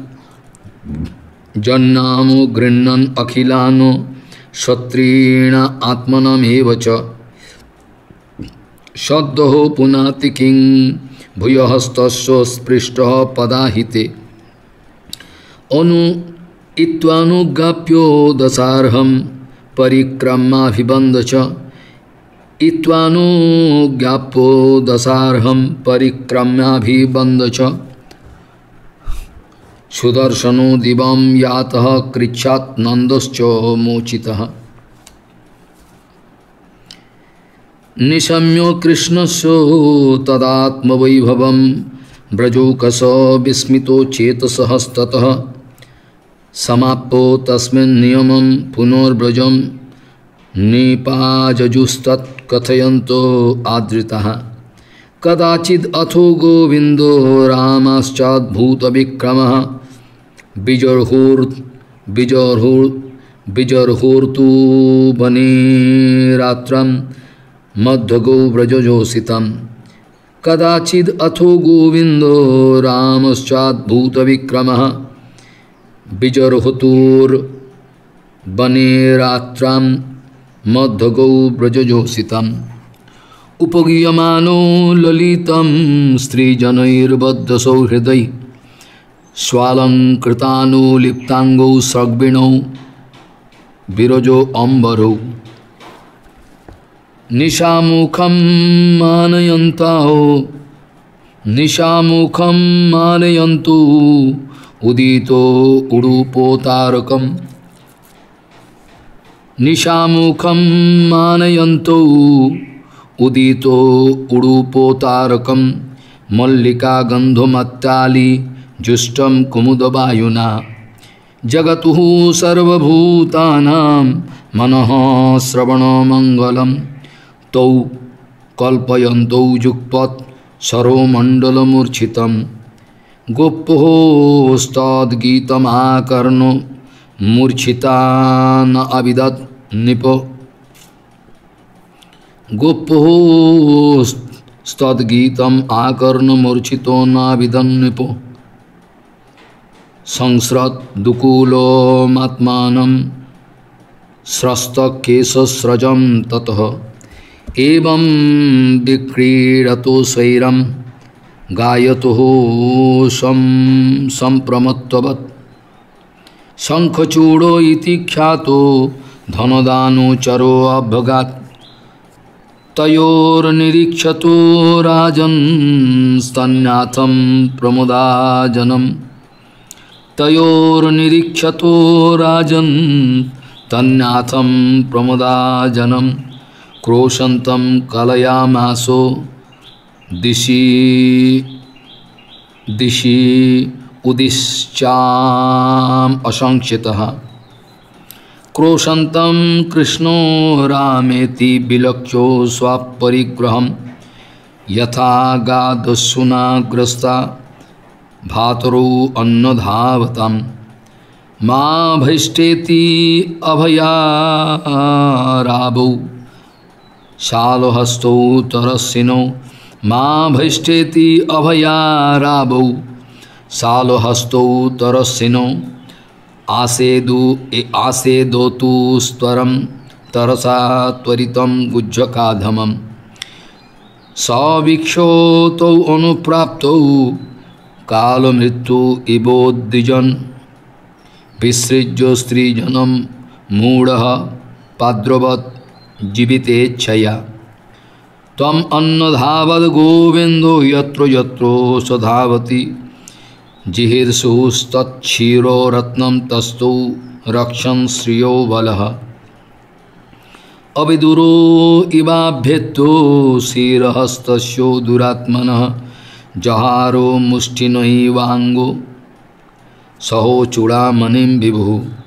जन्नामो गृह्णन् अखिलानो क्षत्रिण आत्मनमेव च सद्यो पुनाति किं भूयस्तस्य स्पृष्टः पदाहिते अनु इत्वानुज्ञाप्यो दशार्हं परिक्रमाभिबन्ध च इत्वानुज्ञाप्यो दशार्हं परिक्रमाभिबन्ध च सुदर्शनो दिवं यातः कृच्छात् नन्दश्च मोचितः निशम्यो कृष्णस्य तदात्मवैभवं व्रजौकस विस्मितो चेतसस्ततः समाप्तो तस्मिन् नियमं पुनर्व्रजं निपाजजुस्तत् कथयन्तो आदृतः कदाचिद् अथो गोविन्दो रामश्चाद्भूतविक्रमः बिजर्हुर् बिजर्हुर् बिजर्हुर्तु वने रात्रं मध्यगो व्रजजोषितं कदाचिद् अथो गोविन्दो रामश्चाद्भूतविक्रमः बिजर्हुतुर् वने रात्रं मध्यगो व्रजजोषितं उपगीयमानो ललितं स्त्रीजनैर्बद्धसौहृदैः स्वालङ्कृतानुलिप्ताङ्गौ सग्विणौ विरजो अम्बरौ निशामुखं मानयन्ताहो निशामुखं मानयन्तु उदितो उडुपोतारकम् निशामुखं मानयन्तु उदितो उडुपोतारकं मल्लिका गन्धमत्ताली जुष्टं कुमुदवायुना जगतुः सर्वभूतानां मनः श्रवणमङ्गलं तौ कल्पयन्तौ जुक्पत् सरोमण्डलमूर्छितं गोप्योस्तद्गीतमाकर्ण्य मूर्छिता न अविदत् निपो गोप्योस्तद्गीतम् आकर्ण्य मूर्छितो न अविदन् निपो संस्रद्दुकूलमात्मानं स्रस्तकेशस्रजं ततः एवं विक्रीडतो स्वैरं गायतो सं संप्रमत्तवत् शंखचूड़ो इति ख्यातो धनदानुचरो अभगात् तयोर्निरीक्षतो राजन् स्तन्याथं प्रमुदाजनं तयोर्निरीक्षतो राजन् तन्नाथं प्रमुदाजनं क्रोशन्तं कलयामासो दिशि दिशि उदिश्चाम् असंक्षितः क्रोशन्तं कृष्णो रामेति विलक्षो स्वपरिग्रहं यथा गादस्सुनाग्रस्ता भातरो अन्नधावतं मा भैष्टेति अभयारावौ शालहस्तौ तरस्सिनो मा भैष्टेति अभयारावौ शालहस्तौ तरस्सिनो आसेदु आसेदोतु स्वरं तरसा त्वरितं गुज्जकाधमं सवीक्षोतौ अनुप्राप्तौ कालमृत्यु इवोद्विजन् विसृज्य स्त्रीजनं मूढ़ः पाद्रवत् जीवितेच्छया त्वम् अन्नधावद् गोविन्दो यत्र यत्र सधावति जिहीर्षुस्तच्छीरो रत्नं तस्थौ रक्षन् श्रियो बलः अविदुरो इवाभ्येत्तो शिरहस्तस्यो दुरात्मनः जहारो मुष्टिनैवाङ्गो सहो चूड़ामणिं विभुः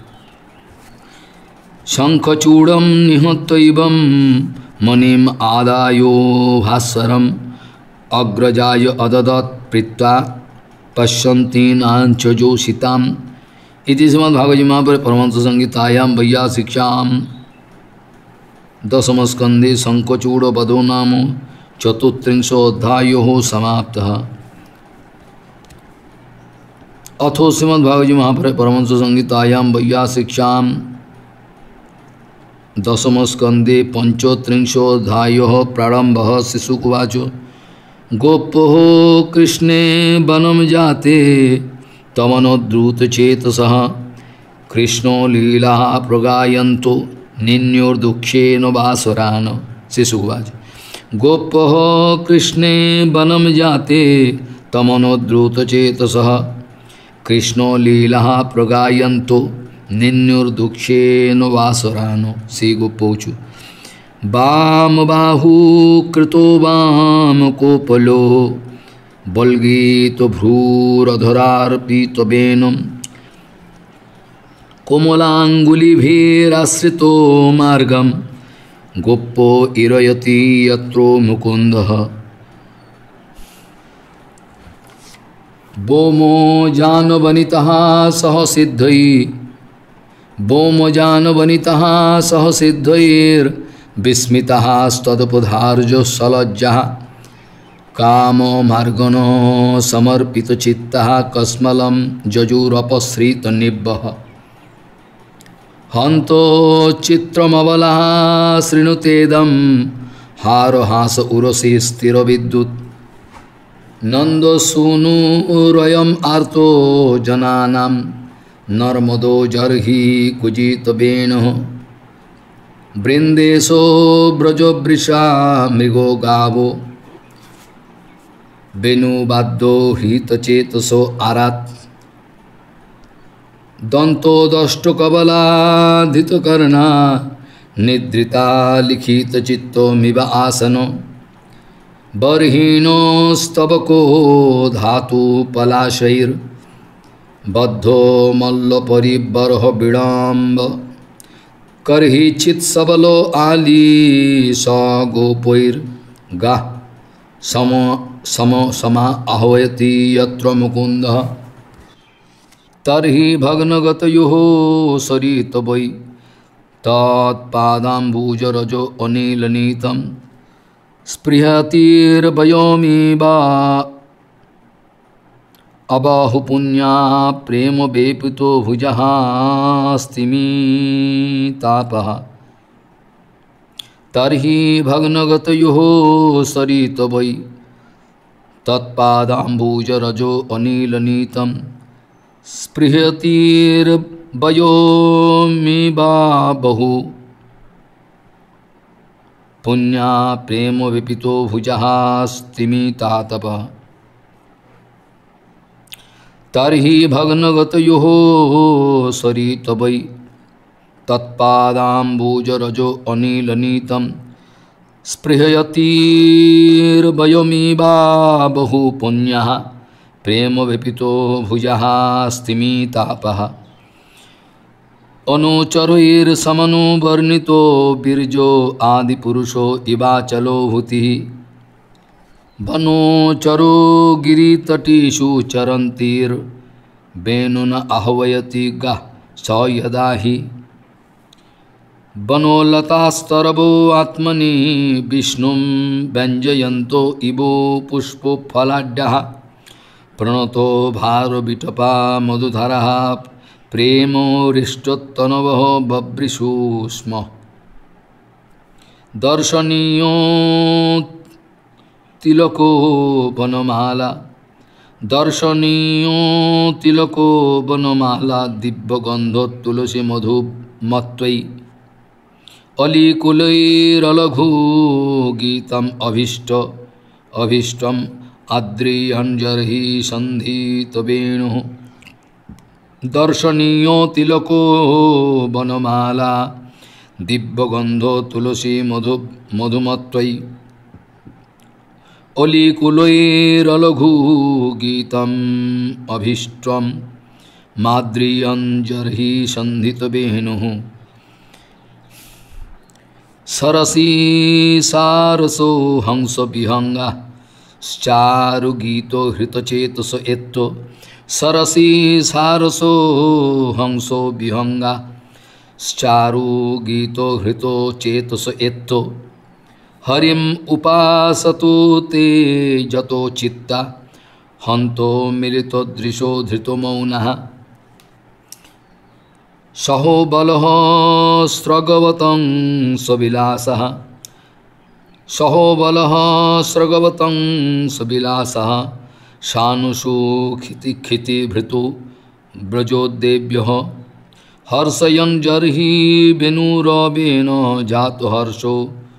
शंखचूड़ं निहत्यैवं मणिम् आदायो भास्वरम् अग्रजाय अददत् प्रीत्वा पश्यन्तीनां च जोषिताम् इति श्रीमद्भागवते महापुराणे परमहंस संहितायां वैयासिक्यां दशमस्कन्धे शंखचूड़वधो नाम चतुस्त्रिंशोऽध्यायः समाप्तः। अथो श्रीमद्भागवते महापुराणे परमहंस संहितायां वैयासिक्यां दशमस्कन्धे पंचत्रिंशोऽध्यायः प्रारम्भः। श्रीशुकवाच गोपो कृष्णे वनं जाते तमनोद्रुतचेतसः कृष्णो लीला प्रगायन्तो निन्योर्दुःखेन वासरान्। श्रीशुकवाच गोपो कृष्णे वनं जाते तमनोद्रुतचेतसः कृष्णो लीला प्रगायन्तो निन्युर्दुःखेन वासरान्। श्रीगोपोचु वाम बाहू कृतो वाम कोपलो बल्गीतो भ्रूरधरार्पितवेनं कोमलाङ्गुलिभिराश्रितो मार्गं गोपो इरयति यत्रो मुकुन्दः बोमो जानवनितः सह सिद्धै बोमो जानवनितः सह सिद्धैर्विस्मितः स्तदपधार्जो सलज्जः कामो मार्गनो समर्पितचित्तः कस्मलं जजुरपश्रितनिभः हन्तो चित्रमबलः शृणुतेदं हारहास उरसि स्थिरविद्युत् नन्दसूनुरयम् आर्तो जनानां नर्मदो जर्हि कुजितवेणुः बृन्देशो व्रजवृषा मृगो गावो वेणुवाद्यो हितचेतसो आरात् दन्तोदष्टकबलाधितकर्णा निद्रिता लिखितचित्तमिव आसनो बर्हिणोस्तवको धातु पलाशैर्बद्धो मल्लपरिबर्ह विडम्ब कर्हिचित्सबलो आली स गोपैर्गाः सम सम समा आहवयति यत्र मुकुन्दः तर्हि भग्नगतयोः सरित वै तत्पादाम्बुजरजो अनिलनीतं स्पृहतिर्वयोमि वा अबाहु पुण्या प्रेम वेपितो भुजहास्तिमी तापः तर्हि भग्नगतयोः सरित वै तत्पादाम्बुजरजो अनिलनीतं स्पृहतिर्वयोमि वा बहु पुण्या प्रेम विपितो भुजहास्तिमी तातपः तर्हि भग्नगतयोः सरित वै तत्पादाम्बुजरजो अनिलनीतं स्पृहयतिर्वयोमि वा बहु पुण्यः प्रेम विपितो भुजहास्तिमी तापः अनुचरैर्समनुवर्णितो बिर्जो आदिपुरुषो इवाचलो भूतिः वनोचरो गिरितटीषु चरन्तिर्वेणुन आह्वयति गः स यदा हि वनोलतास्तरवो आत्मनि विष्णुं व्यञ्जयन्तो इवो पुष्पफलाढ्यः प्रणतो भारविटपा मधुधरः प्रेमोरिष्टोत्तनवः बभ्रिषु स्म दर्शनीयो तिलको वनमाला दर्शनीयो तिलको वनमाला दिव्यगन्धो तुलसी मधु मत्वयि अलीकुलैरलघु गीतम् अभीष्ट अभीष्टम् आद्रियञ्जर्हि सन्धित वेणुः दर्शनीयो तिलको वनमाला दिव्यगन्धो तुलसी मधु मधुमत्वयि अलीकुलैरलघु गीतम् अभीष्टम् माद्रियञ्जर्हि सन्धित वेणुः सरसी सारसो हंस विहंगा चारु गीतो हृतचेतस एत्तो सरसी सारसो हंसो विहंगा चारु गीतो हृतो चेतस एत्तो हरिम उपासतो ते जतो चित्ता हंतो मिलितो दृशो धृतो मौनः सहो बलः स्रगवतं सविलासः सहो बलः स्रगवतं सविलासः शानुषु खिति खिति भृतु ब्रजोदेव्यः हर्षयन् जर्हि वेणुरवेण जातो हर्षो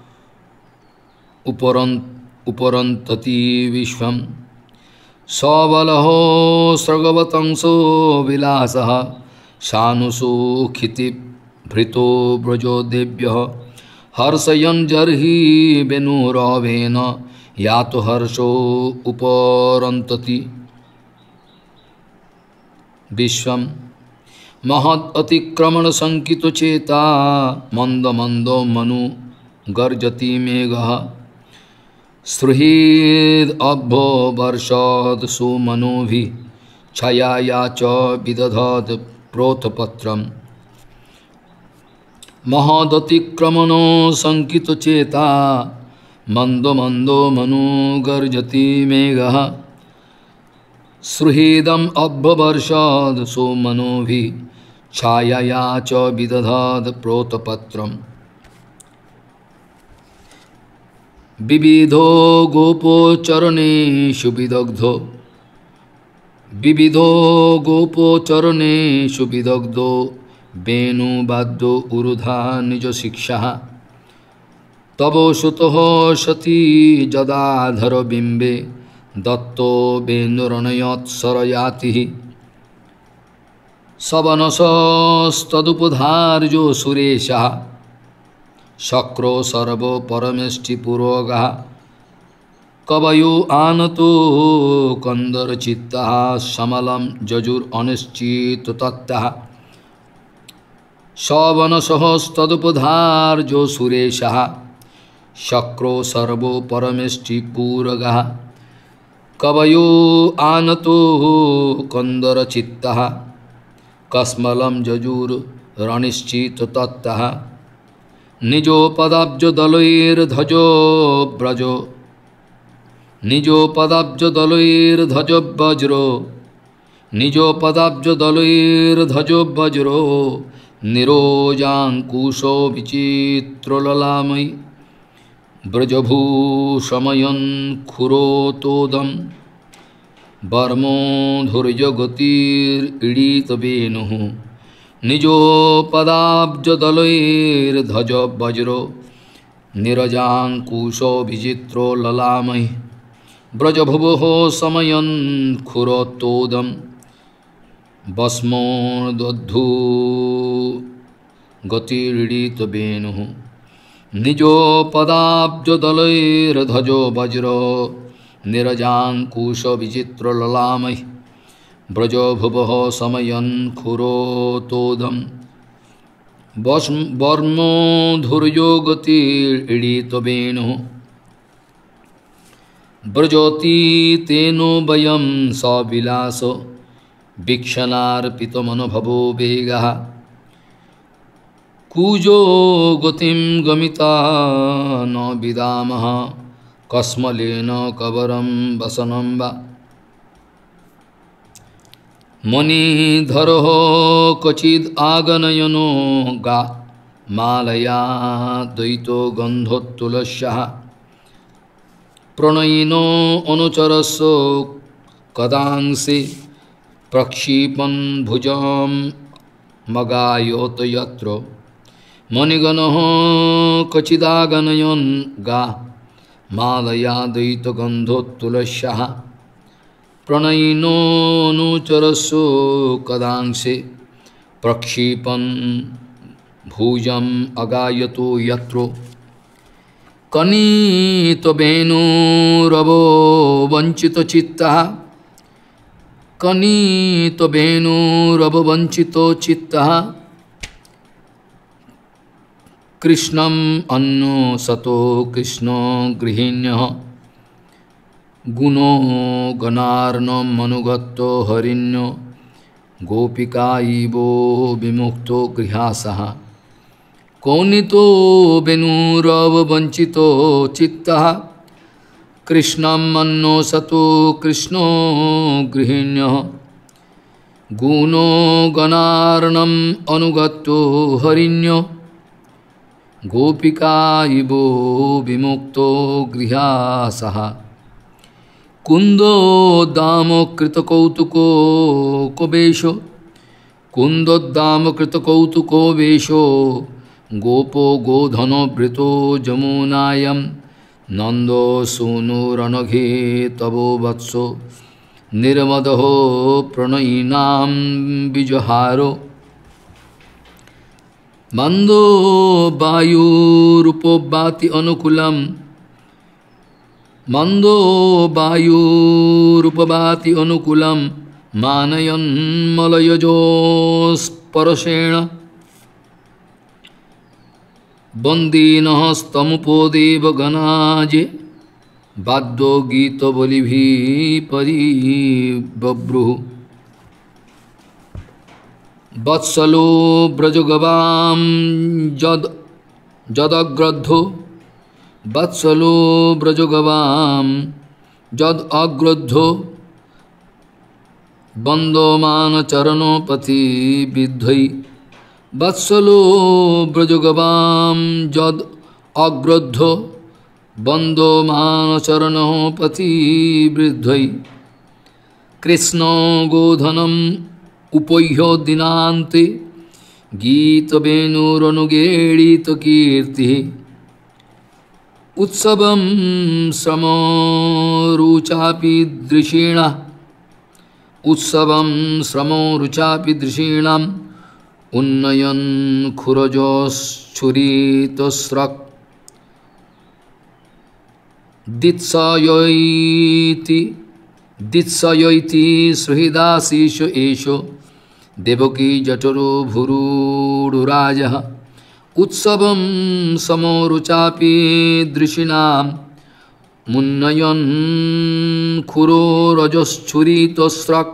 उपरन् उपरन्तति विश्वं सबलः स्रगवतं सविलासः शानुषु खिति भृतो ब्रजोदेव्यः हर्षयन् जर्हि वेणुरवेण यातो हर्षो उपरन्तति विश्वं महत् अतिक्रमण संकित चेता मंद मंदो मनु गर्जति मेघः सुहृद अभ्यो वर्षाद सुमनोभि छायाया च विदधत् प्रोतपत्रम् महदतिक्रमणो संकित चेता मंदो मंदो मनु गर्जति मेघः सुहृदम् अभ्यवर्षाद सुमनोभि छायाया च विदधत् प्रोतपत्रम् विविधो गोपोचरणेषु विदग्धो विविधो गोपोचरणेषु विदग्धो वेणुवाद्यो उरुधा निज शिक्षा तवो सुतः सती जदाधर बिंबे दत्तो वेणुरणयोत्सरयातिः सवनसस्तदुपधार्यो सुरेशः शक्रो सर्वो परमेष्टिपुरोगः कवयो आनतो कंदरचित्तः समलं जजुरनिश्चिततत्तः सवनसहस्तदुपधार्यो सुरेशः शक्रो सर्वो परमेष्टिपुरोगः कवयो आनतो कंदर चित्तः कस्मलं जजुर रणिश्चित तत्तः निजोपदाब्ज दलैर्ध्वजो व्रजो निजोपदाब्ज दलैर्ध्वजो वज्रो निजोपदाब्ज दलैर्ध्वजो वज्रो निरोजाङ्कुशो विचित्रललामयि ब्रजभूषमयन् खुरोतोदं वर्मोधुर्यगतिरीडितवेणुः निजोपदाब्जदलैर्ध्वज वज्रो निरजाङ्कुशो विचित्रो ललामहि ब्रजभुवः समयन् खुरोतोदं भस्मोदद्धू गतिरीडितवेणुः निजोपदाब्जदलैर्ध्वजो वज्रो निरजाङ्कुशो विचित्रो ललामहि ब्रजभुवः समयन् खुरोतोदं वर्मोधुर्यो गतिरीडितवेणुः ब्रजोति तेनो वयं सविलासो वीक्षणार्पितमनुभवो वेगः कूजो गतिं गमिता न विदामः कस्मलेन कवरं वसनं वा मणिधरो क्वचिद् आगनयनो गा मालया द्वैतो गन्धोत्तुलस्यः प्रणयिनो अनुचरसो कदांसि प्रक्षिपन् भुजं मगायोत यत्र मणिगणः क्वचिदागनयन् गा मालया द्वैतगन्धोत्तुलस्यः प्रणयिनोऽनुचरसो कदांसि प्रक्षिपन् भुजम् अगायतो यत्र कनीतवेणुरवो वञ्चितचित्तः कनीतवेणुरवो वञ्चितचित्तः कृष्णम् अन्नो सतो कृष्णो गृहिण्यः गुणो गणार्णव मनुगतो हरिण्यो गोपिका इवो विमुक्तो गृहासः कौनितो वेणुरव वञ्चितो चित्तः कृष्णम् अन्नो सतो कृष्णो गृहिण्यः गुणो गणार्णव अनुगतो हरिण्यो गोपिका इवो विमुक्तो गृहासः कुंदो दामो कृतकौतुको कोवेशो कुंदो दामो कृतकौतुको वेशो गोपो गोधनो वृतो जमुनायं नंदो सूनुरनघे तवो वत्सो निर्मदहो प्रणयिनां विजहारो मंदो वायुरूपोबाति अनुकूलम मंदो वायुरूपवाति अनुकूलम मानयन् मलयजोस्परशेण वंदीनः स्तमुपोदेव गणाजे वाद्यो गीतबलिभिः परिबभ्रुः वत्सलो ब्रजगवां जद जदग्रद्धो वत्सलो ब्रजगवां जद अग्रद्धो बंदोमान चरणोपति विद्धै वत्सलो ब्रजगवां जद अग्रद्धो बंदोमान चरणोपति विद्धै कृष्ण गोधनम उपह्यो दिनान्ते गीतवेणुरनुगेडित कीर्ति उत्सवं श्रमोरुचापि दृशीणा उत्सवं श्रमोरुचापि दृशीणाम् उन्नयन खुरजोश्छुरितस्रक् दित्सयैति दित्सयैति सुहृदाशीष एषो देवकी जठरो भुरुडुराजः उत्सवं समोरुचापि दृशिनाम् मुन्नयन् खुरो रजश्छुरितस्रक्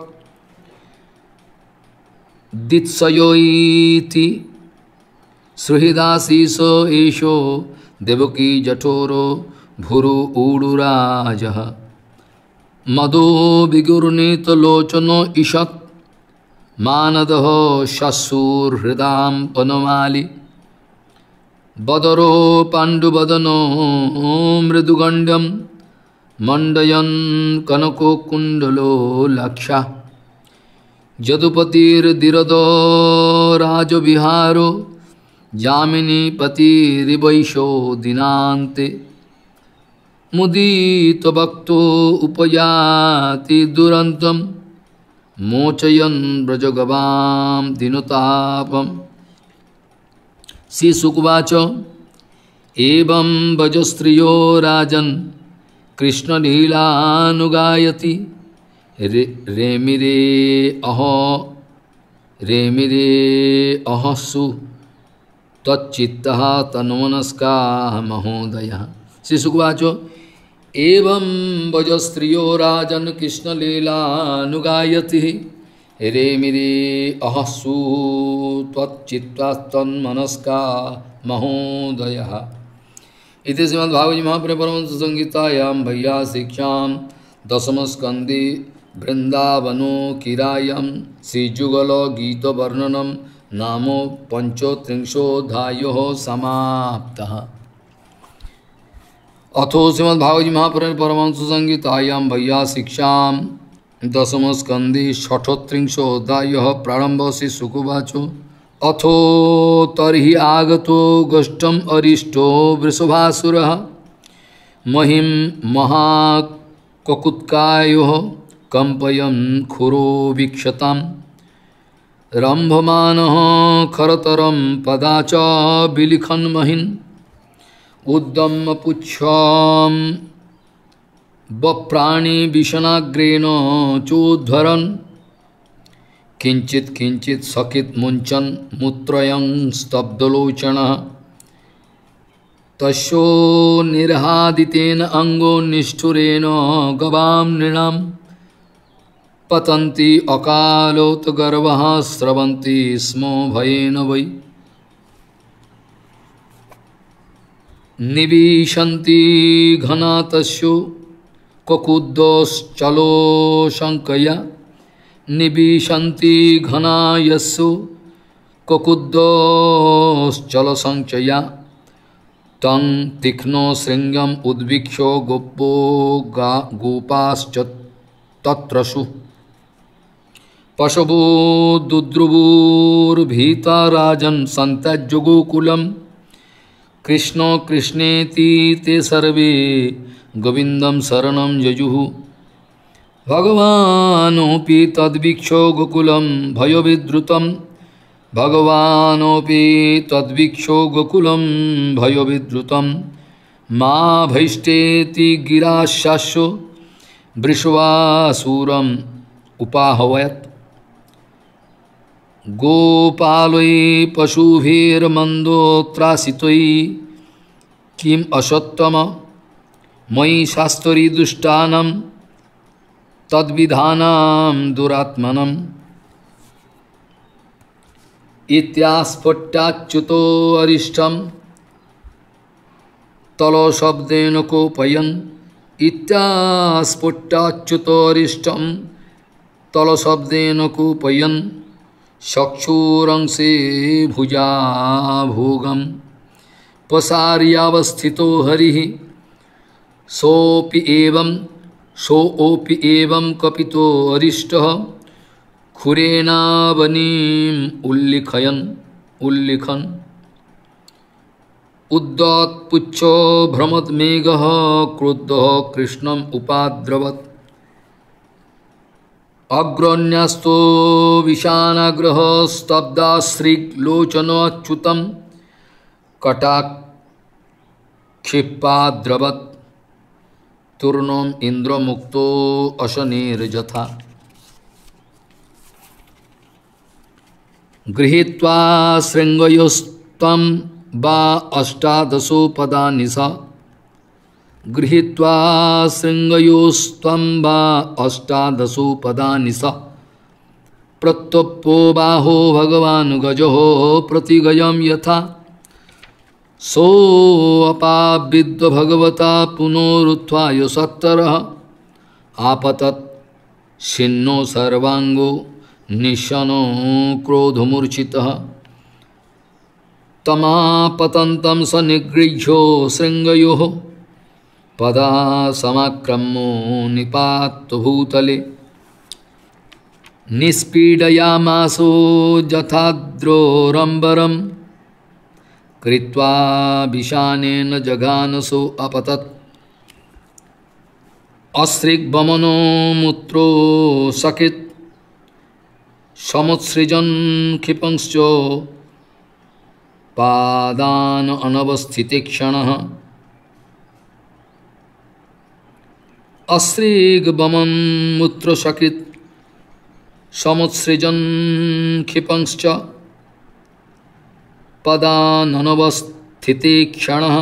दित्सयोइति सुहृदाशीषो एषो देवकी जठोरो भुरु ऊडुराजः मदो विगुर्नीतलोचनो ईषत् मानदः शशुर्हृदां पनमालि बदरो पाण्डुवदनो मृदुगण्डं मण्डयन् कनको कुण्डलो लक्षा यदुपतिर्दिरदो राजविहारो जामिनीपतिरिवैशो दिनान्ते मुदितभक्तो उपयाति दुरन्तं मोचयन् व्रजगवां दिनतापम् श्रीशुकवाच एवं भजस्त्रियो राजन् कृष्णलीलानुगायति रे रेमिरे अहो रेमिरे अहसु तच्चित्तः तन्मनस्का महोदयः। श्रीशुकवाच एवं भजस्त्रियो राजन् कृष्णलीलानुगायति रेमिरे अहसु त्वच्चित्तः तन्मनस्का महोदयः। इति श्रीमद्भागवते महापुराणे परमहंस संहितायां वैयासिक्यां दशमस्कन्धे वृन्दावनो किरायं श्रीजुगल गीतवर्णनं नाम पंचत्रिंशोऽध्यायः समाप्तः। अथो श्रीमद्भागवते महापुराणे परमहंस संहितायां वैयासिक्यां दशमस्कन्धे षट्त्रिंशोऽध्यायः प्रारम्भ। श्रीशुकवाच अथो तर्हि आगतो गोष्ठम् अरिष्टो वृषभासुरः महिं महाककुत्कायोः कम्पयन् खुरो वीक्षतां रम्भमानः खरतरं पदा च विलिखन् महिन् उद्दम्य पुच्छं बप्राणि विषणाग्रेण चोद्धरन् किंचित किंचित सकित मुंचन मूत्रयं स्तब्धलोचनः तस्यो निर्हादितेन अंगो निष्ठुरेण गवां नृणां पतन्ति अकालोत गर्भः स्रवन्ति स्म भयेन वै निविशन्ति घना तस्यो ककुद्दोश्चलो शङ्कया निविशन्ति घना यस्सु ककुद्दोश्चलसंचया तं तीक्ष्णो शृङ्गम् उद्वीक्ष्यो गोपो गा गोपाश्च तत्रसु पशवो दुद्रुवुर्भीता राजन् सन्त्यज्य गोकुलं कृष्णो कृष्णेति ते सर्वे गोविन्दं शरणं यजुः भगवानोऽपि तद्वीक्षो गोकुलं भयविद्रुतं भगवानोऽपि तद्वीक्षो गोकुलं भयविद्रुतं मा भैष्टेति गिराशास्यो वृषभासुरम् उपाहवयत् गोपालै पशुभिर्मन्दोत्रासितै किम् असत्तम मयि शास्त्री दुष्टानां तद्विधानां दुरात्मनम् इत्यास्फुट्टाच्युतो अरिष्टं तलो शब्देन कोपयन् इत्यास्फुट्टाच्युतो अरिष्टं तलो शब्देन कोपयन् चक्षुरंसे भुजा भोगं पसार्यावस्थितो हरिः सोऽपि एवं सोऽपि एवं कपितो अरिष्टः खुरेणावनीम् उल्लिखयन् उल्लिखन् उद्दत्पुच्छो भ्रमद्मेघः क्रुद्धः कृष्णम् उपाद्रवत् अग्रण्यस्तो विशानाग्रह स्तब्धाश्रीलोचनोच्युतं कटाक्षिपाद्रवत् तूर्णम् इंद्रमुक्तो अशनिर्जथा गृहीत्वा शृङ्गयोस्तं वा अष्टादशोपदानि स गृहीत्वा शृङ्गयोस्त्वं वा अष्टादशोपदानि स प्रत्यप्पो बाहो भगवान् गजो प्रतिगयं यथा सोऽपाविद्य भगवता पुनरुत्थाय सत्तरः आपतत् छिन्नो सर्वांगो निशनो क्रोधमूर्छितः तमापतन्तं स निगृह्यो शृङ्गयोः पदा समाक्रम्यो निपात्य भूतले निष्पीडयामासो जथाद्रोरम्बरं कृत्वा विषाणेन जघानसो अपतत् अश्रिग्वमनो मूत्रो सकित समुत्सृजन् क्षिपंश्च पादान अनवस्थिते क्षणः अश्रिग्वमन् मूत्र सकित समुत्सृजन् क्षिपंश्च पादान अनवस्थिते क्षणः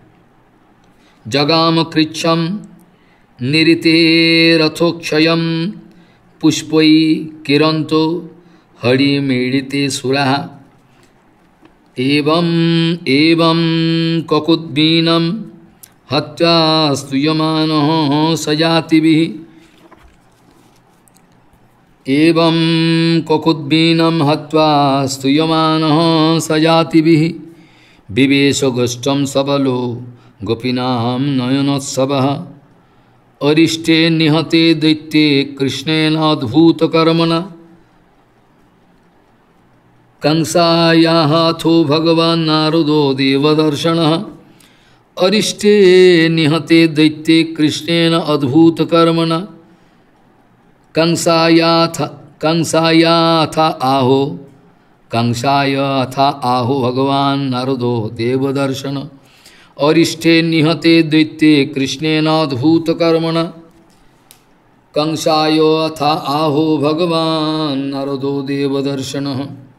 जगाम कृच्छं निरिते रथोक्षयं पुष्पै किरन्तो हरिमीडिते सुराः एवं एवं ककुद्बीनं हत्वा स्तूयमानः सजातिभिः एवं ककुद्बीनं हत्वा स्तूयमानः सजातिभिः विवेशगोष्ठं सबलो गोपीनां नयनोत्सवः अरिष्टे निहते दैत्ये कृष्णेन अद्भुतकर्मणा कंसायाथो भगवान् नारदो देवदर्शनः अरिष्टे निहते दैत्ये कृष्णेन अद्भुतकर्मणा कंसायाथ कंसायाथ आहो कंसायाथ आहो भगवान् नारदो देवदर्शन अरिष्टे निहते दैत्ये कृष्णेन अद्भुतकर्मणा कंसायो अथ आहो भगवान् नारदो देवदर्शनः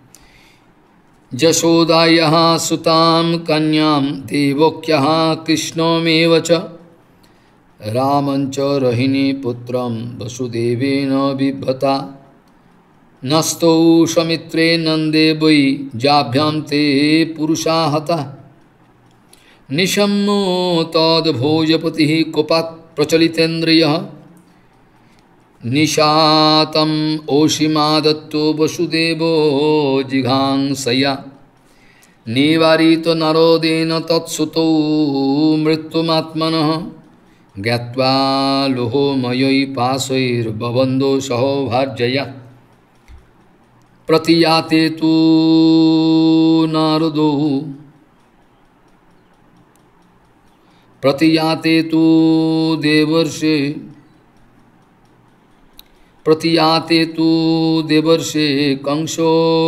यशोदायाः सुतां कन्यां देवक्याः कृष्णमेव च रामं च रोहिणी पुत्रं वसुदेवेन बिभ्रता नस्तौ समित्रे नन्दे वै जाभ्यां ते पुरुषा हता निशम्नो तद्भोजपतिः कोपात् प्रचलितेन्द्रियः निशातम् ओषिमादत्तो वसुदेवो जिघांसया निवारितो नरोदेन तत्सुतो मृत्युमात्मनः ज्ञात्वा लोहोमयै पाशैर्बबन्धो सहोभार्जया प्रतियाते तु नारदो प्रतियाते तु देवर्षे प्रतियाते तु देवर्षे कंसो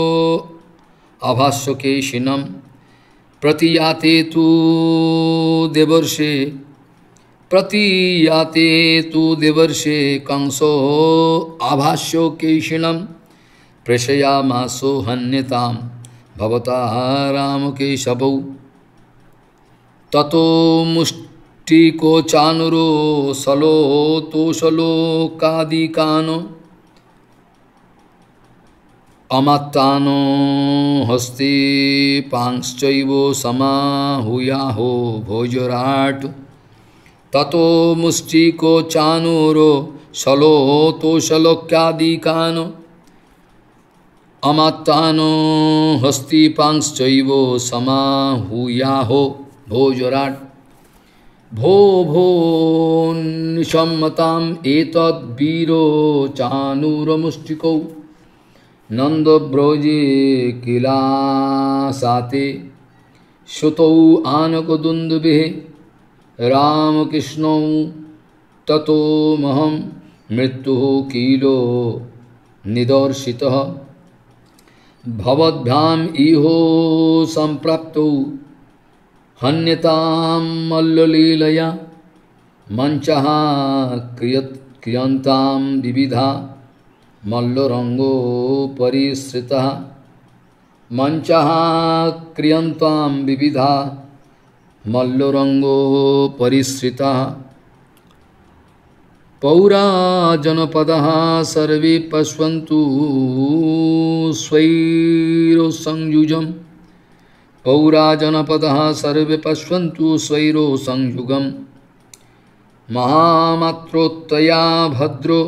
अभास्यकेशिनं प्रतियाते तु देवर्षे प्रतियाते तु देवर्षे कंसो आभास्यकेशिनं प्रेषयामासो हन्यतां भवता रामकेशवौ ततो मुष्टिको चानुरो सलो तोषलोकादिकानो अमात्तानो हस्ते पांश्चैव समाहुयाहो भोजराट ततो मुष्टिको चानुरो सलो तोषलोकादिकानो अमात्तानो हस्ति पांश्चैव समाहुयाहो भोजराट भो भो निशम्मताम् एतद्वीरो चाणूरमुष्टिकौ नन्दव्रजे किलासाते श्रुतौ आनकदुन्दुभिः रामकृष्णौ ततो महं मृत्युः किलो निदर्शितः भवद्भ्याम् इहो सम्प्राप्तौ हन्यतां मल्ललीलया मंचः क्रियत क्रियन्तां विविधा मल्लरंगो परिश्रितः मंचः क्रियन्तां विविधा मल्लरंगो परिश्रिता पौरा जनपदः सर्वे पश्यन्तु स्वैरो संयुजम् पौरा जनपदः सर्वे पश्यन्तु स्वैरो संयुगम् महामात्रोत्तया भद्रो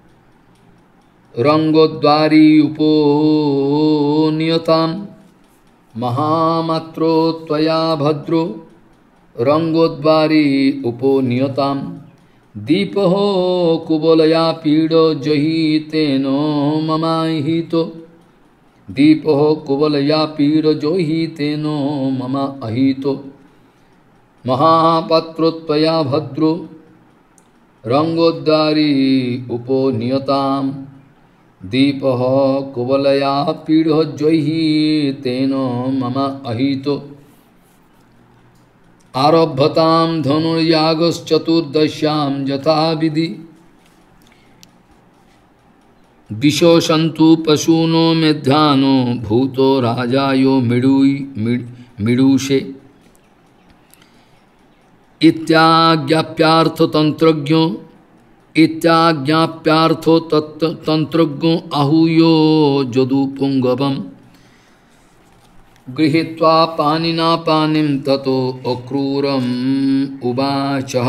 रंगोद्वारी उपोनियताम् महामात्रोत्तया भद्रो रंगोद्वारी उपोनियताम् दीपः कुवलया पीडो जहितेनो ममाहितो दीपः कुवलया पीडो जहितेनो मम अहितो महापात्रोत्तया भद्रो रंगोद्वारी उपोनियताम् दीपः कुवलया पीडो जहितेनो मम अहितो आरभतां धनुर्यागश्चतुर्दश्यां यथाविधि विशोषन्तु पशूनो मेधानो भूतो राजायो मिडुई मिडुषे इत्याज्ञाप्यार्थो तंत्रज्ञो इत्याज्ञाप्यार्थो तंत्रज्ञो आहूयो जदुपुंगवम् गृहीत्वा पानिना पानिं ततो अक्रूरम् उवाचः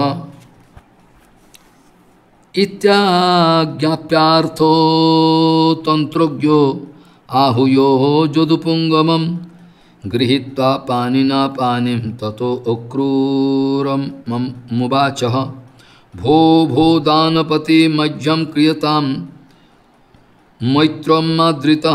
इत्याज्ञाप्यार्थो तंत्रज्ञो आहूयो जदुपुंगवम् गृहीत्वा पानिना पानिं ततो अक्रूरम् मुवाचः भो भो दानपति मह्यं क्रियतां मैत्रं माद्रितः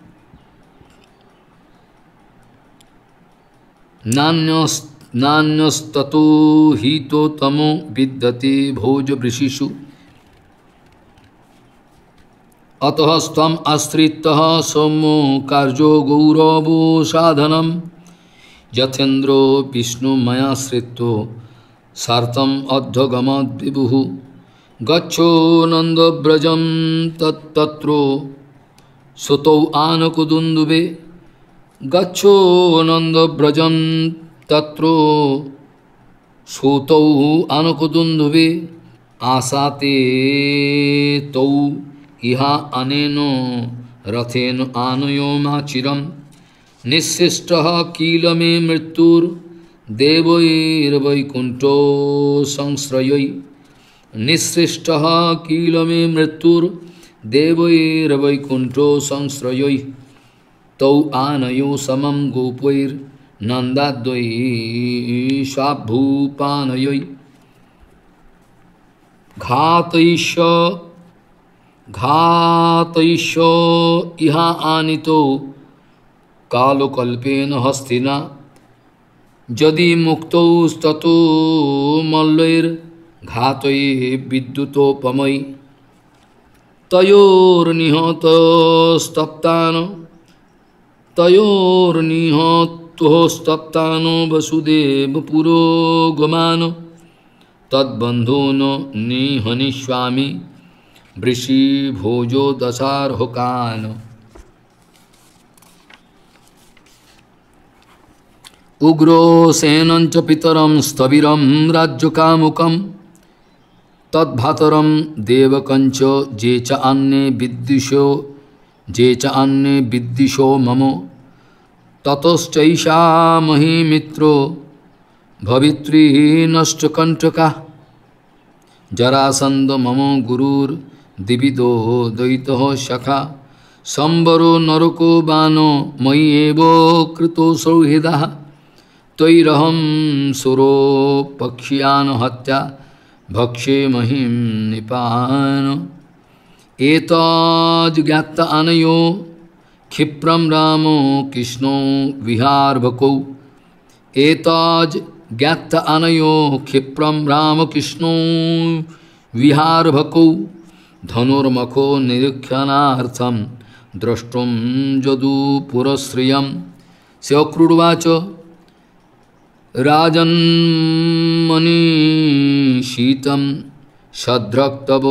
नान्यस्ततो हितो तमो विद्यते भोजवृषिषु अतः स्त्वम् आश्रितः सौम्यो कार्यो गौरवो साधनम् यथेन्द्रो विष्णु मया श्रितो सार्थम् अध्यगमद्विभुः गच्छो नन्दव्रजं तत्तत्रो सुतौ आनकुदुन्दुभे गच्छो नन्दव्रजं तत्रो सुतौ आनकुदुन्दुभे आसाते तौ इहा अनेनो रथेन आनयोमा चिरं निःशिष्टः किल मे मृत्युर्देवैर्वैकुण्ठो संश्रयै निःशिष्टः किल मे मृत्युर्देवैर्वैकुण्ठो संश्रयै तौ आनयो समं गोपैर्नन्दाद्वै स्वाभूपानयै घातयिष्य घातयिष्य इहा आनीतो कालकल्पेन हस्तिना यदि मुक्तौ ततो मल्लैर्घातये विद्युतोपमै तयोर्निहतस्तप्तानो तयोर्निहतोस्तप्तानो वसुदेवपुरोगमानो तद्बन्धूनो निहनिष्यामि वृषि भोजो दशार्होकान उग्रो सेनंच पितरं स्थविरं राज्यकामुकं तद्भातरं देवकंच जे च अन्ये विद्विषो जे च अन्ये विद्विषो ममो ततश्चैषा महिमित्रो भवित्री नष्टकंटका जरासंध ममो गुरुर दिविदो द्वैतः सखा संबरो नरको बानो मयि एव कृतो सौहृदः त्वयिरहं सुरो पक्ष्यान हत्या भक्षे महिं निपान एतज्ज्ञात अनयो क्षिप्रं रामो कृष्णो विहारभकौ एतज्ज्ञात अनयो क्षिप्रं राम कृष्णो विहारभकौ धनुर्मखो निरीक्षणार्थं द्रष्टुं जदुपुरश्रियं स्यक्रूरवाच राजन्मनीषितं शद्रक्तवो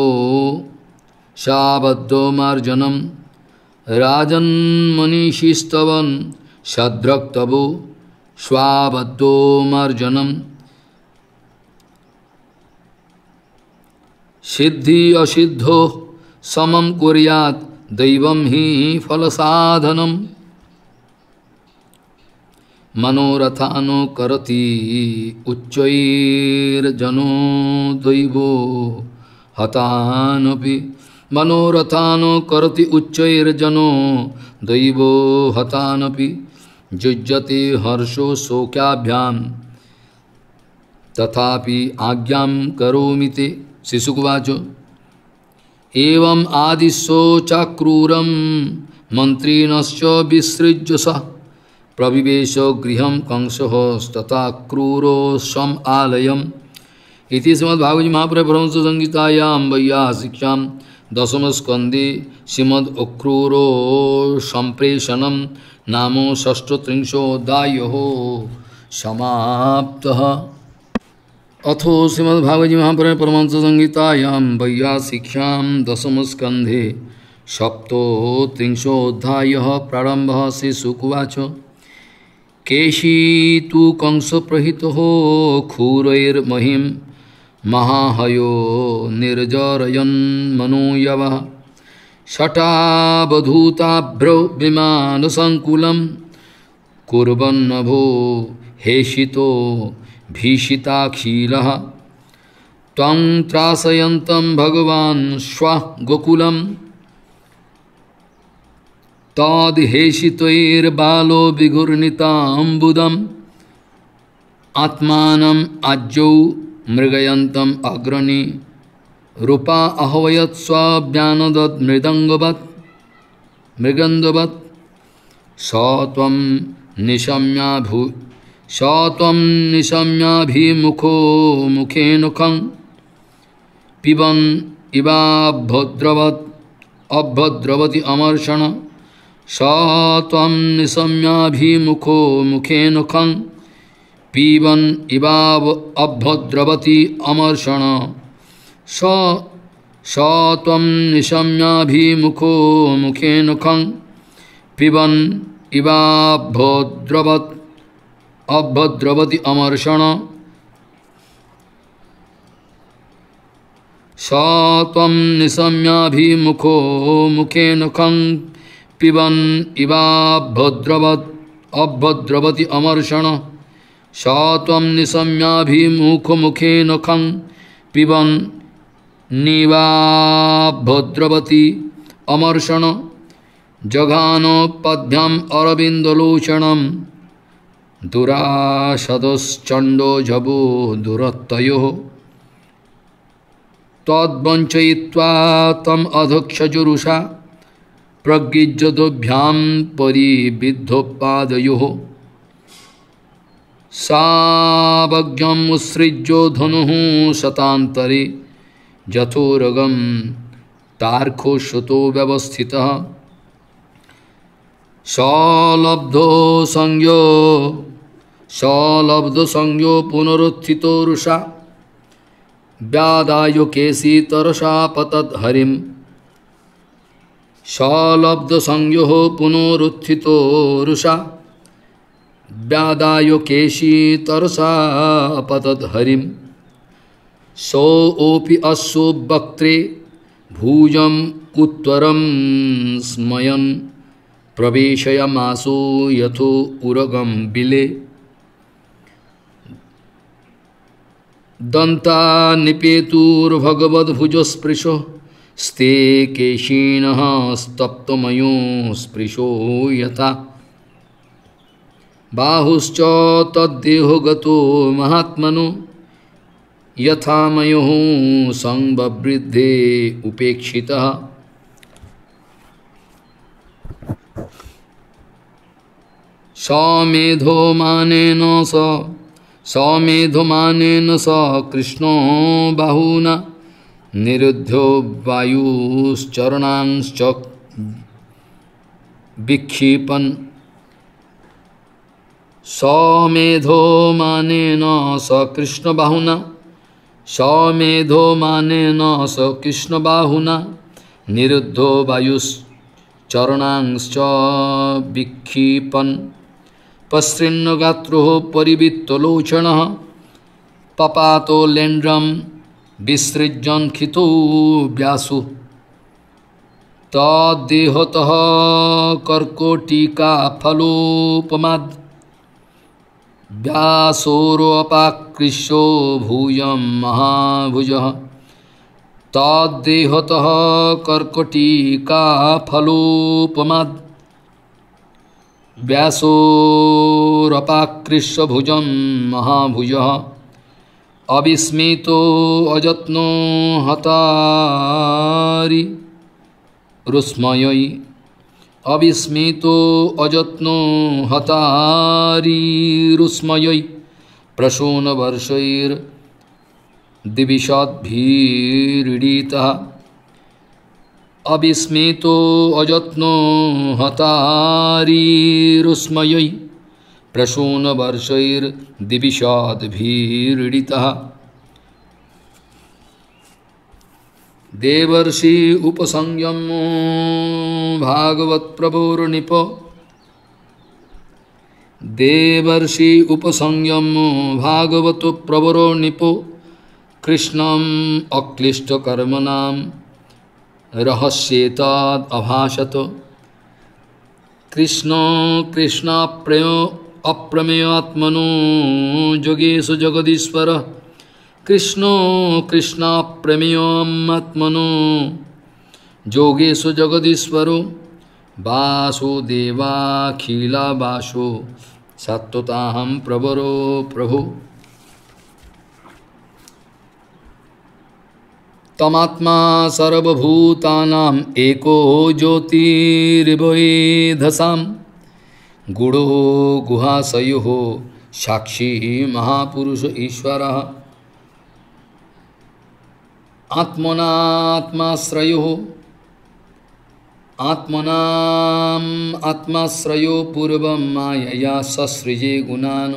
शाबद्धमार्जनं राजन्मनीषिस्तवन् शद्रक्तवो स्वाबद्धोमर्जनम सिद्धि असिद्धो समम कुर्यात् दैवं हि फलसाधनम मनोरथानो करति उच्चैर्जनो दैवो हतानपि मनोरथानो करति उच्चैर्जनो दैवो हतानपि जुज्यते हर्षो शोकाभ्याम तथापि आज्ञां करोमि ते। शिशुकुवाच एवं आदिशो चक्रूरं मंत्रिणश्च विसृज्य सः प्रविवेश गृहं कंसः तथा क्रूरो स्वम आलयम्। इति श्रीमद्भागवत महापुराणे परमहंस संहितायां वैयासिक्यां दशम स्कंदे श्रीमद् अक्रूरो संप्रेषणं नाम षष्ठत्रिंशोऽध्यायः समाप्तः। अथो श्रीमद्भागवत महापुराणे परमहंस संहितायां वैयासिक्यां दशम स्कंधे सप्तत्रिंशोऽध्यायः प्रारम्भः। श्रीशुकुवाच केशी तु कंस प्रहितो खूरैर्महिं महाहयो निर्जरयन् मनोयवः शटावधूताभ्रो विमानसंकुलं कुर्वन्नभो हेषितो भीषिताखिलः त्वं त्रासयन्तं भगवान् श्वः गोकुलं तद्हेषितैर्बालो विघूर्णिताम्बुदम् आत्मानम् आज्ञौ मृगयन्तम् अग्रणी रूपा अहवयत् स्वाज्ञानदत् मृदङ्गवत् मृगन्धवत् स त्वं निशम्याभू स त्वं निशम्याभिमुखो मुखेनुखं पिबन् इवाभद्रवत् अभद्रवति अमर्षण स त्वं निशम्याभिमुखो मुखेनुखं पीबन् इवाव अभद्रवति अमर्षण स स त्वं निशम्याभिमुखो मुखेनुखं पिबन् इवाभद्रवत् अभद्रवति अमर्षण स त्वं निशम्याभिमुखो मुखेनुखं पिबन् इवाभद्रवत् अभद्रवति अमर्षण स त्वं निशम्याभिमुखो मुखेनुखं पिबन् निवाभद्रवति अमर्षण जघानोपद्भ्याम् अरविन्दलोचनं दुराशदश्चण्डो जभो दुरत्तयोः तद्वञ्चयित्वा तम् अधक्षजुरुषा प्रगृह्यद्भ्यां परिबिद्धोपादयोः सावज्ञम् उत्सृज्यो धनुः शतान्तरे जथोरगं तार्कोश्रुतो व्यवस्थितः सलब्धो संज्ञो सलब्धो संज्ञो पुनरुत्थितो रुषा व्यादायो केशी तरसा पतद् हरिं सलब्धो संज्ञो पुनरुत्थितो रुषा व्यादायो केशी तरसा पतद् हरिं सोऽपि अश्वो वक्त्रे भुजम् उत्तरं स्मयन् प्रवेशयामासो यथो उरगं बिले दन्ता निपेतुर्भगवद्भुजो स्पृशो स्ते केशिनः स्तप्तमयो स्पृशो यथा बाहुश्च तद्देहो गतो महात्मनो यथा मयोः संबवृद्धे उपेक्षितः समेधो मानेन स समेधो मानेन स कृष्णो बाहुना निरुद्धो वायुश्चरणांश्च विक्षिपन् समेधो मानेन स कृष्ण बाहुना समेधो मानेन स कृष्ण बाहुना निरुद्धो वायुश्चरणांश्च विक्षिपन् पश्चिन्न गात्रो परिवित्तलोचनः पपातो लेन्द्रम विसृजन खितो व्यासु तद्देहतः कर्कोटिका फलोपमाद व्यासोरोपाकृष्यो भूयं महाभुजः तद्देहतः कर्कोटिका फलोपमाद व्यासोरोपाकृष्य भुजं महाभुजः अविस्मितो अजत्नो हतारि रुस्मयै अविस्मितो अजत्नो हतारि रुस्मयै प्रसूनवर्षैर्दिविषद्भिरीडितः अविस्मितो अजत्नो हतारि रुस्मयै प्रसूनवर्षैर्दिविषद्भिरीडितः देवर्षि उपसंयमो भागवत्प्रभोर्निप देवर्षि उपसंयमो भागवतो प्रवरो कृष्णम् अक्लिष्टकर्मणां रहस्येताद् अभाषत कृष्ण कृष्णाप्रेयो अप्रमेयात्मनो योगेशु जगदीश्वर कृष्णो कृष्णाप्रेमेयात्मनो योगेशु जगदीश्वरो वासुदेवाखिलवासो सत्त्वताहं प्रवरो प्रभु तमात्मा सर्वभूतानां एको ज्योतिर्भवेधसां गुडो गुहाशयो साक्षी महापुरुष ईश्वरः आत्मनात्माश्रयो आत्मनाम् आत्माश्रयो पूर्वं मायया ससृजे गुणान्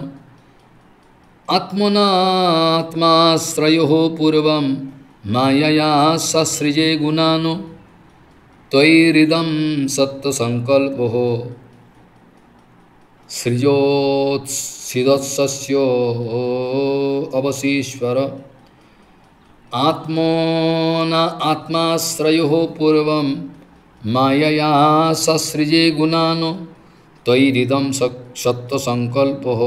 आत्मनात्माश्रयो पूर्वं मायया ससृजे गुणान् त्वयिदं सत्त्वसङ्कल्पः सृजोत्सिदस्य अवसीश्वर आत्मना आत्माश्रयो पूर्वं मायया ससृजे गुणान् त्वयिदं सत्त्वसङ्कल्पः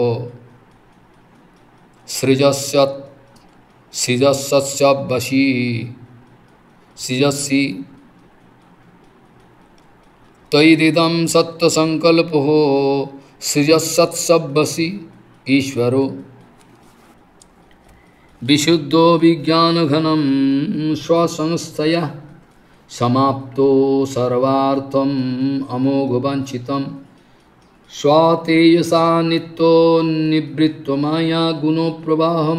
सृजस्य सृजस्य वशी सृजसि त्वयिदं सत्त्वसङ्कल्पः सृजसत्सवसि ईश्वरो विशुद्धो विज्ञानघनं स्वसंस्थया समाप्तो सर्वार्थम् अमोघवाञ्छितं स्वतेजसा नित्यो निवृत्तो माया गुणप्रवाहं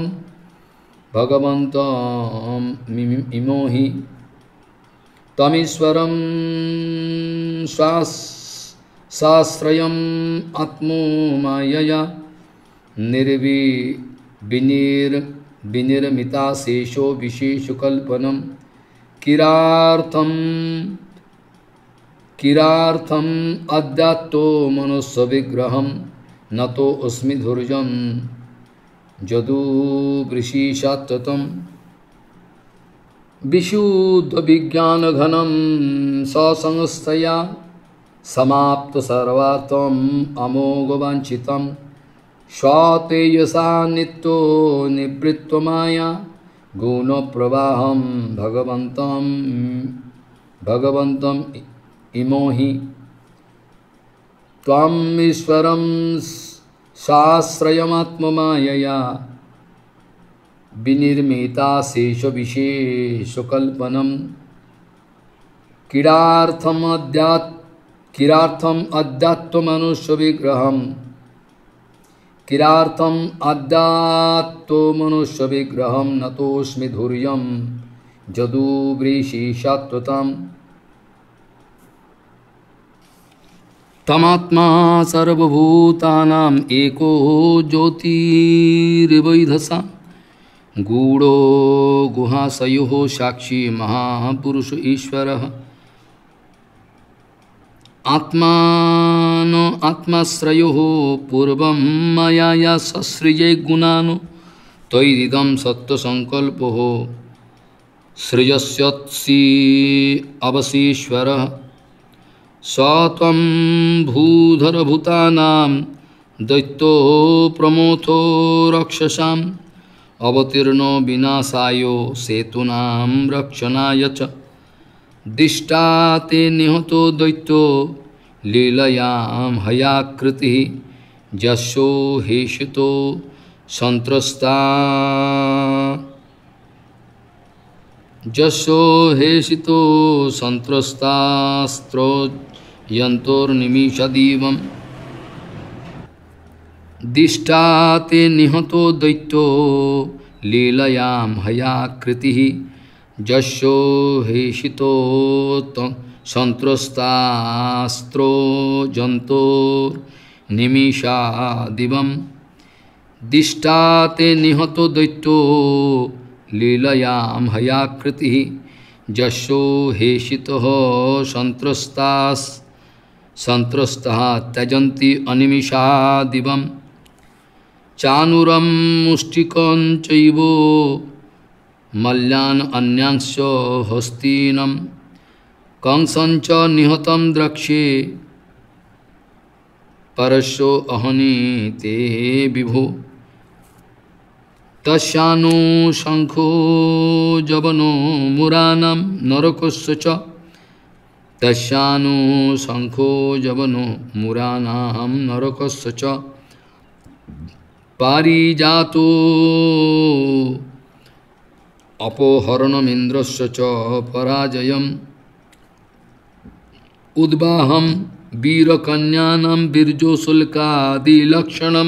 भगवन्तं इमो हि तमीश्वरं साश्रयम् आत्मो मायया निर्वि विनिर् विनिर्मिताशेषो विशेषकल्पनं किरार्थं किरार्थं अध्यात्तो मनुष्यविग्रहं नतो अस्मि धुर्जं जदुवृषिशात्ततं विशुद्धविज्ञानघनं ससंस्थया समाप्त सर्वार्थम् अमोघवाञ्छितं स्वतेजसा नित्यो निवृत्तो माया गुणप्रवाहं भगवन्तं भगवन्तं इमो हि त्वम् ईश्वरं साश्रयमात्ममायया विनिर्मिताशेषविशेषकल्पनं किरार्थम् अध्यात् किरार्थम् अध्यात्ममनुष्यविग्रहं किरार्थम् अध्यात्ममनुष्यविग्रहं नतोऽस्मि धुर्यं जदुवृषिशात्वतं तमात्मा सर्वभूतानां एको ज्योतिर्वैधसा गूढ़ो गुहाशयो साक्षी महापुरुष ईश्वरः आत्मानं गुणान आत्माश्रयोः पूर्वं मायया ससृजे गुणान् तैरिदं सत्त्वसंकल्पोः सृजस्यसि अवसीश्वरः स त्वं भूधरभूतानां दैत्यो प्रमोथो रक्षसाम् अवतीर्णो विनाशाय सेतूनां रक्षणाय च दिष्टा ते निहतो दैत्यो लीलयां हयाकृतिः यशो हेषितो संत्रस्ता यशो हेषितो संत्रस्तास्त्रो यन्तोर्निमिषदीवम् दिष्टा ते निहतो दैत्यो लीलयां हयाकृतिः यशो हेषितो संत्रस्तास्त्रो यन्तोर्निमिषादिवम् दिष्टा ते निहतो दैत्यो लीलयां हयाकृतिः यशो हेषितो संत्रस्तास् संत्रस्तः त्यजन्ति अनिमिषादिवम् चानुरं मुष्टिकं चैव मल्यान् अन्यांश्च हस्तीनं कंसं च निहतं द्रक्ष्ये परशो अहनीते विभो तस्यानु शंखो जवनो मुरानं नरकस्य च तस्यानु शंखो जवनो मुरानां नरकस्य च पारिजातो अपोहरणमिन्द्रस्य च पराजयम् उद्वाहं वीरकन्यानां बीर्जोशुल्कादिलक्षणं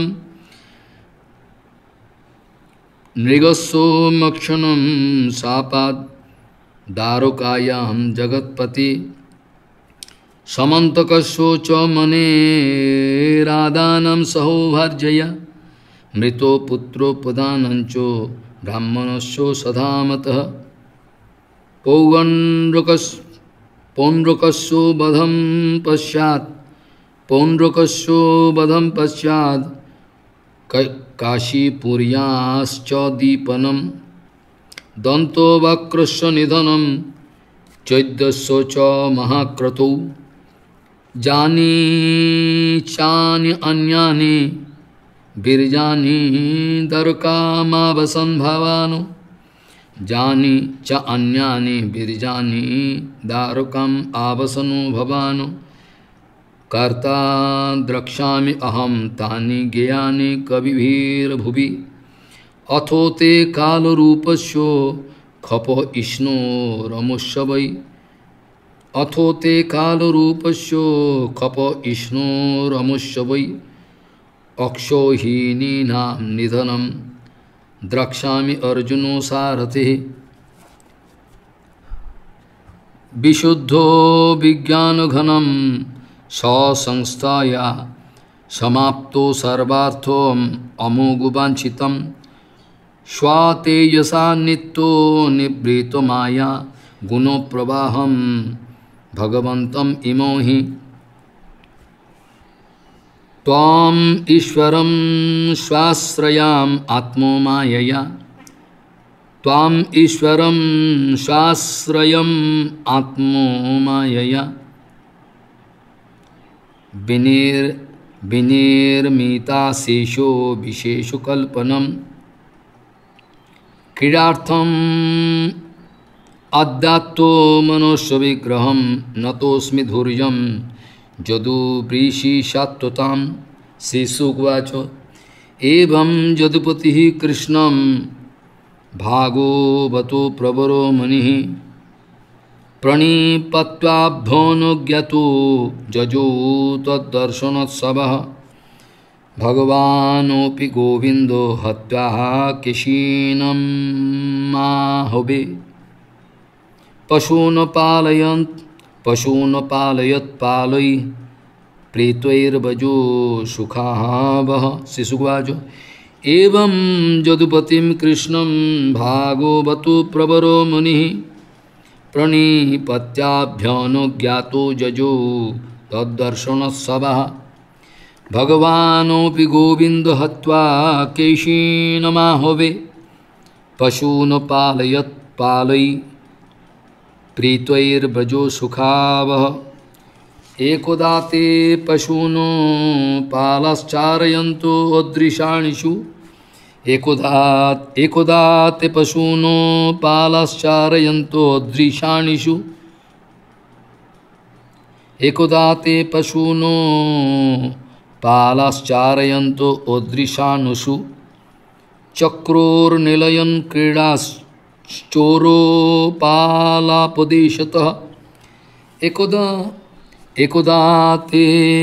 नृगस्सोमक्षणं शापात् दारुकायां जगत्पति समन्तकस्यो च मनेरादानं सहोभर्जय मृतो पुत्रो प्रदानञ्चो ब्राह्मणस्यो सधामतः पौगण्डकस् पौण्ड्रकस्यो वधं पश्चात् पौण्ड्रकस्यो वधं पश्चात् काशीपुर्याश्च दीपनं दन्तो वक्रस्य निधनं चैद्यस्य च महाक्रतौ जानी चानि अन्यानि बिरजानी दरकामावसन् भवानो जानी च अन्यानि बिरजानी दारुकम् आवसनो भवानो कर्ता द्रक्ष्यामि अहं तानि ज्ञेयानि कविभिर्भुवि अथो ते कालरूपस्यो खपो इष्णो रमुष्य वै अथो ते कालरूपस्यो खपो इष्णो रमुष्य वै अक्षोहीनीनां निधनं द्रक्ष्यामि अर्जुनो सारथिः विशुद्धो विज्ञानघनं ससंस्थया समाप्तो सर्वार्थो अमोघवाञ्छितं स्वातेजसा नित्यो निवृतो माया गुणप्रवाहं भगवन्तं इमो हि त्वाम् ईश्वरं स्वाश्रयाम् आत्मो मायया त्वाम् ईश्वरं स्वाश्रयम् आत्मो मायया विनिर् विनिर्मिताशेषो विशेषो कल्पनम् क्रीडार्थम् अद्यात्तो मनुष्य विग्रहं नतोस्मि धुर्यं जदुवृषि सत्वतां श्रीशुकवाच एवं जदुपतिः कृष्णं भागवतो प्रवरो मुनिः प्रणिपत्वाभ्योऽनुज्ञातो जजो तद्दर्शनोत्सवः भगवानोऽपि गोविन्दो हत्वा केशीनं माहवे पशून् पालयन् पशून् पालयत् पालै प्रीत्वैर्वजो सुखावह शिशुवाच एवं जदुपतिं कृष्णं भागवतो प्रवरो मुनिः प्रणिपत्याभ्यनुज्ञातो जजो तद्दर्शनोत्सवः भगवानोऽपि गोविन्द हत्वा केशीनमाहवे पशून् पालयत् पालै प्रीत्वैर्व्रजो सुखावह एकदा ते पशून् पालश्चारयन्तो अदृशानिषु एकदा एकदा ते पशून् पालश्चारयन्तो अदृशानिषु एकदा ते पशून् पालश्चारयन्तो अदृशानुषु चक्रोर्निलयन् क्रीडाश्चोरो पालापदेशतः एकदा एकदा ते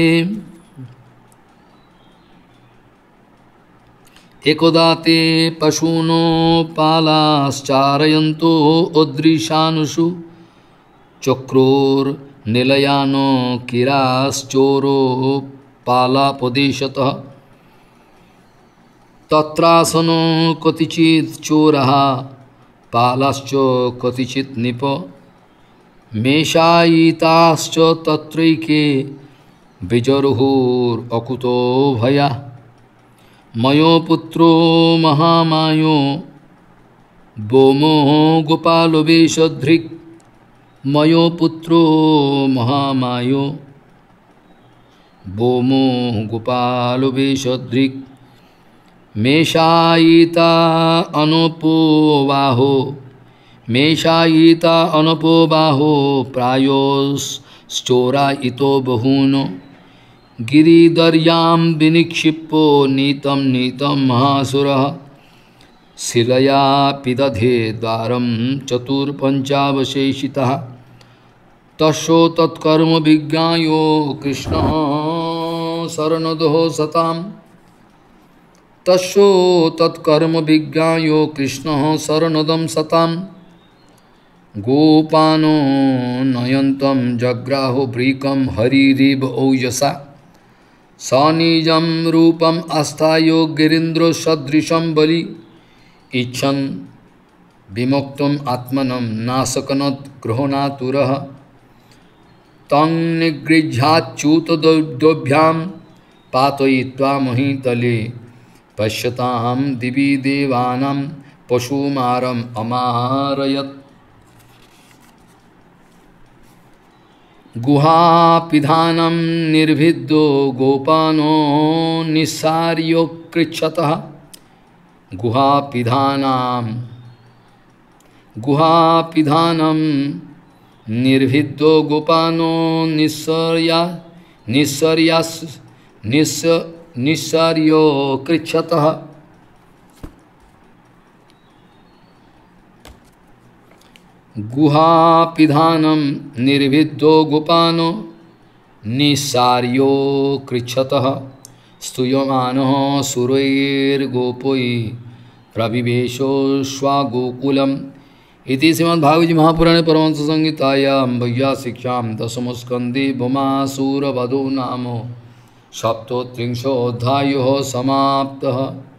एकदा ते पशून् पालाश्चारयन्तो अदृशानुषु चक्रोर्निलयानो किराश्चोरो पालापदेशतः तत्रासनो कतिचित् चोरः पालाश्च कतिचित् निप मेषायिताश्च तत्रैके विजरुहुरकुतो भया मयो पुत्रो महामायो बोमो गोपालो वेशधृक् मयो पुत्रो महामायो बोमो गोपालो वेशधृक् मेषायिता अनपोबाहो मेषायिता अनपोबाहो प्रायोश्चोरा इतो बहूनो गिरिदर्यां विनिक्षिप्यो नीतं नीतं महासुरः शिलया पिदधे द्वारं चतुर्पञ्चावशेषितः तस्यो तत्कर्म विज्ञायो कृष्णः शरणदः सताम् तस्यो तत्कर्म विज्ञायो कृष्णः शरणदं सताम् गोपानो नयन्तं जग्राहो ब्रीकं हरिरिव औजसा सनिजं रूपम् आस्थायो गिरीन्द्रो सदृशं बलि इच्छन् विमुक्तुम् आत्मनं नाशकनत् गृह्णातुरः तं निगृह्याच्युतदोभ्यां पातयित्वा महीतले पश्यतां दिवि देवानां पशुमारम् अमारयत् गुहापिधानं निर्भिद्यो गोपानो निस्सार्यो कृच्छतः गुहापिधानां गुहापिधानं निर्भिद्यो गोपानो निस्सर्या निस्सर्यास् निस्स निस्सार्यो कृच्छतः गुहापिधानं निर्भिद्यो गोपानो निस्सार्यो कृच्छतः स्तूयमानः सुरैर्गोपै प्रविवेशो स्वागोकुलम् इति श्रीमद्भागवत महापुराणे परमहंस संहितायां वैयासिक्यां दशमस्कन्धे भौमासुरवधो नाम सप्तत्रिंशोऽध्यायः समाप्तः।